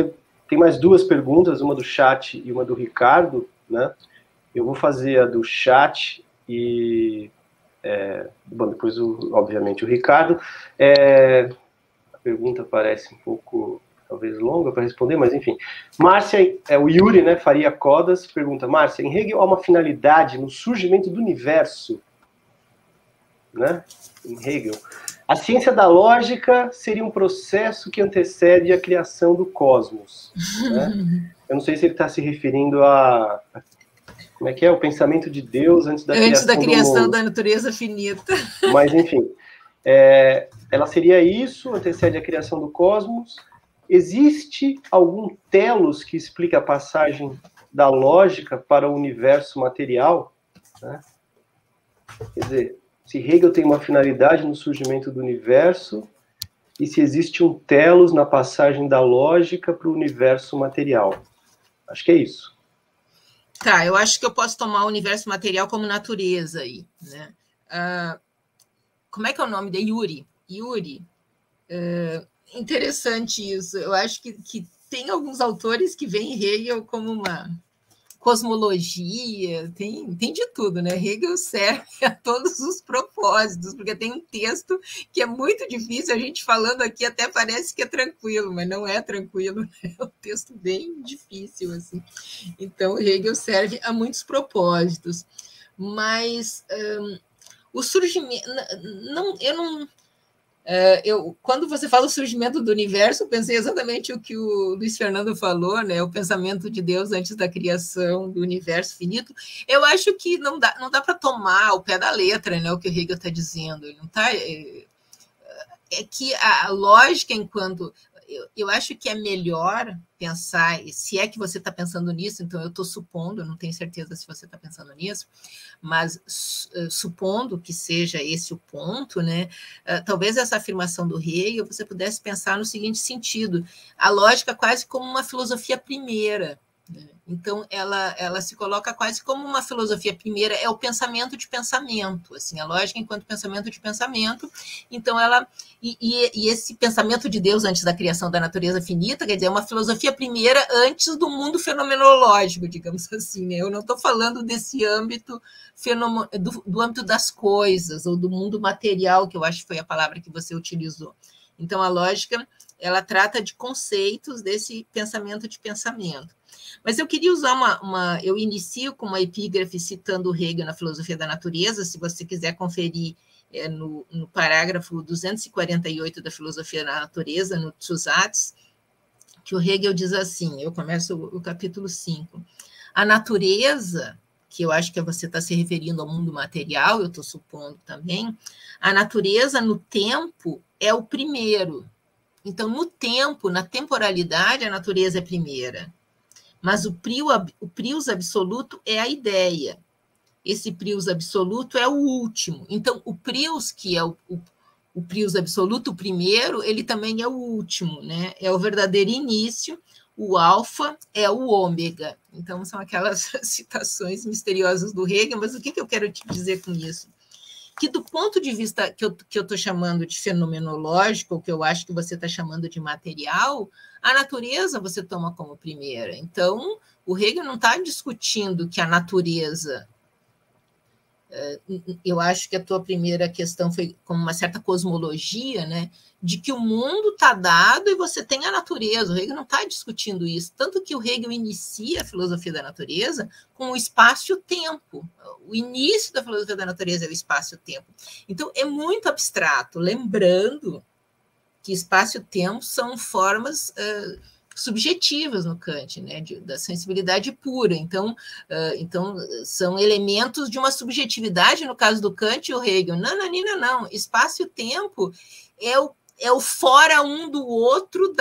2 perguntas, uma do chat e uma do Ricardo, né? Eu vou fazer a do chat e, bom, depois, obviamente, o Ricardo. A pergunta parece um pouco, talvez, longa para responder, mas enfim. Márcia, o Yuri, né, Faria Codas, pergunta: Márcia, em Hegel há uma finalidade no surgimento do universo, né? Em Hegel, a ciência da lógica seria um processo que antecede a criação do cosmos, né? Eu não sei se ele está se referindo a como é que é? O pensamento de Deus antes da criação da natureza finita. Mas, enfim, ela seria isso, antecede a criação do cosmos. Existe algum telos que explica a passagem da lógica para o universo material? Né? Quer dizer, se Hegel tem uma finalidade no surgimento do universo, e se existe um telos na passagem da lógica para o universo material. Acho que é isso. Tá, eu acho que eu posso tomar o universo material como natureza aí, né? Como é que é o nome de Yuri? Yuri. Interessante isso. Eu acho que tem alguns autores que veem Hegel como uma cosmologia, tem de tudo, né? Hegel serve a todos os propósitos, porque tem um texto que é muito difícil, a gente falando aqui até parece que é tranquilo, mas não é tranquilo, é um texto bem difícil, assim. Então, Hegel serve a muitos propósitos, mas o surgimento... quando você fala o surgimento do universo, eu pensei exatamente o que o Luiz Fernando falou, né? O pensamento de Deus antes da criação do universo finito. Eu acho que não dá para tomar ao pé da letra, né, o que o Hegel está dizendo. Ele não tá, que a lógica, enquanto... Eu acho que é melhor pensar, se é que você está pensando nisso, então eu estou supondo, eu não tenho certeza se você está pensando nisso, mas supondo que seja esse o ponto, né, talvez essa afirmação do Hegel você pudesse pensar no seguinte sentido: a lógica quase como uma filosofia primeira, né? Então ela se coloca quase como uma filosofia primeira, é o pensamento de pensamento, assim, a lógica enquanto pensamento de pensamento. Então ela e esse pensamento de Deus antes da criação da natureza finita, quer dizer, é uma filosofia primeira antes do mundo fenomenológico, digamos assim, né? Eu não estou falando desse âmbito do âmbito das coisas ou do mundo material, que eu acho que foi a palavra que você utilizou. Então a lógica, ela trata de conceitos desse pensamento de pensamento. Mas eu queria usar eu inicio com uma epígrafe citando Hegel na Filosofia da Natureza, se você quiser conferir no parágrafo 248 da Filosofia da Natureza, no Zusatz, que o Hegel diz assim, eu começo o capítulo 5, a natureza, que eu acho que você está se referindo ao mundo material, eu estou supondo também, a natureza no tempo é o primeiro. Então, no tempo, na temporalidade, a natureza é primeira. Mas o prius absoluto é a ideia. Esse prius absoluto é o último. Então, o prius, que é o prius absoluto, o primeiro, ele também é o último, né? É o verdadeiro início, o alfa é o ômega. Então, são aquelas citações misteriosas do Hegel, mas o que eu quero te dizer com isso? Que do ponto de vista que eu estou chamando de fenomenológico, ou que eu acho que você está chamando de material, a natureza você toma como primeira. Então, o Hegel não está discutindo que a natureza... Eu acho que a tua primeira questão foi como uma certa cosmologia, né, de que o mundo está dado e você tem a natureza. O Hegel não está discutindo isso, tanto que o Hegel inicia a filosofia da natureza com o espaço e o tempo. O início da filosofia da natureza é o espaço e o tempo. Então, é muito abstrato, lembrando que espaço e tempo são formas... subjetivas no Kant, né, da sensibilidade pura. Então, são elementos de uma subjetividade, no caso do Kant e o Hegel. Não. Espaço e tempo é o fora um do outro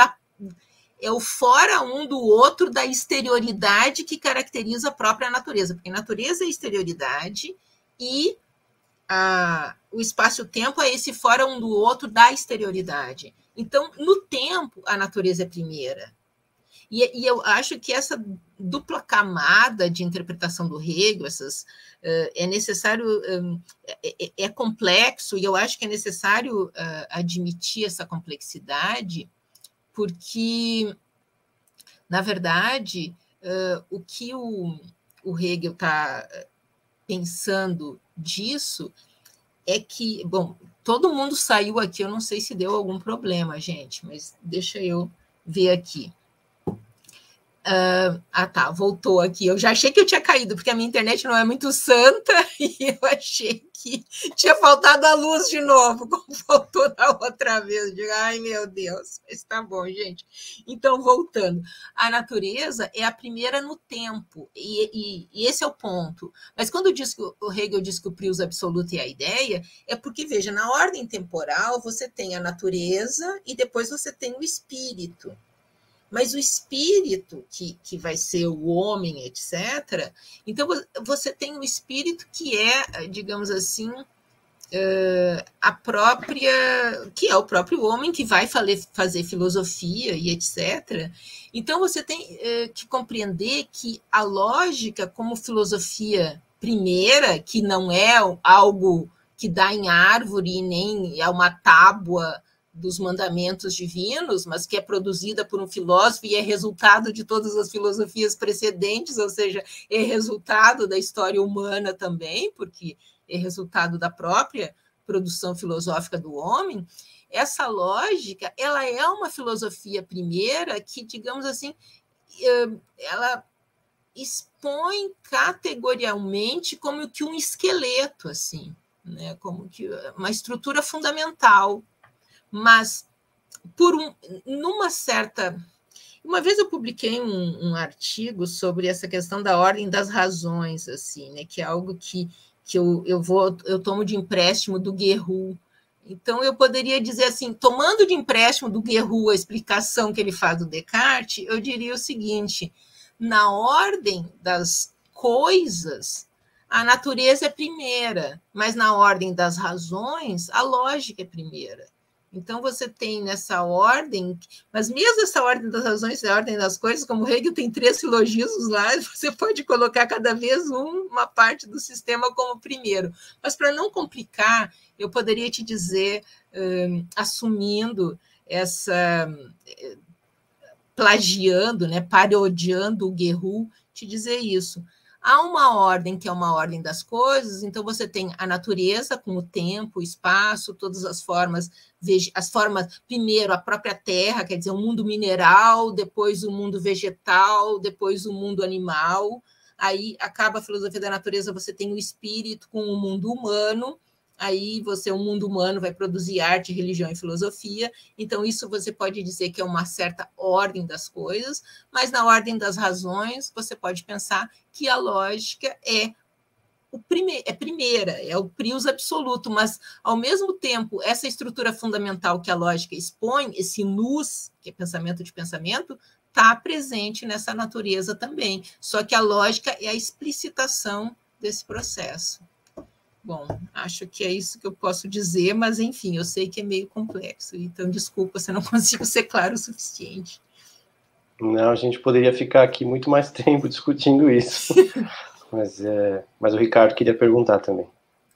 da exterioridade que caracteriza a própria natureza, porque a natureza é exterioridade e o espaço-tempo é esse fora um do outro da exterioridade. Então, no tempo, a natureza é primeira. E eu acho que essa dupla camada de interpretação do Hegel, é necessário, é complexo, e eu acho que é necessário admitir essa complexidade, porque, na verdade, o que o Hegel está pensando disso é que, bom, todo mundo saiu aqui, eu não sei se deu algum problema, gente, mas deixa eu ver aqui. Tá, voltou aqui. Eu já achei que eu tinha caído, porque a minha internet não é muito santa, e eu achei que tinha faltado a luz de novo, como faltou da outra vez. Eu digo, ai, meu Deus, mas tá bom, gente. Então, voltando. A natureza é a primeira no tempo, e esse é o ponto. Mas quando o Hegel diz que o prius absoluto é a ideia, é porque, veja, na ordem temporal, você tem a natureza e depois você tem o espírito. Mas o espírito, que vai ser o homem, etc., então você tem o espírito que é, digamos assim, que é o próprio homem que vai fazer filosofia e etc. Então você tem que compreender que a lógica como filosofia primeira, que não é algo que dá em árvore, nem é uma tábua dos mandamentos divinos, mas que é produzida por um filósofo e é resultado de todas as filosofias precedentes, ou seja, é resultado da história humana também, porque é resultado da própria produção filosófica do homem. Essa lógica, ela é uma filosofia primeira que, digamos assim, ela expõe categorialmente como que um esqueleto, assim, né? Como que uma estrutura fundamental. Mas, numa certa... Uma vez eu publiquei um artigo sobre essa questão da ordem das razões, assim, né, que é algo que eu tomo de empréstimo do Guerrero. Então, eu poderia dizer assim, tomando de empréstimo do Guerrero a explicação que ele faz do Descartes, eu diria o seguinte: na ordem das coisas, a natureza é primeira, mas na ordem das razões, a lógica é primeira. Então, você tem nessa ordem, mas mesmo essa ordem das razões, a ordem das coisas, como Hegel tem 3 silogismos lá, você pode colocar cada vez uma parte do sistema como primeiro. Mas, para não complicar, eu poderia te dizer, assumindo essa... plagiando, né, parodiando o Guerrero, te dizer isso. há uma ordem que é uma ordem das coisas, então você tem a natureza com o tempo, o espaço, todas as formas, primeiro a própria terra, quer dizer, o mundo mineral, depois o mundo vegetal, depois o mundo animal, aí acaba a filosofia da natureza, você tem o espírito com o mundo humano, aí o mundo humano vai produzir arte, religião e filosofia, então isso você pode dizer que é uma certa ordem das coisas, mas na ordem das razões você pode pensar que a lógica é primeira, é o prius absoluto, mas ao mesmo tempo essa estrutura fundamental que a lógica expõe, esse nous, que é pensamento de pensamento, está presente nessa natureza também, só que a lógica é a explicitação desse processo. Bom, acho que é isso que eu posso dizer, mas, enfim, eu sei que é meio complexo, então, desculpa se eu não consigo ser claro o suficiente. Não, a gente poderia ficar aqui muito mais tempo discutindo isso, mas o Ricardo queria perguntar também.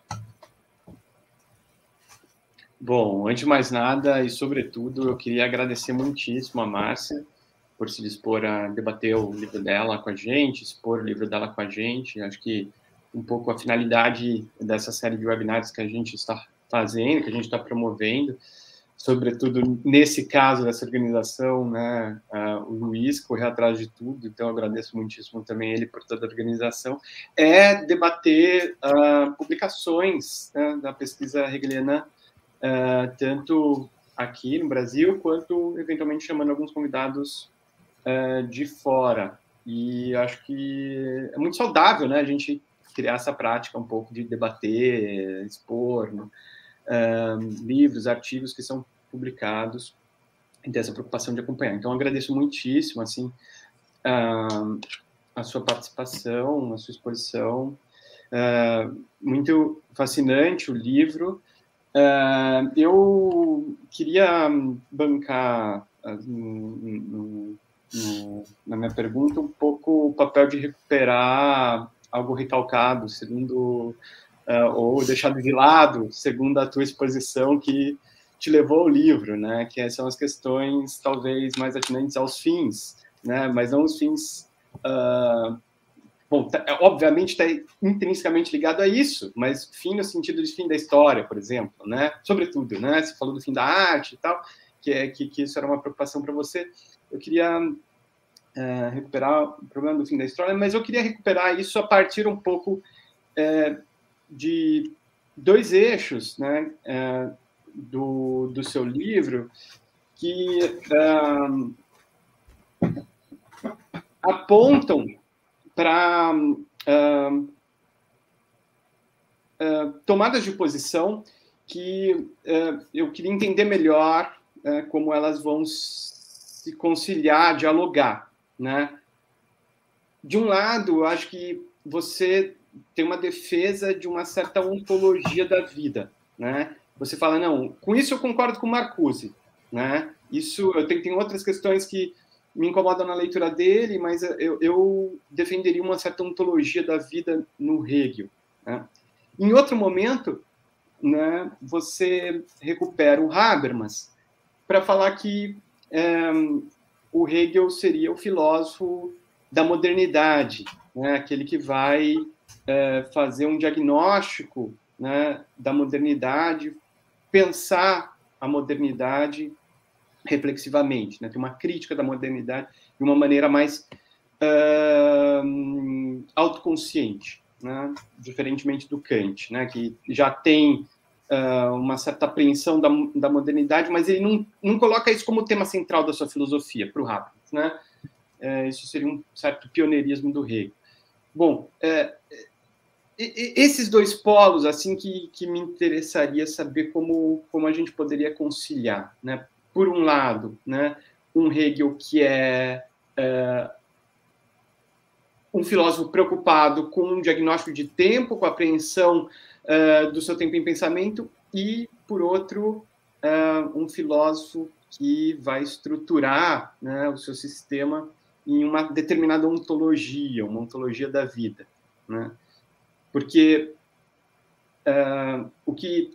Bom, antes de mais nada, e sobretudo, eu queria agradecer muitíssimo a Márcia por se dispor a debater o livro dela com a gente, expor o livro dela com a gente. Acho que um pouco a finalidade dessa série de webinars que a gente está fazendo, que a gente está promovendo, sobretudo nesse caso dessa organização, né, o Luiz correu atrás de tudo, então eu agradeço muitíssimo também ele por toda a organização, é debater publicações, né, da pesquisa hegeliana, tanto aqui no Brasil, quanto eventualmente chamando alguns convidados de fora. E acho que é muito saudável, né, a gente criar essa prática um pouco de debater, expor, né, livros, artigos que são publicados e ter essa preocupação de acompanhar. Então, agradeço muitíssimo, assim, a sua participação, a sua exposição. Muito fascinante o livro. Eu queria bancar na minha pergunta um pouco o papel de recuperar algo recalcado, segundo ou deixado de lado, segundo a tua exposição que te levou ao livro, né? Que são as questões talvez mais atinentes aos fins, né? Mas não os fins. Bom, obviamente está intrinsecamente ligado a isso, mas fim no sentido de fim da história, por exemplo, né? Sobretudo, né? Você falou do fim da arte e tal, que isso era uma preocupação para você. Eu queria recuperar o problema do fim da história, mas eu queria recuperar isso a partir um pouco de dois eixos, né, do seu livro, que apontam para tomadas de posição que eu queria entender melhor como elas vão se conciliar, dialogar, né? De um lado, eu acho que você tem uma defesa de uma certa ontologia da vida, né? Você fala, não, com isso eu concordo com Marcuse, né? Isso, tem outras questões que me incomodam na leitura dele, mas eu defenderia uma certa ontologia da vida no Hegel, né? Em outro momento, né, você recupera o Habermas para falar que o Hegel seria o filósofo da modernidade, né, aquele que vai fazer um diagnóstico, né, da modernidade, pensar a modernidade reflexivamente, né, ter uma crítica da modernidade de uma maneira mais autoconsciente, né, diferentemente do Kant, né, que já tem uma certa apreensão da modernidade, mas ele não coloca isso como tema central da sua filosofia, para o Habermas, né? Isso seria um certo pioneirismo do Hegel. Bom, esses dois polos, assim, que me interessaria saber como a gente poderia conciliar, né? Por um lado, né, um Hegel que é um filósofo preocupado com um diagnóstico de tempo, com a apreensão do seu tempo em pensamento, e, por outro, um filósofo que vai estruturar, né, o seu sistema em uma determinada ontologia, uma ontologia da vida, né? Porque o que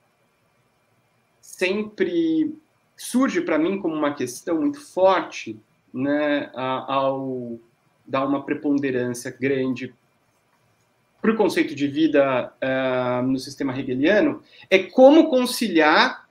sempre surge para mim como uma questão muito forte, né, ao dar uma preponderância grande para o conceito de vida no sistema hegeliano é como conciliar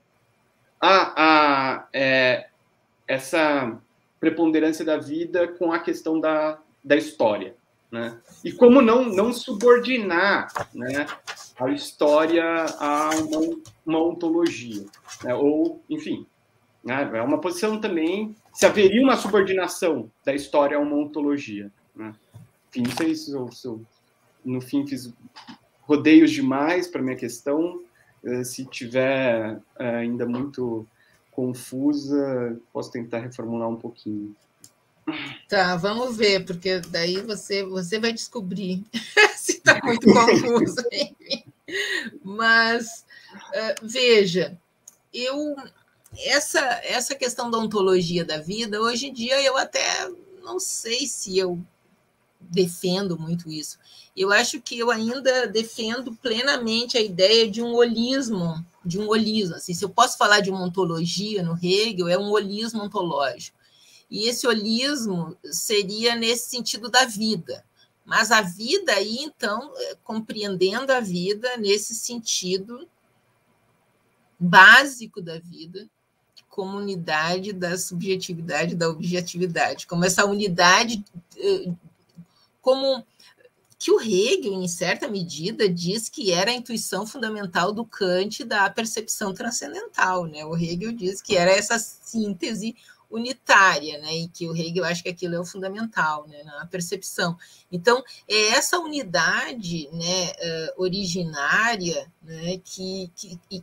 essa preponderância da vida com a questão da história, né? E como não subordinar, né, a história a uma ontologia, né? Ou, enfim, né, é uma posição também, se haveria uma subordinação da história a uma ontologia, né? Enfim, não sei se eu no fim fiz rodeios demais para minha questão. Se tiver ainda muito confusa, posso tentar reformular um pouquinho. Tá, vamos ver, porque daí você vai descobrir se está muito confuso. Enfim. Mas, veja, essa questão da ontologia da vida, hoje em dia eu até não sei se eu defendo muito isso. Eu acho que eu ainda defendo plenamente a ideia de um holismo, assim, se eu posso falar de uma ontologia no Hegel, é um holismo ontológico. E esse holismo seria nesse sentido da vida. Mas a vida aí, então, compreendendo a vida nesse sentido básico da vida, como unidade da subjetividade e da objetividade, como essa unidade, como que o Hegel, em certa medida, diz que era a intuição fundamental do Kant da percepção transcendental, né? O Hegel diz que era essa síntese unitária, né? E que o Hegel acha que aquilo é o fundamental, né? Na percepção. Então, é essa unidade, né, originária, né, que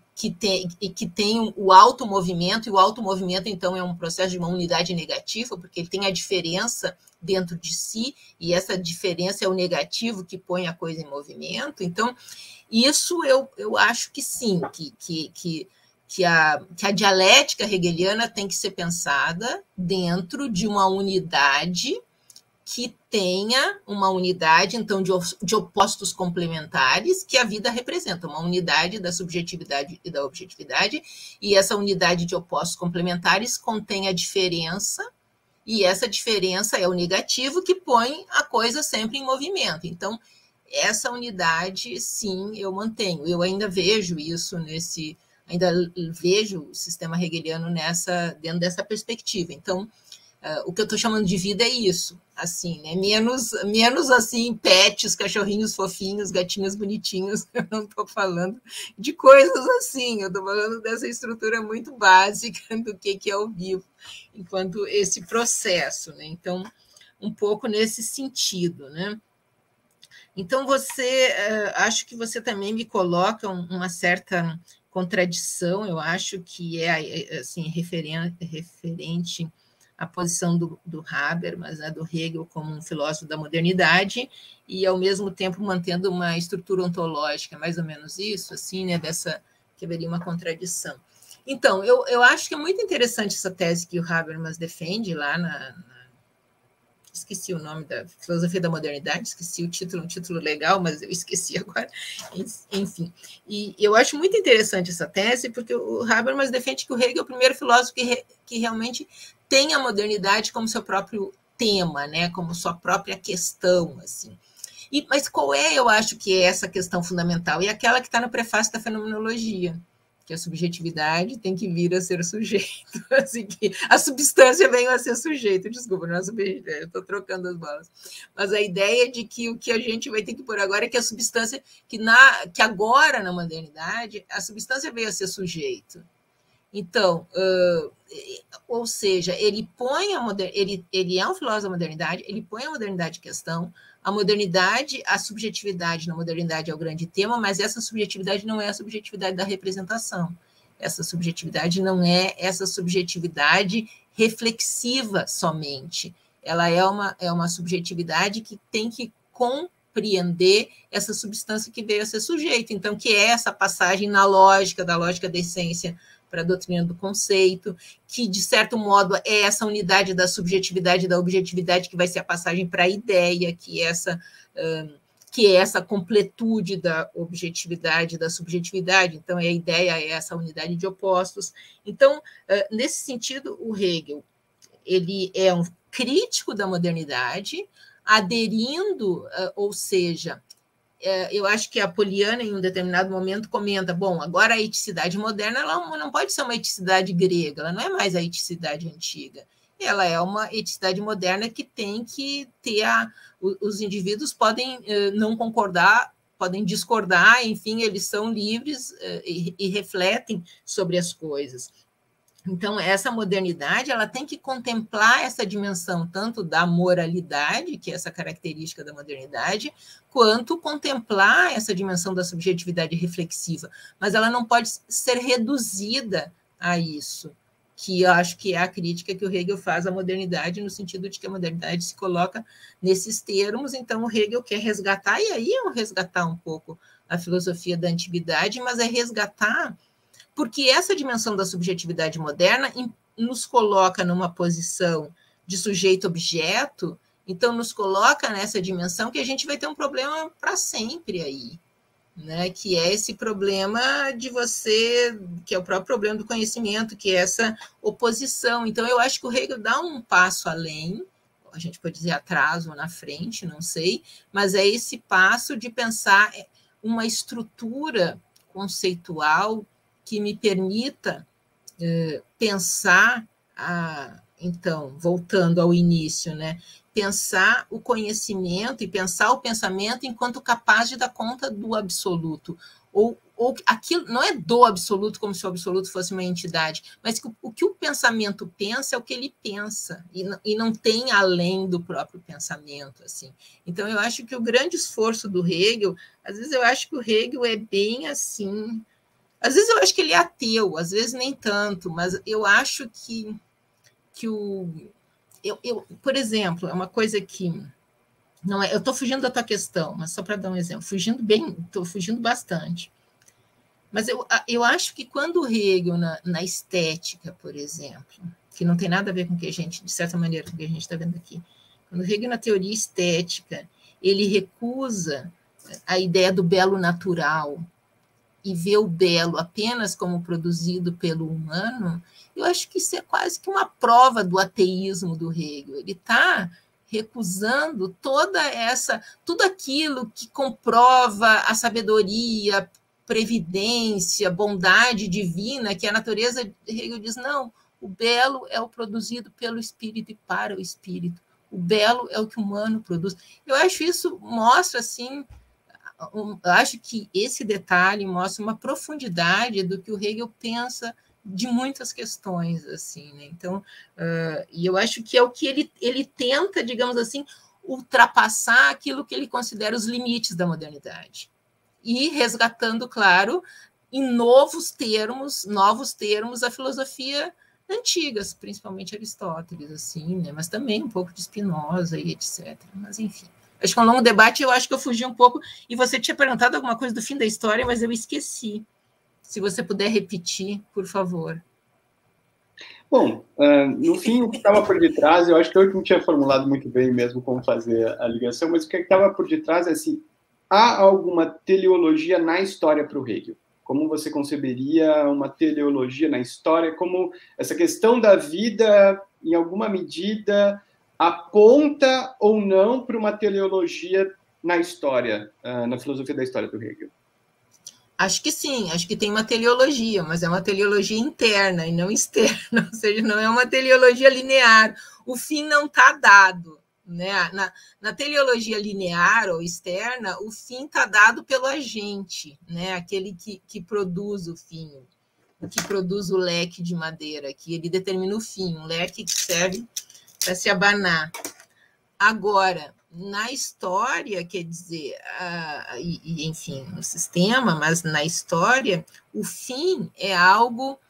tem o automovimento, e o automovimento, então, é um processo de uma unidade negativa, porque ele tem a diferença dentro de si, e essa diferença é o negativo que põe a coisa em movimento. Então, isso eu acho que sim, que a dialética hegeliana tem que ser pensada dentro de uma unidade que tenha uma unidade, então, de opostos complementares que a vida representa, uma unidade da subjetividade e da objetividade, e essa unidade de opostos complementares contém a diferença, e essa diferença é o negativo que põe a coisa sempre em movimento. Então, essa unidade, sim, eu mantenho. Eu ainda vejo isso ainda vejo o sistema hegeliano dentro dessa perspectiva. Então, o que eu estou chamando de vida é isso, assim, né? Menos assim, pets, cachorrinhos fofinhos, gatinhos bonitinhos. Eu não estou falando de coisas assim, eu estou falando dessa estrutura muito básica do que é o vivo, enquanto esse processo, né? Então, um pouco nesse sentido, né? Então, acho que você também me coloca uma certa contradição, eu acho que é assim, referente à posição do Habermas, né, do Hegel como um filósofo da modernidade, e ao mesmo tempo mantendo uma estrutura ontológica, mais ou menos isso, assim, né, que haveria uma contradição. Então, eu acho que é muito interessante essa tese que o Habermas defende lá esqueci o nome da filosofia da modernidade, esqueci o título, um título legal, mas eu esqueci agora, enfim. E eu acho muito interessante essa tese, porque o Habermas defende que o Hegel é o primeiro filósofo que realmente tem a modernidade como seu próprio tema, né, como sua própria questão, assim. Mas qual eu acho que é essa questão fundamental? É aquela que está no prefácio da Fenomenologia, que a subjetividade tem que vir a ser sujeito, assim, que a substância vem a ser sujeito, desculpa, não é subjetividade, eu estou trocando as bolas, mas a ideia de que o que a gente vai ter que pôr agora é que a substância, que agora na modernidade, a substância veio a ser sujeito. Então, ou seja, ele é um filósofo da modernidade, ele põe a modernidade em questão, a modernidade, a subjetividade na modernidade é o grande tema, mas essa subjetividade não é a subjetividade da representação. Essa subjetividade não é essa subjetividade reflexiva somente. Ela é uma subjetividade que tem que compreender essa substância que veio a ser sujeito. Então, que é essa passagem da lógica da essência para a doutrina do conceito, que, de certo modo, é essa unidade da subjetividade e da objetividade que vai ser a passagem para a ideia, que é essa completude da objetividade e da subjetividade. Então, a ideia é essa unidade de opostos. Então, nesse sentido, o Hegel ele é um crítico da modernidade, aderindo, ou seja, eu acho que a Poliana, em um determinado momento, comenta, bom, agora a eticidade moderna ela não pode ser uma eticidade grega, ela não é mais a eticidade antiga, ela é uma eticidade moderna que tem que ter os indivíduos podem não concordar, podem discordar, enfim, eles são livres e refletem sobre as coisas. Então, essa modernidade ela tem que contemplar essa dimensão tanto da moralidade, que é essa característica da modernidade, quanto contemplar essa dimensão da subjetividade reflexiva. Mas ela não pode ser reduzida a isso, que eu acho que é a crítica que o Hegel faz à modernidade, no sentido de que a modernidade se coloca nesses termos. Então, o Hegel quer resgatar, e aí é resgatar um pouco a filosofia da antiguidade, mas é resgatar porque essa dimensão da subjetividade moderna nos coloca numa posição de sujeito-objeto, então nos coloca nessa dimensão que a gente vai ter um problema para sempre aí, né? Que é esse problema de você, que é o próprio problema do conhecimento, que é essa oposição. Então, eu acho que o Hegel dá um passo além, a gente pode dizer atrás ou na frente, não sei, mas é esse passo de pensar uma estrutura conceitual que me permita pensar, então, voltando ao início, né? Pensar o conhecimento e pensar o pensamento enquanto capaz de dar conta do absoluto. Ou aquilo não é do absoluto como se o absoluto fosse uma entidade, mas o que o pensamento pensa é o que ele pensa, e não tem além do próprio pensamento. Assim. Então, eu acho que o grande esforço do Hegel, às vezes eu acho que o Hegel é bem assim. Às vezes eu acho que ele é ateu, às vezes nem tanto, mas eu acho que por exemplo, é uma coisa que não é, eu estou fugindo da tua questão, mas só para dar um exemplo, estou fugindo bastante. Mas eu acho que quando o Hegel, na estética, por exemplo, que não tem nada a ver com o que a gente, de certa maneira, com o que a gente está vendo aqui, quando o Hegel, na teoria estética, ele recusa a ideia do belo natural, e ver o belo apenas como produzido pelo humano, eu acho que isso é quase que uma prova do ateísmo do Hegel. Ele está recusando tudo aquilo que comprova a sabedoria, previdência, bondade divina, que a natureza, Hegel diz, não, o belo é o produzido pelo espírito e para o espírito. O belo é o que o humano produz. Eu acho isso mostra, assim, eu acho que esse detalhe mostra uma profundidade do que o Hegel pensa de muitas questões, assim, né? Então, e eu acho que é o que ele tenta, digamos assim, ultrapassar aquilo que ele considera os limites da modernidade e resgatando, claro, em novos termos, a filosofia antigas, principalmente Aristóteles, assim, né? Mas também um pouco de Spinoza e etc. Mas enfim. Acho que é um longo debate, eu acho que eu fugi um pouco, e você tinha perguntado alguma coisa do fim da história, mas eu esqueci. Se você puder repetir, por favor. Bom, no fim, o que estava por detrás, eu acho que eu não tinha formulado muito bem mesmo como fazer a ligação, mas o que estava por detrás é assim, há alguma teleologia na história para o Hegel? Como você conceberia uma teleologia na história? Como essa questão da vida, em alguma medida, aponta ou não para uma teleologia na história, na filosofia da história do Hegel? Acho que sim, acho que tem uma teleologia, mas é uma teleologia interna e não externa, ou seja, não é uma teleologia linear. O fim não está dado. Né? Na teleologia linear ou externa, o fim está dado pelo agente, né? Aquele que produz o fim, que produz o leque de madeira, que ele determina o fim, um leque que serve para se abanar. Agora, na história, quer dizer, enfim, no sistema, mas na história, o fim é algo...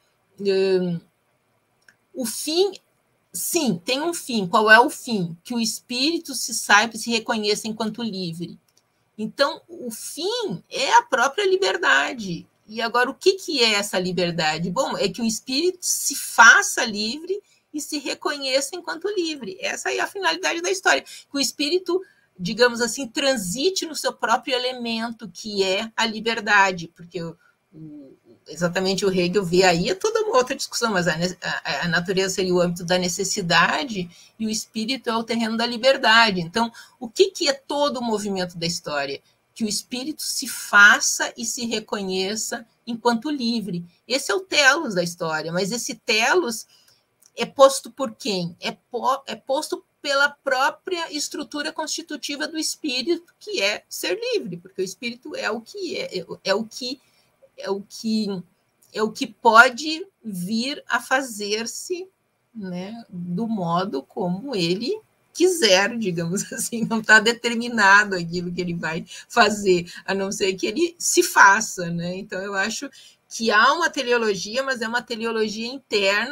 o fim, sim, tem um fim. Qual é o fim? Que o espírito se saiba e se reconheça enquanto livre. Então, o fim é a própria liberdade. E agora, o que é essa liberdade? Bom, é que o espírito se faça livre e se reconheça enquanto livre. Essa é a finalidade da história. Que o espírito, digamos assim, transite no seu próprio elemento, que é a liberdade, porque exatamente o Hegel vê aí, é toda uma outra discussão, mas a natureza seria o âmbito da necessidade e o espírito é o terreno da liberdade. Então, o que é todo o movimento da história? que o espírito se faça e se reconheça enquanto livre. Esse é o telos da história, mas esse telos é posto por quem? É posto pela própria estrutura constitutiva do espírito, que é ser livre, porque o espírito é o que é o que pode vir a fazer-se, né, do modo como ele quiser, digamos assim, não está determinado aquilo que ele vai fazer, a não ser que ele se faça, né? Então eu acho que há uma teleologia, mas é uma teleologia interna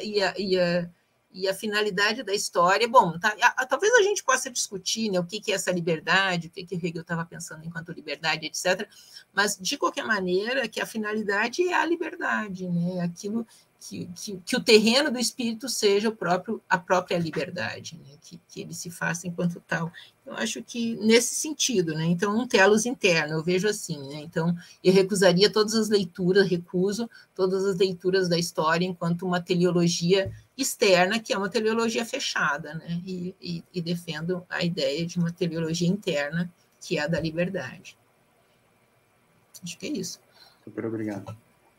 e a finalidade da história, bom, talvez a gente possa discutir, né, o que é essa liberdade, o que Hegel estava pensando enquanto liberdade, etc., mas, de qualquer maneira, que a finalidade é a liberdade, né, aquilo que o terreno do espírito seja a própria liberdade, né, que ele se faça enquanto tal. Eu acho que nesse sentido, né, então, um telos interno, eu vejo assim, né, então, eu recuso todas as leituras da história enquanto uma teleologia externa, que é uma teleologia fechada, né, e defendo a ideia de uma teleologia interna, que é a da liberdade. Acho que é isso. Super obrigado.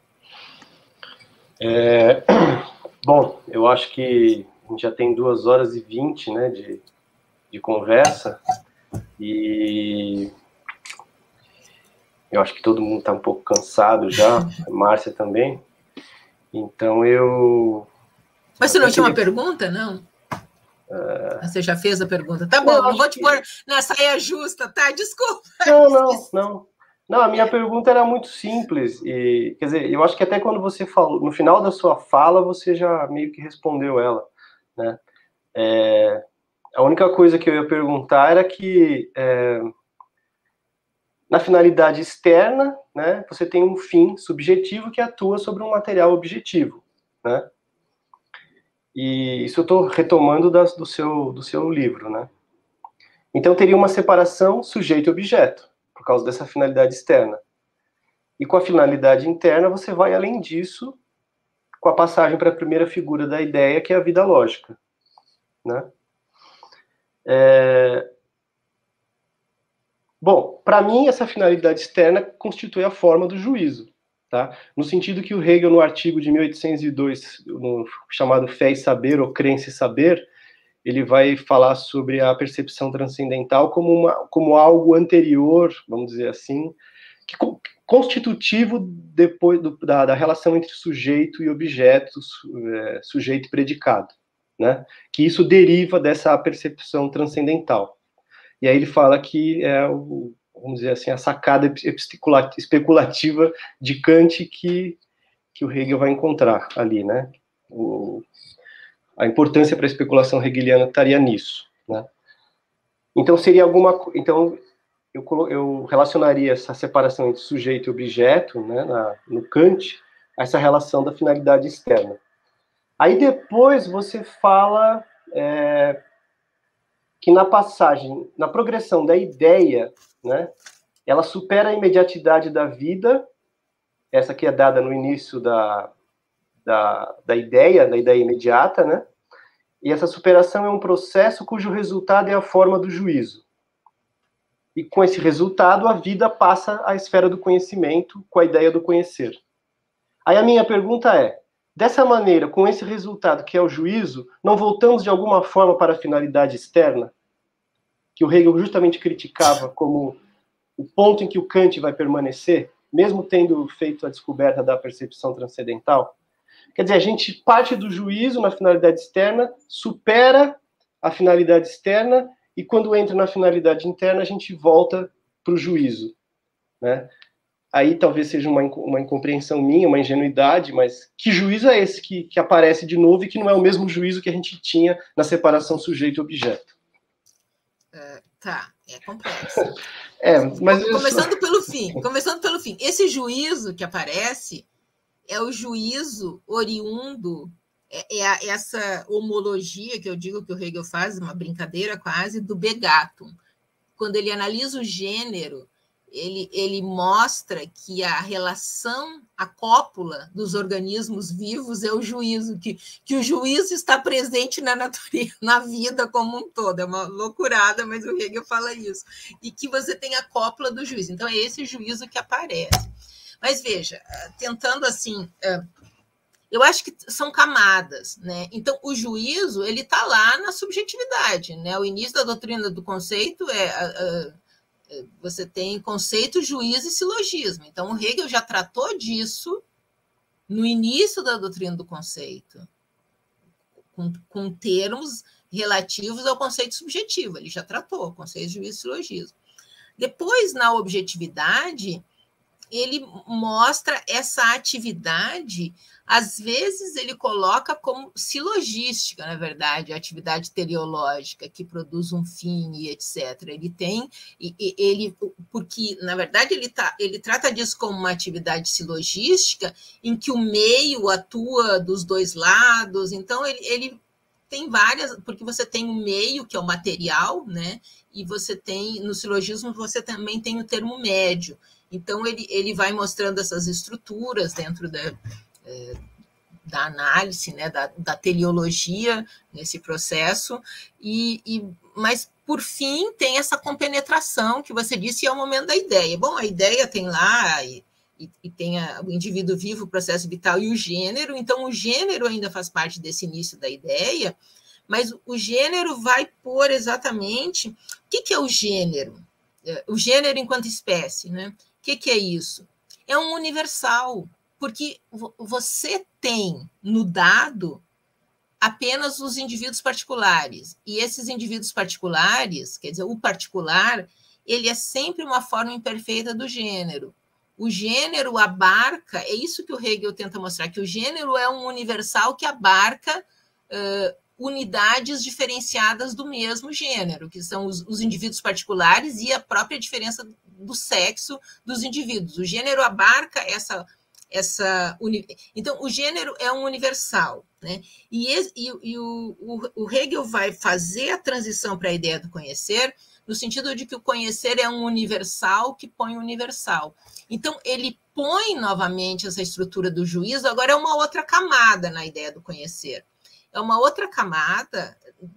Bom, eu acho que a gente já tem 2h20, né, de conversa, e eu acho que todo mundo está um pouco cansado já, a Márcia também, então Mas você não tinha uma pergunta, não? Você já fez a pergunta. Tá bom, não vou te pôr na saia justa, tá? Desculpa. Não, a minha pergunta era muito simples, e, quer dizer, eu acho que até quando você falou, no final da sua fala, você já meio que respondeu ela, né? A única coisa que eu ia perguntar era que, na finalidade externa, né, você tem um fim subjetivo que atua sobre um material objetivo, né? E isso eu estou retomando do seu livro, né? Então teria uma separação sujeito-objeto, por causa dessa finalidade externa. E com a finalidade interna, você vai além disso, com a passagem para a primeira figura da ideia, que é a vida lógica, né? Bom, para mim, essa finalidade externa constitui a forma do juízo, tá? No sentido que o Hegel, no artigo de 1802, no chamado Fé e Saber, ou Crença e Saber, ele vai falar sobre a percepção transcendental como algo anterior, vamos dizer assim, constitutivo depois da relação entre sujeito e objeto, sujeito e predicado, né? Que isso deriva dessa percepção transcendental. E aí ele fala que é, vamos dizer assim, a sacada especulativa de Kant que o Hegel vai encontrar ali, né? A importância para a especulação hegeliana estaria nisso, né? Então seria então eu relacionaria essa separação entre sujeito e objeto, né, no Kant, a essa relação da finalidade externa. Aí depois você fala que na passagem, na progressão da ideia, né, ela supera a imediatidade da vida, essa que é dada no início da ideia imediata, né? E essa superação é um processo cujo resultado é a forma do juízo. E com esse resultado, a vida passa à esfera do conhecimento, com a ideia do conhecer. Aí a minha pergunta é, dessa maneira, com esse resultado que é o juízo, não voltamos de alguma forma para a finalidade externa? Que o Hegel justamente criticava como o ponto em que o Kant vai permanecer, mesmo tendo feito a descoberta da percepção transcendental? Quer dizer, a gente parte do juízo na finalidade externa, supera a finalidade externa, e quando entra na finalidade interna, a gente volta para o juízo, né? Aí talvez seja uma incompreensão minha, uma ingenuidade, mas que juízo é esse que aparece de novo e que não é o mesmo juízo que a gente tinha na separação sujeito-objeto? Tá, é complexo. Mas começando pelo fim. Esse juízo que aparece é o juízo oriundo, essa homologia que eu digo que o Hegel faz, uma brincadeira quase, do Begatum. Quando ele analisa o gênero, ele mostra que a relação, a cópula dos organismos vivos é o juízo, que o juízo está presente na natureza, na vida como um todo. É uma loucurada, mas o Hegel fala isso. E que você tem a cópula do juízo. Então, é esse juízo que aparece. Mas, veja, tentando assim... eu acho que são camadas, né? Então, o juízo, ele está lá na subjetividade, né? O início da doutrina do conceito você tem conceito, juízo e silogismo. Então, o Hegel já tratou disso no início da doutrina do conceito, com termos relativos ao conceito subjetivo. Ele já tratou conceito, juízo e silogismo. Depois, na objetividade, ele mostra essa atividade, às vezes ele coloca como silogística, na verdade, a atividade teleológica que produz um fim e etc. Ele tem, porque, na verdade, ele trata disso como uma atividade silogística em que o meio atua dos dois lados, então ele tem várias, porque você tem o meio, que é o material, né? E você tem, no silogismo, você também tem o termo médio. Então, ele vai mostrando essas estruturas dentro da análise, né, da teleologia nesse processo, mas, por fim, tem essa compenetração que você disse, é o momento da ideia. Bom, a ideia tem lá, e tem o indivíduo vivo, o processo vital e o gênero, então o gênero ainda faz parte desse início da ideia, mas o gênero vai pôr exatamente... O que é o gênero? O gênero enquanto espécie, né? O que é isso? É um universal, porque você tem no dado apenas os indivíduos particulares, e esses indivíduos particulares, quer dizer, o particular, ele é sempre uma forma imperfeita do gênero. O gênero abarca, é isso que o Hegel tenta mostrar, que o gênero é um universal que abarca unidades diferenciadas do mesmo gênero, que são os indivíduos particulares e a própria diferença do sexo dos indivíduos. O gênero abarca essa então, o gênero é um universal, né? O Hegel vai fazer a transição para a ideia do conhecer, no sentido de que o conhecer é um universal que põe universal. Então, ele põe novamente essa estrutura do juízo, agora é uma outra camada na ideia do conhecer. É uma outra camada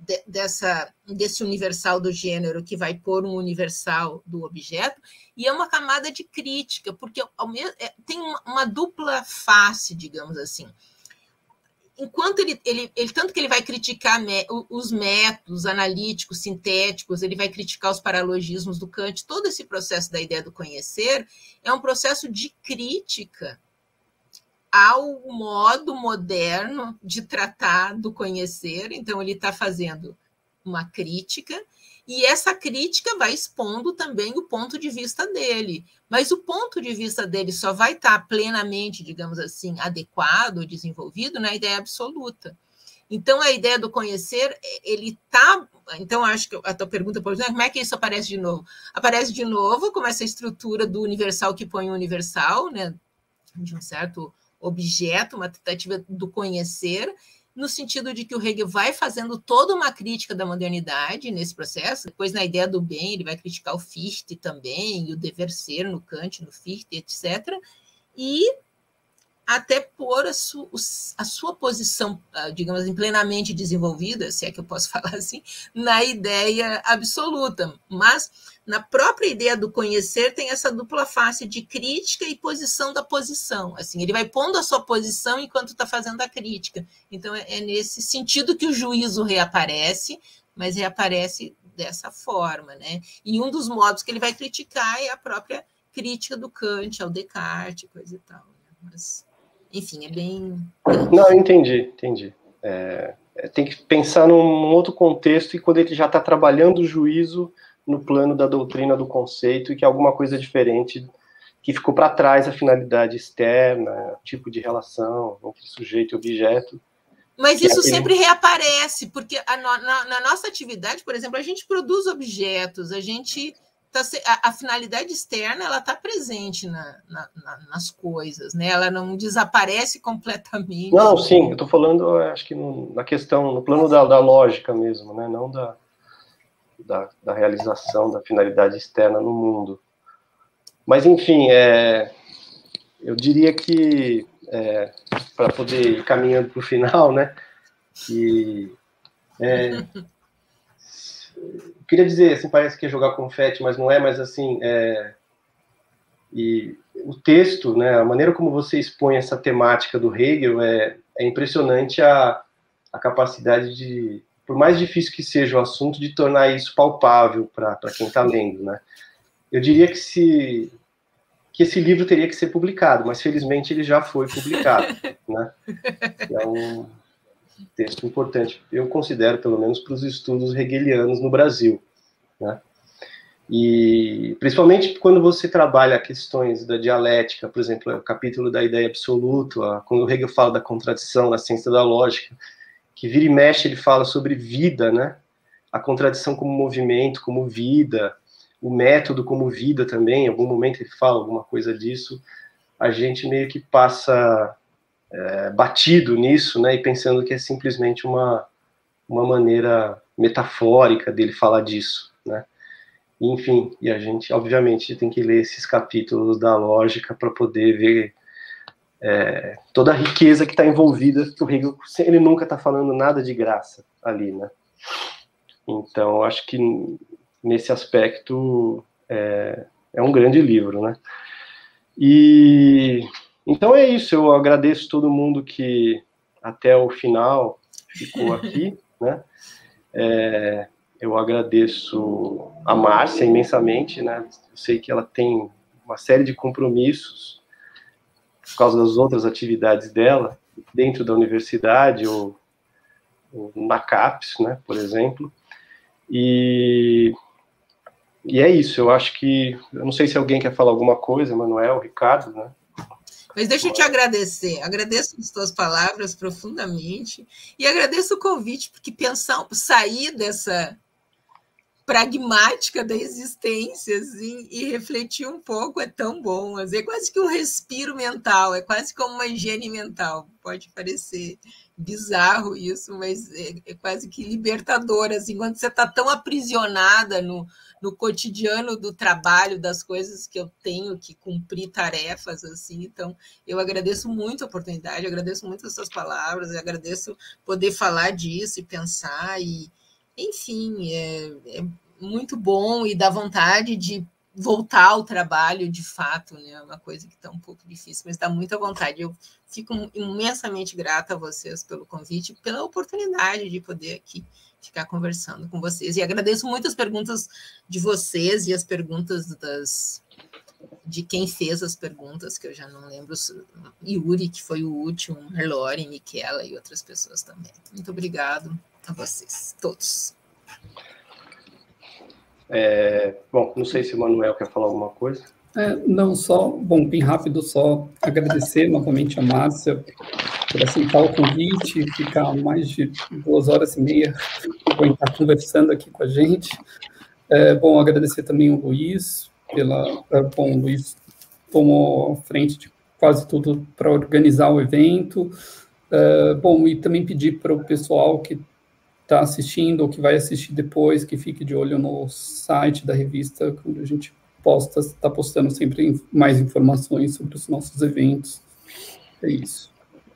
desse universal do gênero que vai pôr um universal do objeto, e é uma camada de crítica, porque tem uma dupla face, digamos assim. Enquanto tanto que ele vai criticar os métodos analíticos, sintéticos, ele vai criticar os paralogismos do Kant, todo esse processo da ideia do conhecer é um processo de crítica ao modo moderno de tratar do conhecer. Então, ele está fazendo uma crítica, e essa crítica vai expondo também o ponto de vista dele. Mas o ponto de vista dele só vai estar plenamente, digamos assim, adequado, desenvolvido na ideia absoluta. Então, a ideia do conhecer, ele está... Então, acho que a tua pergunta, por exemplo, como é que isso aparece de novo? Aparece de novo como essa estrutura do universal que põe o universal, né, de um certo objeto, uma tentativa do conhecer, no sentido de que o Hegel vai fazendo toda uma crítica da modernidade nesse processo. Depois, na ideia do bem, ele vai criticar o Fichte também, e o dever ser no Kant, no Fichte, etc. E até pôr a sua posição, digamos assim, plenamente desenvolvida, se é que eu posso falar assim, na ideia absoluta. Mas, na própria ideia do conhecer, tem essa dupla face de crítica e posição da posição. Assim, ele vai pondo a sua posição enquanto está fazendo a crítica. Então, é nesse sentido que o juízo reaparece, mas reaparece dessa forma, né? E um dos modos que ele vai criticar é a própria crítica do Kant ao Descartes, coisa e tal. Né? Mas, enfim, é bem... Não, entendi. Tem que pensar num outro contexto, e quando ele já está trabalhando o juízo no plano da doutrina do conceito, e que é alguma coisa diferente, que ficou para trás a finalidade externa, tipo de relação entre sujeito e objeto. Mas isso sempre reaparece, porque na nossa atividade, por exemplo, a gente produz objetos, a finalidade externa, ela está presente nas coisas, né? Ela não desaparece completamente. Não, sim, eu estou falando, acho que na questão, no plano da lógica mesmo, né? Não da realização da finalidade externa no mundo. Mas, enfim, eu diria que, para poder ir caminhando para o final, né, que... eu queria dizer, assim, parece que é jogar confete, mas não é, mas assim, e o texto, né, a maneira como você expõe essa temática do Hegel é impressionante a capacidade de, por mais difícil que seja o assunto, de tornar isso palpável para quem está lendo, né. Eu diria que esse livro teria que ser publicado, mas felizmente ele já foi publicado, né, é um texto importante, eu considero, pelo menos, para os estudos hegelianos no Brasil, né? E principalmente quando você trabalha questões da dialética, por exemplo, o capítulo da ideia absoluta, quando o Hegel fala da contradição na ciência da lógica, que vira e mexe ele fala sobre vida, né? A contradição como movimento, como vida, o método como vida também, em algum momento ele fala alguma coisa disso, a gente meio que passa batido nisso, né? E pensando que é simplesmente uma maneira metafórica dele falar disso, né? Enfim, e a gente, obviamente, tem que ler esses capítulos da lógica para poder ver toda a riqueza que está envolvida, que o Hegel, ele nunca está falando nada de graça ali, né? Então, acho que nesse aspecto é um grande livro, né? E então é isso, eu agradeço todo mundo que até o final ficou aqui, né? Eu agradeço a Márcia imensamente, né? Eu sei que ela tem uma série de compromissos por causa das outras atividades dela, dentro da universidade ou na CAPES, né, por exemplo. E é isso, eu acho que... Eu não sei se alguém quer falar alguma coisa, Manuel, Ricardo, né? Mas deixa eu te agradecer. Agradeço as tuas palavras profundamente e agradeço o convite, porque sair dessa pragmática da existência assim, e refletir um pouco é tão bom. É quase que um respiro mental, é quase como uma higiene mental. Pode parecer bizarro isso, mas é quase que libertador. Assim, quando você está tão aprisionada no cotidiano do trabalho, das coisas que eu tenho que cumprir tarefas, assim. Então, eu agradeço muito a oportunidade, agradeço muito as suas palavras, eu agradeço poder falar disso e pensar, e, enfim, é muito bom e dá vontade de voltar ao trabalho de fato, né? É uma coisa que está um pouco difícil, mas dá muita vontade. Eu fico imensamente grata a vocês pelo convite, pela oportunidade de poder aqui ficar conversando com vocês. E agradeço muito as perguntas de vocês e as perguntas de quem fez as perguntas, que eu já não lembro, Yuri, que foi o último, Lore, Miquela e outras pessoas também. Muito obrigado a vocês, todos. Bom, não sei se o Manuel quer falar alguma coisa. Não, bom, bem rápido, só agradecer novamente a Márcia por aceitar o convite e ficar mais de 2h30 aguentar conversando aqui com a gente. Bom, agradecer também o Luiz, o Luiz tomou a frente de quase tudo para organizar o evento. Bom, e também pedir para o pessoal que está assistindo ou que vai assistir depois, que fique de olho no site da revista, quando a gente está postando sempre mais informações sobre os nossos eventos. É isso.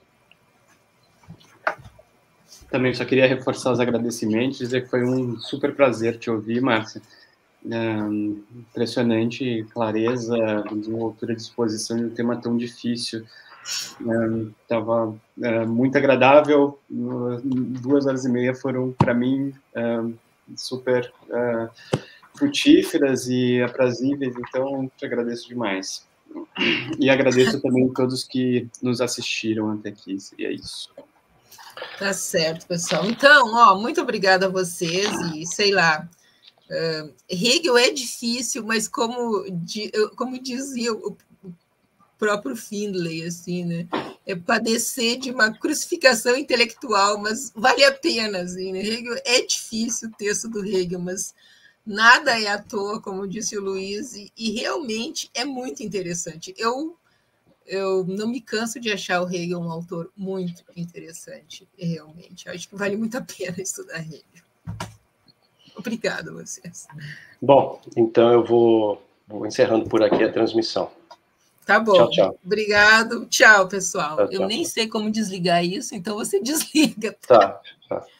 Também só queria reforçar os agradecimentos, dizer que foi um super prazer te ouvir, Márcia. Impressionante clareza, desenvoltura de exposição de um tema tão difícil. Estava muito agradável. 2h30 foram, para mim, super frutíferas e aprazíveis, então te agradeço demais. E agradeço também a todos que nos assistiram até aqui, seria isso. Tá certo, pessoal. Então, muito obrigada a vocês e, sei lá, Hegel é difícil, mas como dizia o próprio Findlay, assim, né? É padecer de uma crucificação intelectual, mas vale a pena, assim, né? Hegel é difícil, o texto do Hegel, mas nada é à toa, como disse o Luiz, e realmente é muito interessante. Eu não me canso de achar o Hegel um autor muito interessante, realmente. Acho que vale muito a pena estudar Hegel. Obrigada a vocês. Bom, então eu vou vou encerrando por aqui a transmissão. Tá bom. Tchau, tchau. Obrigado. Tchau, pessoal. Tchau, tchau. Eu nem sei como desligar isso, então você desliga. Tá.